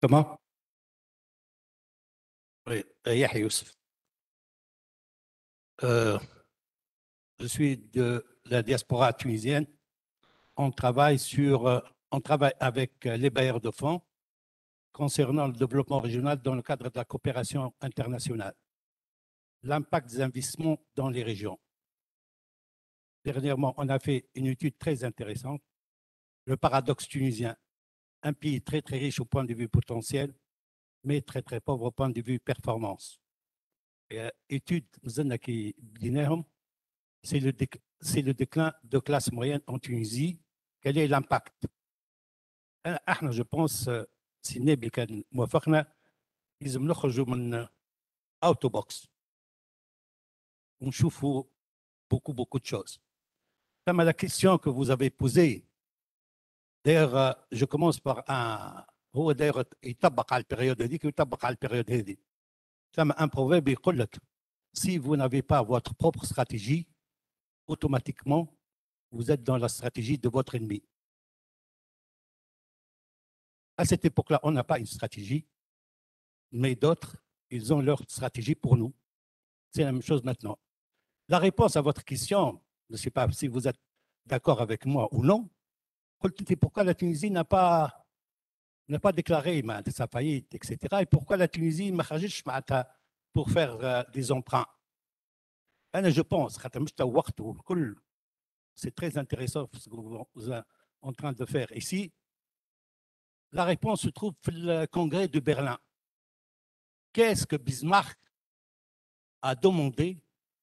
Comment? Oui, Yahya Youssef. Euh, je suis de la diaspora tunisienne. On travaille, sur, euh, on travaille avec euh, les bailleurs de fonds concernant le développement régional dans le cadre de la coopération internationale. L'impact des investissements dans les régions. Dernièrement, on a fait une étude très intéressante, le paradoxe tunisien, un pays très très riche au point de vue potentiel, mais très très pauvre au point de vue performance. Et, euh, étude, c'est le, déc c'est le déclin de classe moyenne en Tunisie. Quel est l'impact? Je pense, si Nabil كان موافقنا, لازم نخرجوا من auto box. On chauffe beaucoup beaucoup de choses. Comme la question que vous avez posée, d'ailleurs, je commence par un. هو d'ailleurs يطبق على البريود هذيك ويطبق على البريود هذه. Comme un proverbe يقول لك, si vous n'avez pas votre propre stratégie, automatiquement, vous êtes dans la stratégie de votre ennemi. À cette époque-là, on n'a pas une stratégie, mais d'autres, ils ont leur stratégie pour nous. C'est la même chose maintenant. La réponse à votre question, je ne sais pas si vous êtes d'accord avec moi ou non, pourquoi la Tunisie n'a pas, n'a pas déclaré sa faillite, et cetera. Et pourquoi la Tunisie n'a pas pour faire euh, des emprunts. Je pense, c'est très intéressant ce que vous êtes en train de faire ici. La réponse se trouve dans le congrès de Berlin. Qu'est-ce que Bismarck a demandé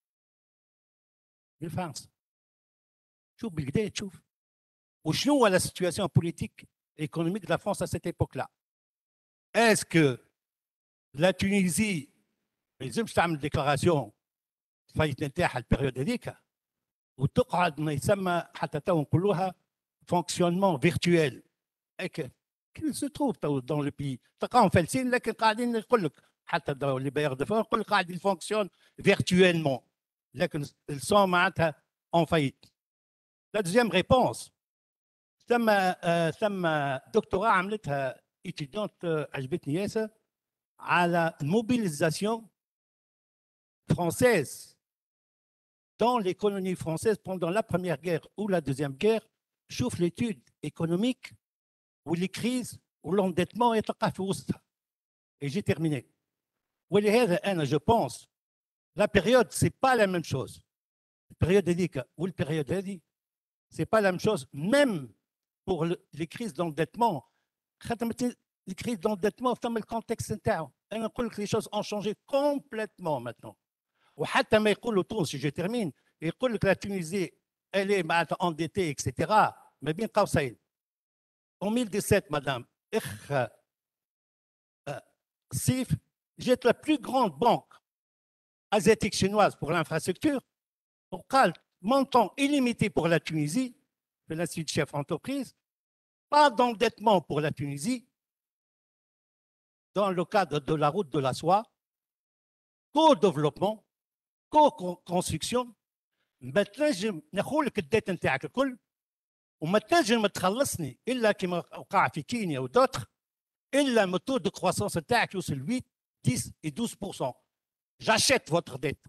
de France? شوف بالكدا تشوف وشنو هو la situation politique et économique de la France à cette époque-là. Est-ce que la Tunisie ما يلزمش تعمل déclaration فايت نتاعها البيريود هذيك وتقعد ما يسمى حتى تو نقولوها fonctionnement virtuel qui se trouve dans le pays. تلقاهم فالسين لكن قاعدين يقول لك حتى les bailleurs de fonds يقول لك قاعد ils fonctionnent virtuellement لكن ils sont معناتها en faillite. La deuxième réponse, ثم ثم دكتوراه عملتها étudiante عجبتني ياسر على mobilisation française dans les colonies françaises pendant la première guerre ou la deuxième guerre. شوف l'étude économique ou les crises ou l'endettement يتلقى في وسطها. Et j'ai terminé. ولهذا أنا je pense la période c'est pas la même chose. La période هذيك ou la période هذه c'est pas la même chose, même pour le, les crises d'endettement. Les crises d'endettement, dans le contexte interne, les choses ont changé complètement maintenant. Ou حتى ما يقولوا تونس, si je termine, يقول لك la Tunisie, elle est endettée, et cetera. Mais bien قوسين. En mille dix-sept, madame, Sif, j'étais la plus grande banque asiatique chinoise pour l'infrastructure. On parle montant illimité pour la Tunisie, de l'Institut chef entreprise, pas d'endettement pour la Tunisie, dans le cadre de la route de la soie, co-développement, co-construction. Maintenant, je نقول لك الديت نتاعك الكل وما تنجم تخلصني الا كما وقع في كينيا ودوتر الا المتو دو كرواسونس نتاعك يوصل huit, dix et douze pour cent. J'achète votre dette.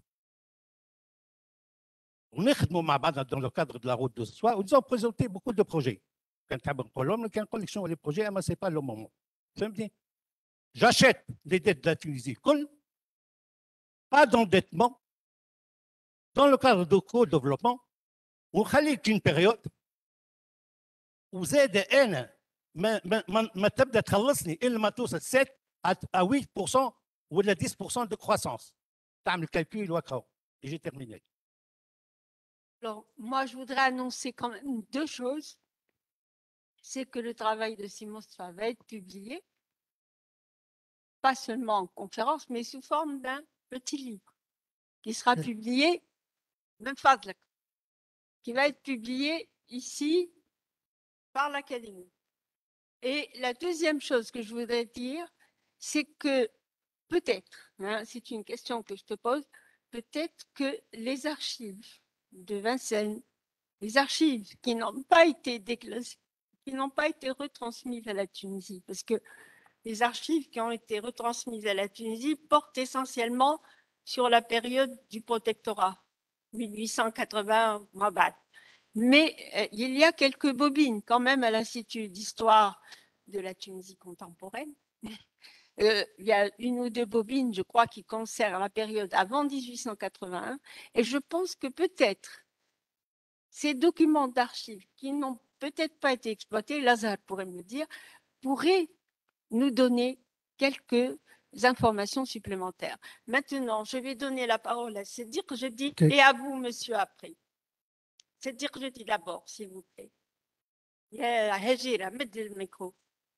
On est dans le cadre de la route de soie, ils ont présenté beaucoup de projets. Quand tu as un problème, quand collection les projets, ce n'est pas le moment. J'achète les dettes de la Tunisie. Pas d'endettement. Dans le cadre de co-développement, on a une période où Z N ما تبدا تخلصني الا ما توصل sept à huit pour cent ou dix pour cent de croissance. تعمل calcul وكاو. Et j'ai terminé. Alors, moi, je voudrais annoncer quand même deux choses. C'est que le travail de Simon Sfa va être publié, pas seulement en conférence, mais sous forme d'un petit livre qui sera publié, même phase, qui va être publié ici par l'Académie. Et la deuxième chose que je voudrais dire, c'est que peut-être, hein, c'est une question que je te pose, peut-être que les archives de Vincennes, les archives qui n'ont pas été déclassées, qui n'ont pas été retransmises à la Tunisie, parce que les archives qui ont été retransmises à la Tunisie portent essentiellement sur la période du protectorat, mille huit cent quatre-vingts Rabat. Mais euh, il y a quelques bobines quand même à l'Institut d'histoire de la Tunisie contemporaine. Euh, il y a une ou deux bobines, je crois, qui concernent la période avant mille huit cent quatre-vingt-un. Et je pense que peut-être ces documents d'archives qui n'ont peut-être pas été exploités, Lazare pourrait me le dire, pourraient nous donner quelques informations supplémentaires. Maintenant, je vais donner la parole à Cédric Jeudi Okay. et à vous, monsieur, après. Cédric Jeudi d'abord, s'il vous plaît. يا هجيرة مد الميكرو.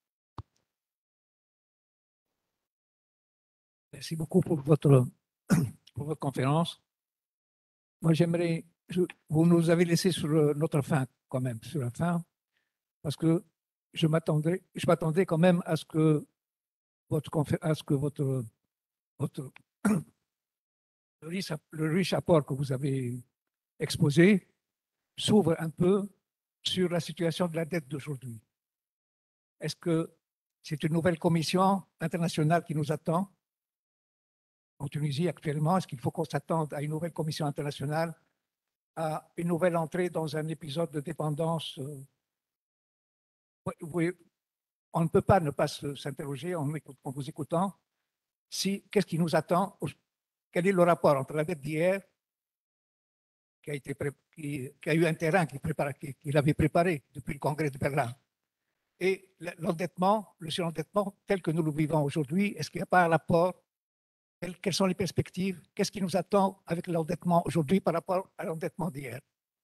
Merci beaucoup pour votre, pour votre conférence. Moi, j'aimerais, je- vous nous avez laissé sur le- notre fin, quand même, sur la fin, parce que je m'attendais, je m'attendais quand même à ce que votre, confé- à ce que votre, votre le, riche, le riche apport que vous avez exposé s'ouvre un peu sur la situation de la dette d'aujourd'hui. Est-ce que c'est une nouvelle commission internationale qui nous attend en Tunisie actuellement? Est-ce qu'il faut qu'on s'attende à une nouvelle commission internationale, à une nouvelle entrée dans un épisode de dépendance? euh, oui, oui, on ne peut pas ne pas se- s'interroger en, écoute- en vous écoutant si qu'est-ce qui nous attend, quel est le rapport entre la dette d'hier qui a, été pré- qui, qui a eu un terrain qu'il prépara- qui- qu'il avait préparé depuis le congrès de Berlin et l'endettement, le surendettement tel que nous le vivons aujourd'hui. Est-ce qu'il n'y a pas un rapport? Quelles, quelles sont les perspectives? Qu'est-ce qui nous attend avec l'endettement aujourd'hui par rapport à l'endettement d'hier?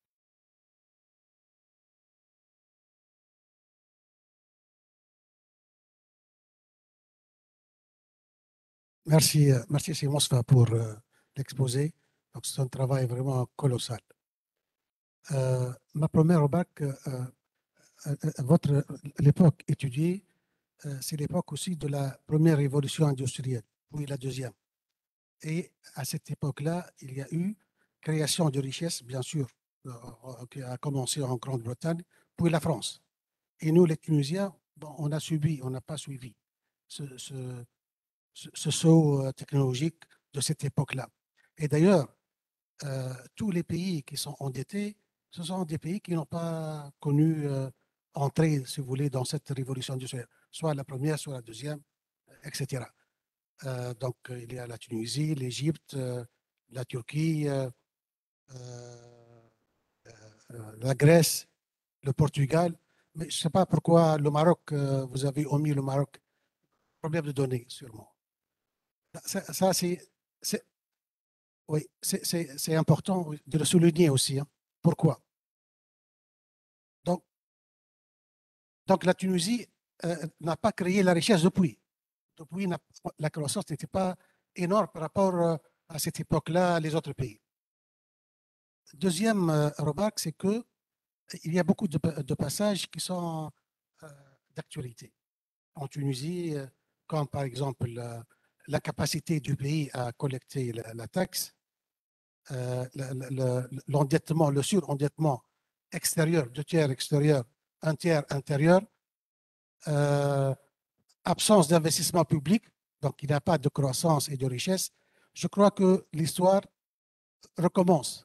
Merci, euh, merci Simon Sfa pour euh, l'exposé. Donc, c'est un travail vraiment colossal. Euh, ma première remarque, euh, euh, euh, votre l'époque étudiée, euh, c'est l'époque aussi de la première révolution industrielle, puis la deuxième. Et à cette époque-là, il y a eu création de richesses, bien sûr, euh, euh, qui a commencé en Grande-Bretagne, puis la France. Et nous, les Tunisiens, bon, on a subi, on n'a pas suivi ce, ce, ce, ce saut euh, technologique de cette époque-là. Et d'ailleurs, euh, tous les pays qui sont endettés, ce sont des pays qui n'ont pas connu euh, entrer, si vous voulez, dans cette révolution industrielle, soit la première, soit la deuxième, et cetera. Euh, donc, euh, il y a la Tunisie, l'Égypte, euh, la Turquie, euh, euh, euh, la Grèce, le Portugal. Mais je ne sais pas pourquoi le Maroc, euh, vous avez omis le Maroc. Problème de données, sûrement. Ça, ça c'est, c'est, oui, c'est, c'est, c'est important de le souligner aussi. Hein. Pourquoi? Donc, donc, la Tunisie euh, n'a pas créé la richesse depuis. Depuis, la croissance n'était pas énorme par rapport euh, à cette époque-là, les autres pays. Deuxième euh, remarque, c'est que il y a beaucoup de, de passages qui sont euh, d'actualité. En Tunisie, euh, comme par exemple la, la capacité du pays à collecter la, la taxe, euh, l'endettement, le, le surendettement extérieur, deux tiers extérieur, un tiers intérieur, euh, absence d'investissement public, donc il n'y a pas de croissance et de richesse. Je crois que l'histoire recommence.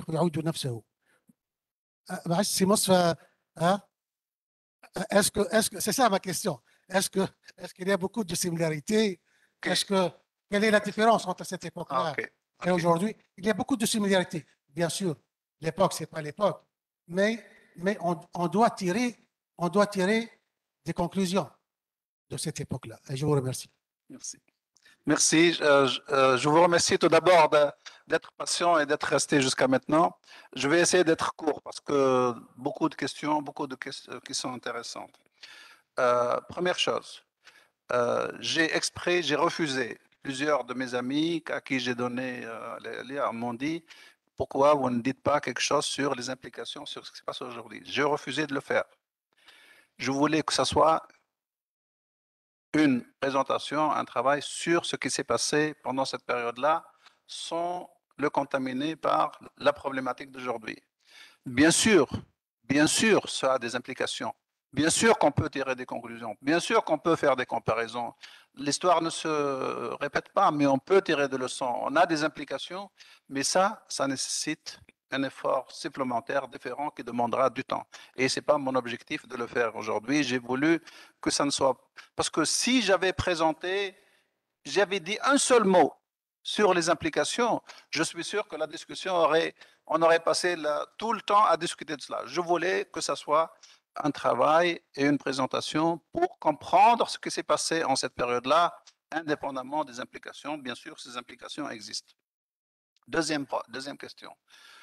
Est-ce que, est-ce que, c'est ça ma question. Est-ce que, est-ce qu'il y a beaucoup de similarités? Okay. Est-ce que, quelle est la différence entre cette époque-là okay. Okay. et aujourd'hui? Il y a beaucoup de similarités. Bien sûr, l'époque, c'est pas l'époque, mais, mais on, on doit tirer, on doit tirer des conclusions de cette époque-là. Et je vous remercie. Merci. Merci. Euh, je, euh, je vous remercie tout d'abord d'être patient et d'être resté jusqu'à maintenant. Je vais essayer d'être court parce que beaucoup de questions, beaucoup de questions qui sont intéressantes. Euh, première chose, euh, j'ai exprès, j'ai refusé. Plusieurs de mes amis à qui j'ai donné euh, les liens m'ont dit pourquoi vous ne dites pas quelque chose sur les implications sur ce qui se passe aujourd'hui. J'ai refusé de le faire. Je voulais que ça soit une présentation, un travail sur ce qui s'est passé pendant cette période-là, sans le contaminer par la problématique d'aujourd'hui. Bien sûr, bien sûr, ça a des implications, Bien sûr qu'on peut tirer des conclusions, bien sûr qu'on peut faire des comparaisons. L'histoire ne se répète pas, mais on peut tirer des leçons. On a des implications, mais ça, ça nécessite un effort supplémentaire, différent, qui demandera du temps. Et ce n'est pas mon objectif de le faire aujourd'hui. J'ai voulu que ça ne soit... Parce que si j'avais présenté, j'avais dit un seul mot sur les implications, je suis sûr que la discussion aurait... On aurait passé la, tout le temps à discuter de cela. Je voulais que ça soit un travail et une présentation pour comprendre ce qui s'est passé en cette période-là, indépendamment des implications. Bien sûr, ces implications existent. Deuxième, deuxième question.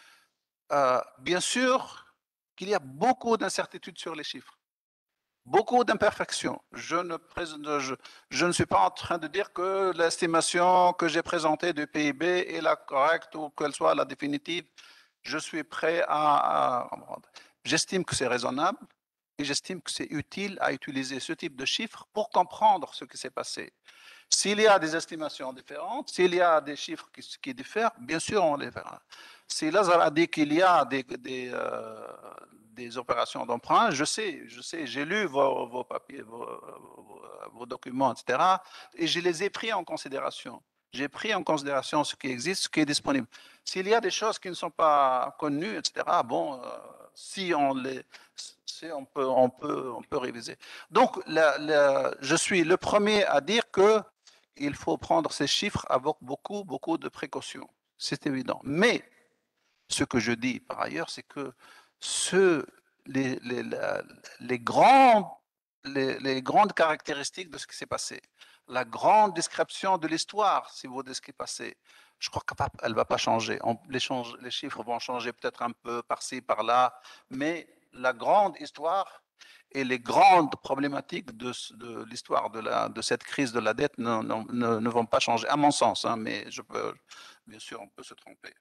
Euh, bien sûr qu'il y a beaucoup d'incertitudes sur les chiffres, beaucoup d'imperfections. Je ne, je, je ne suis pas en train de dire que l'estimation que j'ai présentée du P I B est la correcte ou qu'elle soit la définitive. Je suis prêt à... à j'estime que c'est raisonnable et j'estime que c'est utile à utiliser ce type de chiffres pour comprendre ce qui s'est passé. S'il y a des estimations différentes, s'il y a des chiffres qui, qui diffèrent, bien sûr, on les verra. Si Lazare a dit qu'il y a des, des, euh, des opérations d'emprunt, je sais, je sais, j'ai lu vos, vos papiers, vos, vos, vos documents, et cetera, et je les ai pris en considération. J'ai pris en considération ce qui existe, ce qui est disponible. S'il y a des choses qui ne sont pas connues, et cetera, bon, euh, si on les, si on peut, on peut, on peut réviser. Donc, la, la, je suis le premier à dire que il faut prendre ces chiffres avec beaucoup, beaucoup de précautions. C'est évident. Mais ce que je dis par ailleurs, c'est que ce, les, les, les, grands, les, les grandes caractéristiques de ce qui s'est passé, la grande description de l'histoire, si vous voulez, de ce qui est passé, je crois qu'elle ne va pas changer. On, les, change, les chiffres vont changer peut-être un peu par-ci, par-là, mais la grande histoire et les grandes problématiques de, de l'histoire de, de cette crise de la dette ne, ne, ne vont pas changer, à mon sens, hein, mais je peux, bien sûr, on peut se tromper.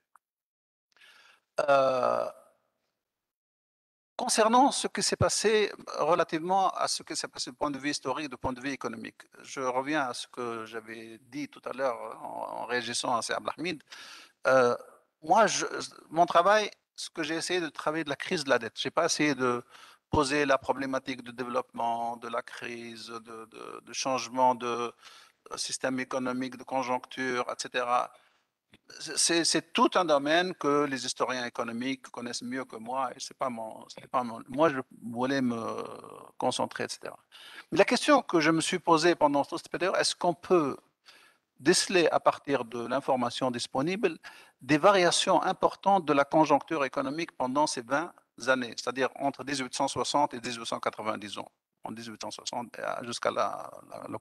Euh, concernant ce qui s'est passé relativement à ce qui s'est passé du point de vue historique, du point de vue économique, je reviens à ce que j'avais dit tout à l'heure en, en réagissant à Seyd Abdelhamid. Euh, moi, je, mon travail, ce que j'ai essayé de travailler de la crise de la dette, je n'ai pas essayé de poser la problématique de développement, de la crise, de, de, de changement de système économique, de conjoncture, et cetera. C'est tout un domaine que les historiens économiques connaissent mieux que moi, et c'est pas mon, c'est pas mon, moi je voulais me concentrer, et cetera. Mais la question que je me suis posée pendant toute cette période, est-ce qu'on peut déceler à partir de l'information disponible des variations importantes de la conjoncture économique pendant ces vingt années, c'est-à-dire entre mille huit cent soixante et mille huit cent quatre-vingt, disons, en mille huit cent soixante jusqu'à la... la, la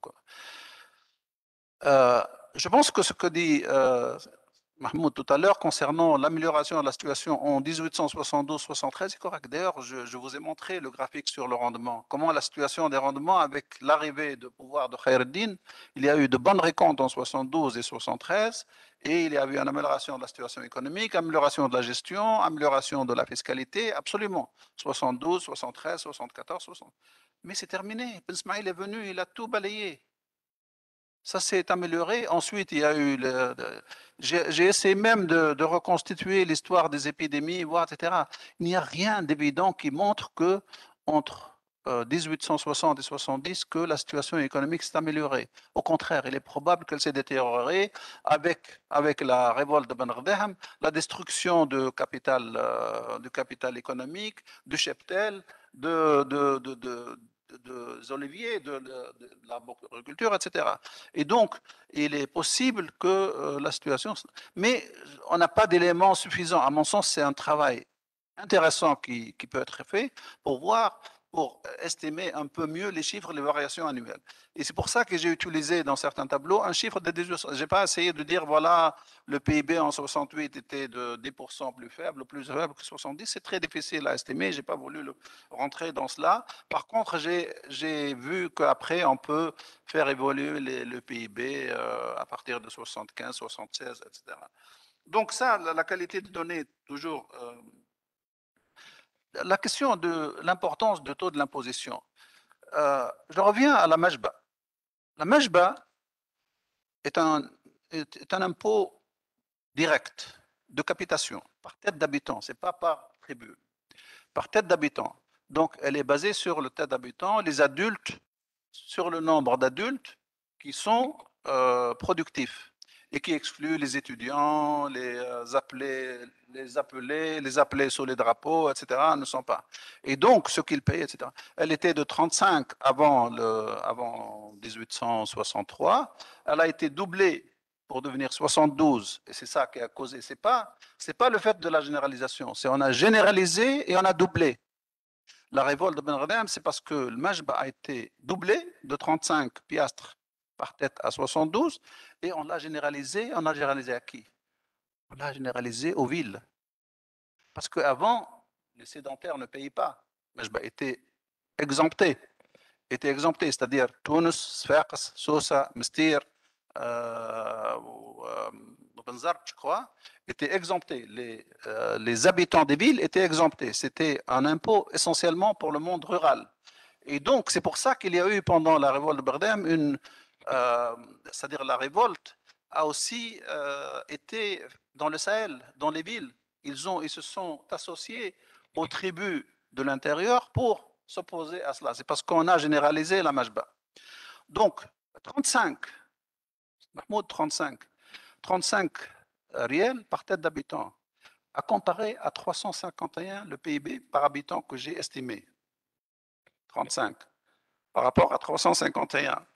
euh, je pense que ce que dit euh, Mahmoud tout à l'heure concernant l'amélioration de la situation en mille huit cent soixante-douze soixante-treize est correct. D'ailleurs, je, je vous ai montré le graphique sur le rendement. Comment la situation des rendements, avec l'arrivée de pouvoir de Khaireddine, il y a eu de bonnes récomptes en soixante-douze et soixante-treize, et il y a eu une amélioration de la situation économique, amélioration de la gestion, amélioration de la fiscalité, absolument. soixante-douze, soixante-treize, soixante-quatorze, soixante. Mais c'est terminé. Ben Smaïl est venu, il a tout balayé. Ça s'est amélioré. Ensuite, il y a eu... Le, le, j'ai essayé même de, de reconstituer l'histoire des épidémies, et cetera. Il n'y a rien d'évident qui montre que entre euh, mille huit cent soixante et soixante-dix, que la situation économique s'est améliorée. Au contraire, il est probable qu'elle s'est détériorée avec, avec la révolte de Ben Ghadam, la destruction de capital, euh, du capital économique, du cheptel, de... de, de, de des oliviers, de, de, de l'agriculture, et cetera. Et donc, il est possible que euh, la situation... Mais on n'a pas d'éléments suffisants. À mon sens, c'est un travail intéressant qui, qui peut être fait pour voir, pour estimer un peu mieux les chiffres, les variations annuelles. Et c'est pour ça que j'ai utilisé dans certains tableaux un chiffre de dix-huit cents. Je n'ai pas essayé de dire, voilà, le P I B en soixante-huit était de dix pour cent plus faible, plus faible que soixante-dix. C'est très difficile à estimer. Je n'ai pas voulu le, rentrer dans cela. Par contre, j'ai vu qu'après, on peut faire évoluer les, le P I B euh, à partir de soixante-quinze, soixante-seize, et cetera. Donc ça, la, la qualité de données, toujours... Euh, la question de l'importance du taux de l'imposition. Euh, je reviens à la majba. La majba est un, est, est un impôt direct de capitation par tête d'habitant, ce n'est pas par tribu, par tête d'habitant. Donc, elle est basée sur le tête d'habitants, les adultes, sur le nombre d'adultes qui sont euh, productifs et qui excluent les étudiants, les euh, appelés, les appelés, les appelés sous les drapeaux, et cetera, ne sont pas. Et donc, ce qu'ils payent, et cetera. Elle était de trente-cinq avant, le, avant dix-huit cent soixante-trois. Elle a été doublée pour devenir soixante-douze. Et c'est ça qui a causé. Ce n'est pas, c'est pas le fait de la généralisation. C'est on a généralisé et on a doublé. La révolte de Ben Radem, c'est parce que le Majba a été doublé de trente-cinq piastres par tête à soixante-douze et on l'a généralisé. On a généralisé à qui? On l'a généralisé aux villes. Parce qu'avant, les sédentaires ne payaient pas. Le Majba était exempté. Était exempté, c'est-à-dire Tunis, Sfax, Sousa, Mestir, euh, euh, Benzart, je crois, étaient exemptés. Les, euh, les habitants des villes étaient exemptés. C'était un impôt essentiellement pour le monde rural. Et donc, c'est pour ça qu'il y a eu pendant la révolte de Bardem une, euh, c'est-à-dire la révolte a aussi euh, été dans le Sahel, dans les villes. Ils, ont, ils se sont associés aux tribus de l'intérieur pour s'opposer à cela. C'est parce qu'on a généralisé la Majba. Donc, trente-cinq, Mahmoud, trente-cinq, trente-cinq riels par tête d'habitant, à comparer à trois cent cinquante et un le P I B par habitant que j'ai estimé. trente-cinq par rapport à trois cent cinquante et un.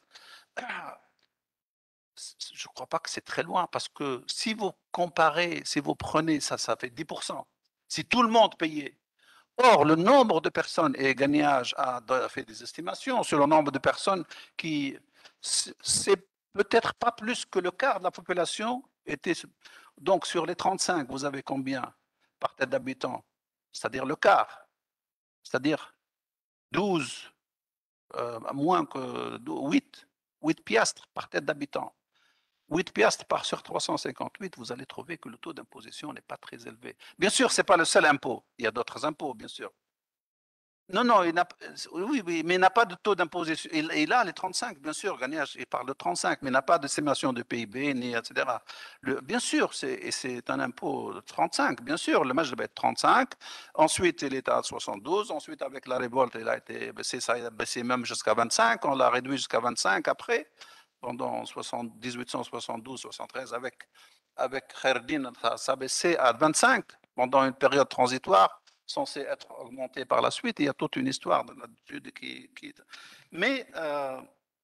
Je ne crois pas que c'est très loin parce que si vous comparez, si vous prenez ça, ça fait dix pour cent. Si tout le monde payait. Or, le nombre de personnes, et Gagnage a fait des estimations sur le nombre de personnes qui, c'est peut-être pas plus que le quart de la population était. Donc, sur les trente-cinq, vous avez combien par tête d'habitants? C'est-à-dire le quart. C'est-à-dire douze, euh, moins que huit, huit piastres par tête d'habitant. huit piastres par sur trois cent cinquante-huit, vous allez trouver que le taux d'imposition n'est pas très élevé. Bien sûr, ce n'est pas le seul impôt. Il y a d'autres impôts, bien sûr. Non, non, il n'a, oui, oui, mais il n'a pas de taux d'imposition. Il, il a les trente-cinq, bien sûr, Gagnage, il parle de trente-cinq, mais il n'a pas d'estimation de P I B, ni et cetera. Le, bien sûr, c'est, c'est un impôt de trente-cinq, bien sûr, le match devait être trente-cinq. Ensuite, il était à soixante-douze. Ensuite, avec la révolte, il a été baissé, ça a baissé même jusqu'à vingt-cinq. On l'a réduit jusqu'à vingt-cinq après, pendant dix-huit cent soixante-douze soixante-treize, avec, avec Khaireddine, ça, ça a baissé à vingt-cinq pendant une période transitoire, censé être augmenté par la suite. Il y a toute une histoire de là-dessus qui, qui... Mais euh,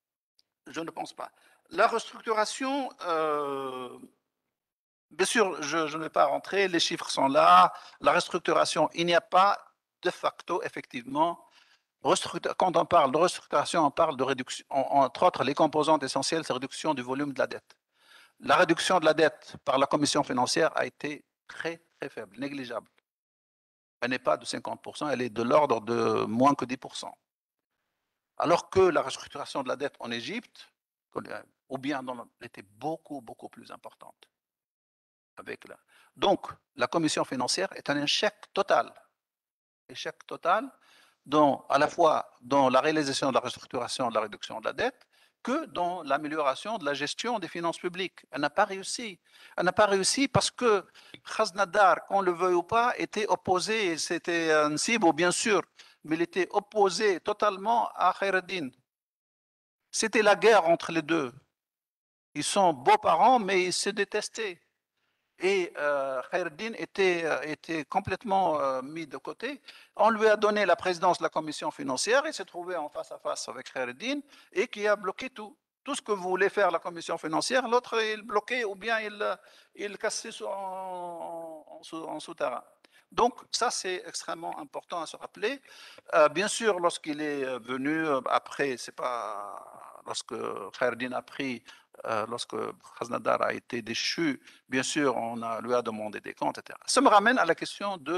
je ne pense pas. La restructuration, euh, bien sûr, je, je ne vais pas rentrer, les chiffres sont là. La restructuration, il n'y a pas de facto, effectivement. Quand on parle de restructuration, on parle de réduction. Entre autres, les composantes essentielles, c'est réduction du volume de la dette. La réduction de la dette par la commission financière a été très, très faible, négligeable. Elle n'est pas de cinquante pour cent, elle est de l'ordre de moins que dix pour cent. Alors que la restructuration de la dette en Égypte, ou bien dans le, était beaucoup, beaucoup plus importante. Avec la... Donc, la commission financière est un échec total. Échec total, dans, à la fois dans la réalisation de la restructuration de la réduction de la dette, que dans l'amélioration de la gestion des finances publiques. Elle n'a pas réussi. Elle n'a pas réussi parce que Khaznadar, qu'on le veuille ou pas, était opposé, c'était un cible, bien sûr, mais il était opposé totalement à Khaireddine. C'était la guerre entre les deux. Ils sont beaux-parents, mais ils se détestaient. Et euh, Khaireddine était, était complètement euh, mis de côté. On lui a donné la présidence de la commission financière, il s'est trouvé en face à face avec Khaireddine et qui a bloqué tout. Tout ce que voulait faire la commission financière, l'autre il bloquait ou bien il, il cassait en, en, en souterrain. Donc ça c'est extrêmement important à se rappeler. Euh, bien sûr, lorsqu'il est venu, après, c'est pas lorsque Khaireddine a pris Euh, lorsque Khaznadar a été déchu, bien sûr, on a, lui a demandé des comptes, et cetera. Ça me ramène à la question de,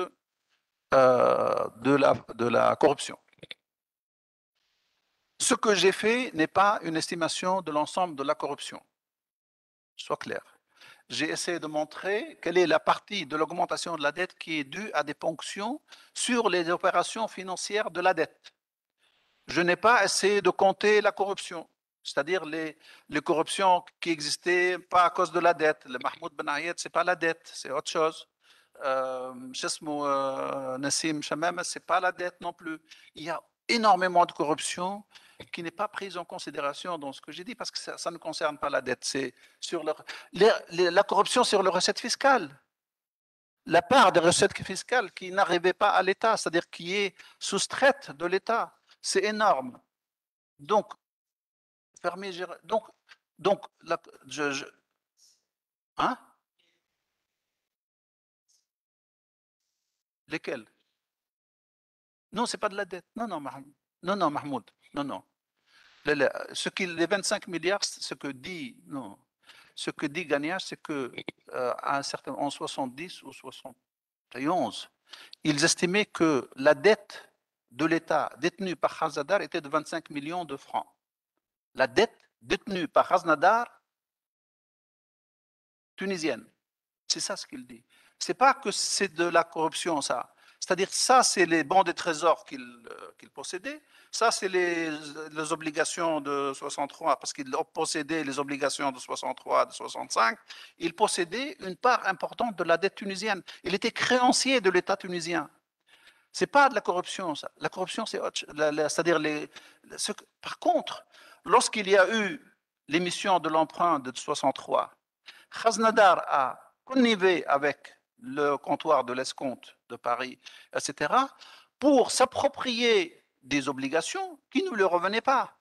euh, de, la, de la corruption. Ce que j'ai fait n'est pas une estimation de l'ensemble de la corruption. Sois clair. J'ai essayé de montrer quelle est la partie de l'augmentation de la dette qui est due à des ponctions sur les opérations financières de la dette. Je n'ai pas essayé de compter la corruption. C'est-à-dire les, les corruptions qui existaient pas à cause de la dette. Le Mahmoud Ben Ayed, ce n'est pas la dette, c'est autre chose. euh, Chesmo, euh, Nassim Chamem, c'est pas la dette non plus. Il y a énormément de corruption qui n'est pas prise en considération dans ce que j'ai dit, parce que ça, ça ne concerne pas la dette, c'est sur le, les, les, la corruption sur les recettes fiscales. La part des recettes fiscales qui n'arrivait pas à l'État, c'est-à-dire qui est soustraite de l'État, c'est énorme. Donc, fermez, donc, donc, la, je, je, hein? Lesquels? Non, c'est pas de la dette. Non, non, Mahmoud. Non, non, Mahmoud. Non, non. Ce qui, les vingt-cinq milliards, ce que dit, non, ce que dit Gagnage, c'est que euh, à un certain, en soixante-dix ou soixante et onze, ils estimaient que la dette de l'État détenue par Khaznadar était de vingt-cinq millions de francs. La dette détenue par Khaznadar tunisienne. C'est ça ce qu'il dit. C'est pas que c'est de la corruption, ça. C'est-à-dire, ça, c'est les bons des trésors qu'il euh, qu'il possédait. Ça, c'est les, les obligations de soixante-trois, parce qu'il possédait les obligations de soixante-trois, de soixante-cinq. Il possédait une part importante de la dette tunisienne. Il était créancier de l'État tunisien. C'est pas de la corruption, ça. La corruption, c'est c'est-à-dire les. Ce, par contre, lorsqu'il y a eu l'émission de l'emprunt de soixante-trois, Khaznadar a connivé avec le comptoir de l'escompte de Paris, et cetera, pour s'approprier des obligations qui ne lui revenaient pas.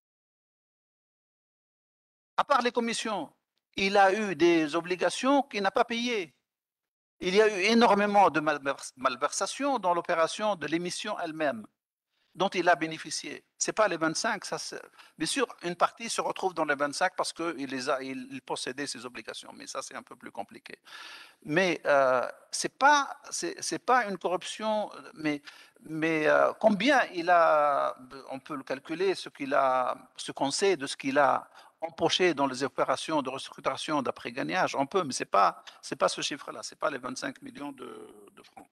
À part les commissions, il a eu des obligations qu'il n'a pas payées. Il y a eu énormément de malversations dans l'opération de l'émission elle-même, dont il a bénéficié. Ce n'est pas les vingt-cinq, ça, bien sûr, une partie se retrouve dans les vingt-cinq parce qu'il il, il possédait ses obligations, mais ça, c'est un peu plus compliqué. Mais euh, ce n'est pas, c'est pas une corruption, mais, mais euh, combien il a, on peut le calculer, ce qu'il a, ce qu'on sait de ce qu'il a empoché dans les opérations de restructuration d'après gagnage, on peut, mais ce n'est pas, pas ce chiffre-là, ce n'est pas les vingt-cinq millions de, de francs.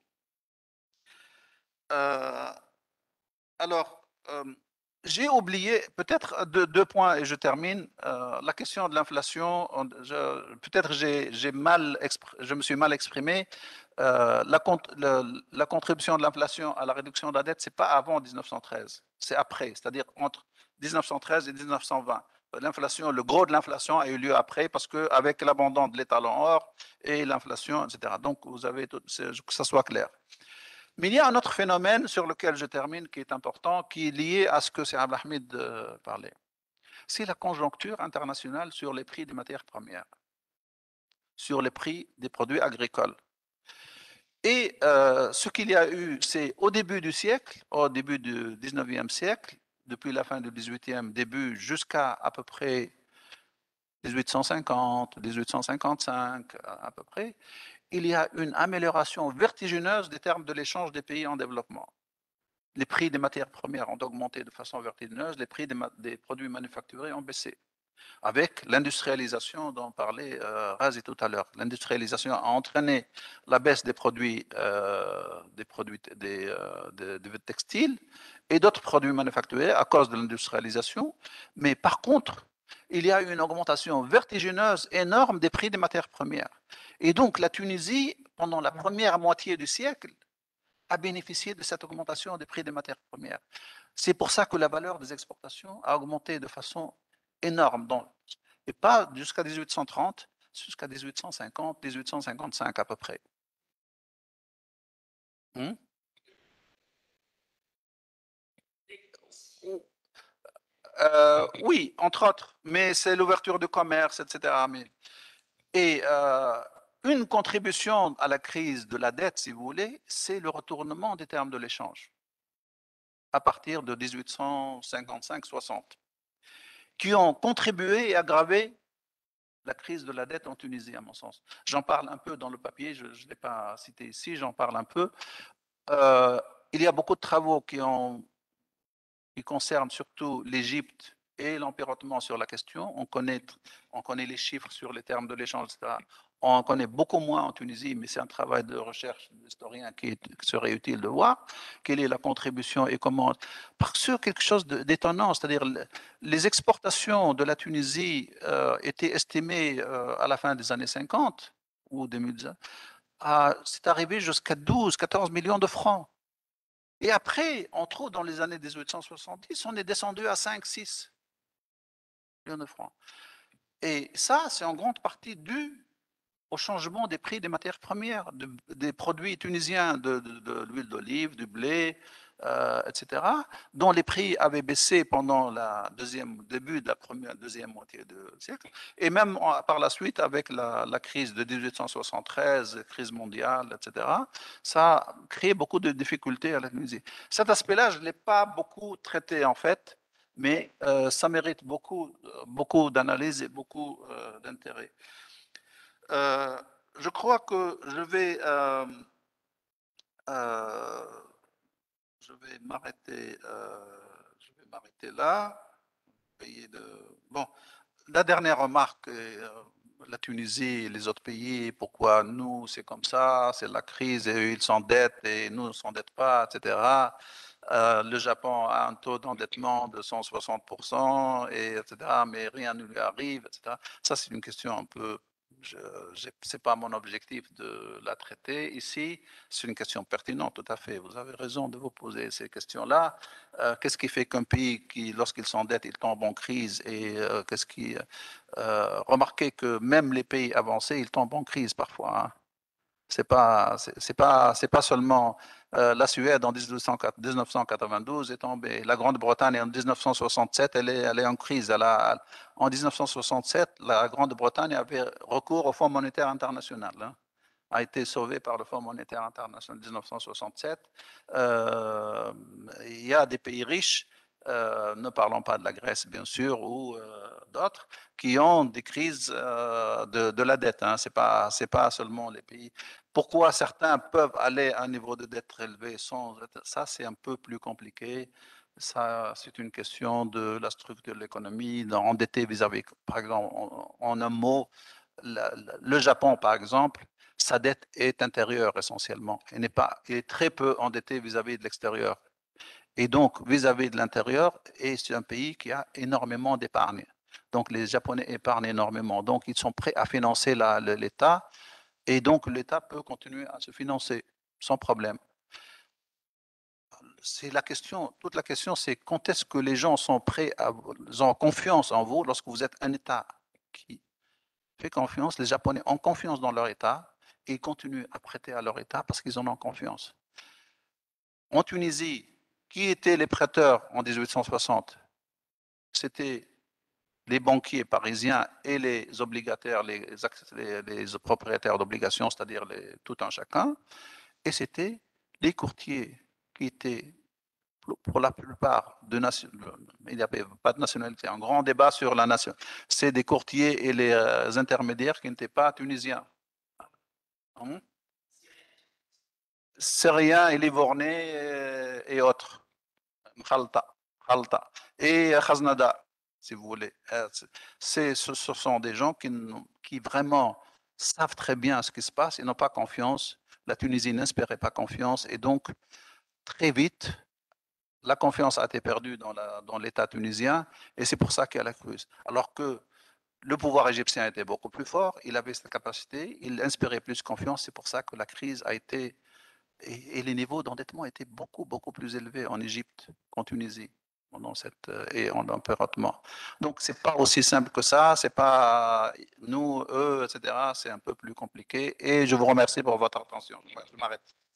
Euh, alors, euh, j'ai oublié peut-être deux, deux points et je termine. Euh, la question de l'inflation, peut-être j'ai mal, je me suis mal exprimé. Euh, la, le, la contribution de l'inflation à la réduction de la dette, c'est pas avant mille neuf cent treize, c'est après, c'est-à-dire entre mille neuf cent treize et mille neuf cent vingt. L'inflation, le gros de l'inflation a eu lieu après parce qu'avec l'abandon de l'étalon or et l'inflation, et cetera. Donc, vous avez tout, que ça soit clair. Mais il y a un autre phénomène sur lequel je termine qui est important, qui est lié à ce que c'est Abdelhamid euh, parlait. C'est la conjoncture internationale sur les prix des matières premières, sur les prix des produits agricoles. Et euh, ce qu'il y a eu, c'est au début du siècle, au début du dix-neuvième siècle, depuis la fin du dix-huitième, début jusqu'à à peu près mille huit cent cinquante, mille huit cent cinquante-cinq à peu près, il y a une amélioration vertigineuse des termes de l'échange des pays en développement. Les prix des matières premières ont augmenté de façon vertigineuse, les prix des, des produits manufacturés ont baissé. Avec l'industrialisation dont parlait euh, Razi tout à l'heure. L'industrialisation a entraîné la baisse des produits, euh, des, produits des, euh, des, des textiles et d'autres produits manufacturés à cause de l'industrialisation. Mais par contre, il y a eu une augmentation vertigineuse, énorme des prix des matières premières. Et donc, la Tunisie, pendant la première moitié du siècle, a bénéficié de cette augmentation des prix des matières premières. C'est pour ça que la valeur des exportations a augmenté de façon énorme, donc, et pas jusqu'à mille huit cent trente, jusqu'à mille huit cent cinquante, mille huit cent cinquante-cinq à peu près. Hmm? Euh, oui, entre autres, mais c'est l'ouverture du commerce, et cetera. Mais, et euh, une contribution à la crise de la dette, si vous voulez, c'est le retournement des termes de l'échange à partir de mille huit cent cinquante-cinq soixante, qui ont contribué et aggravé la crise de la dette en Tunisie, à mon sens. J'en parle un peu dans le papier, je ne l'ai pas cité ici, j'en parle un peu. Euh, il y a beaucoup de travaux qui, ont, qui concernent surtout l'Égypte et l'Empire ottoman sur la question. On connaît, on connaît les chiffres sur les termes de l'échange, et cetera. On en connaît beaucoup moins en Tunisie, mais c'est un travail de recherche d'historien qui, qui serait utile de voir quelle est la contribution et comment. Parce que quelque chose d'étonnant, c'est-à-dire les exportations de la Tunisie euh, étaient estimées euh, à la fin des années cinquante ou deux mille c'est arrivé jusqu'à douze, quatorze millions de francs. Et après, on trouve dans les années mille huit cent soixante-dix, on est descendu à cinq, six millions de francs. Et ça, c'est en grande partie dû au changement des prix des matières premières, de, des produits tunisiens, de, de, de l'huile d'olive, du blé, euh, et cetera, dont les prix avaient baissé pendant le début de la première, deuxième moitié du siècle, et même par la suite avec la, la crise de mille huit cent soixante-treize, crise mondiale, et cetera, ça a créé beaucoup de difficultés à la Tunisie. Cet aspect-là, je ne l'ai pas beaucoup traité en fait, mais euh, ça mérite beaucoup, beaucoup d'analyse et beaucoup euh, d'intérêt. Euh, je crois que je vais, euh, euh, je vais m'arrêter, euh, je vais m'arrêter là. De, bon, la dernière remarque, euh, la Tunisie et les autres pays, pourquoi nous c'est comme ça, c'est la crise et eux ils s'endettent et nous ne s'endettent pas, et cetera. Euh, le Japon a un taux d'endettement de cent soixante pour cent, et, etc., mais rien ne lui arrive, et cetera. Ça, c'est une question un peu, ce n'est pas mon objectif de la traiter ici, c'est une question pertinente, tout à fait. Vous avez raison de vous poser ces questions-là. Euh, qu'est-ce qui fait qu'un pays, qui, lorsqu'il s'endette, il tombe en crise, et euh, qu'est-ce qui... Euh, remarquez que même les pays avancés, ils tombent en crise parfois, hein. C'est pas, c'est pas, c'est pas seulement euh, la Suède en dix-neuf cent quatre-vingt-douze est tombée. La Grande-Bretagne en mille neuf cent soixante-sept, elle est, elle est en crise. Elle a, en mille neuf cent soixante-sept, la Grande-Bretagne avait recours au Fonds monétaire international, hein, a été sauvée par le Fonds monétaire international en mille neuf cent soixante-sept. Euh, il y a des pays riches, euh, ne parlons pas de la Grèce bien sûr, ou euh, d'autres, qui ont des crises euh, de, de la dette. Hein. Ce n'est pas, c'est pas seulement les pays. Pourquoi certains peuvent aller à un niveau de dette élevé sans... Ça, c'est un peu plus compliqué. Ça, c'est une question de la structure de l'économie, d'endetter vis-à-vis, par exemple, en, en un mot, la, la, le Japon, par exemple, sa dette est intérieure essentiellement. Elle n'est pas, elle est très peu endettée vis-à-vis de l'extérieur. Et donc, vis-à-vis de l'intérieur, et c'est un pays qui a énormément d'épargne. Donc, les Japonais épargnent énormément. Donc, ils sont prêts à financer l'État. Et donc, l'État peut continuer à se financer sans problème. C'est la question, toute la question, c'est quand est-ce que les gens sont prêts à, ils ont confiance en vous lorsque vous êtes un État qui fait confiance. Les Japonais ont confiance dans leur État et ils continuent à prêter à leur État parce qu'ils en ont confiance. En Tunisie, qui étaient les prêteurs en mille huit cent soixante? C'était les banquiers parisiens et les obligataires, les, les, les propriétaires d'obligations, c'est-à-dire tout un chacun, et c'était les courtiers qui étaient, pour la plupart, de nation, il n'y avait pas de nationalité, un grand débat sur la nation. C'est des courtiers et les euh, intermédiaires qui n'étaient pas tunisiens. Hum? Syriens et Livornais et, et autres. Khalta, Khalta et Khaznada, si vous voulez. Ce, ce sont des gens qui, qui vraiment savent très bien ce qui se passe et n'ont pas confiance. La Tunisie n'espérait pas confiance et donc, très vite, la confiance a été perdue dans, la, dans l'État tunisien et c'est pour ça qu'il y a la crise. Alors que le pouvoir égyptien était beaucoup plus fort, il avait cette capacité, il inspirait plus confiance, c'est pour ça que la crise a été... Et, et les niveaux d'endettement étaient beaucoup, beaucoup plus élevés en Égypte qu'en Tunisie pendant cette, et en empiretement. Donc, ce n'est pas aussi simple que ça, c'est pas nous, eux, et cetera. C'est un peu plus compliqué. Et je vous remercie pour votre attention. Je m'arrête.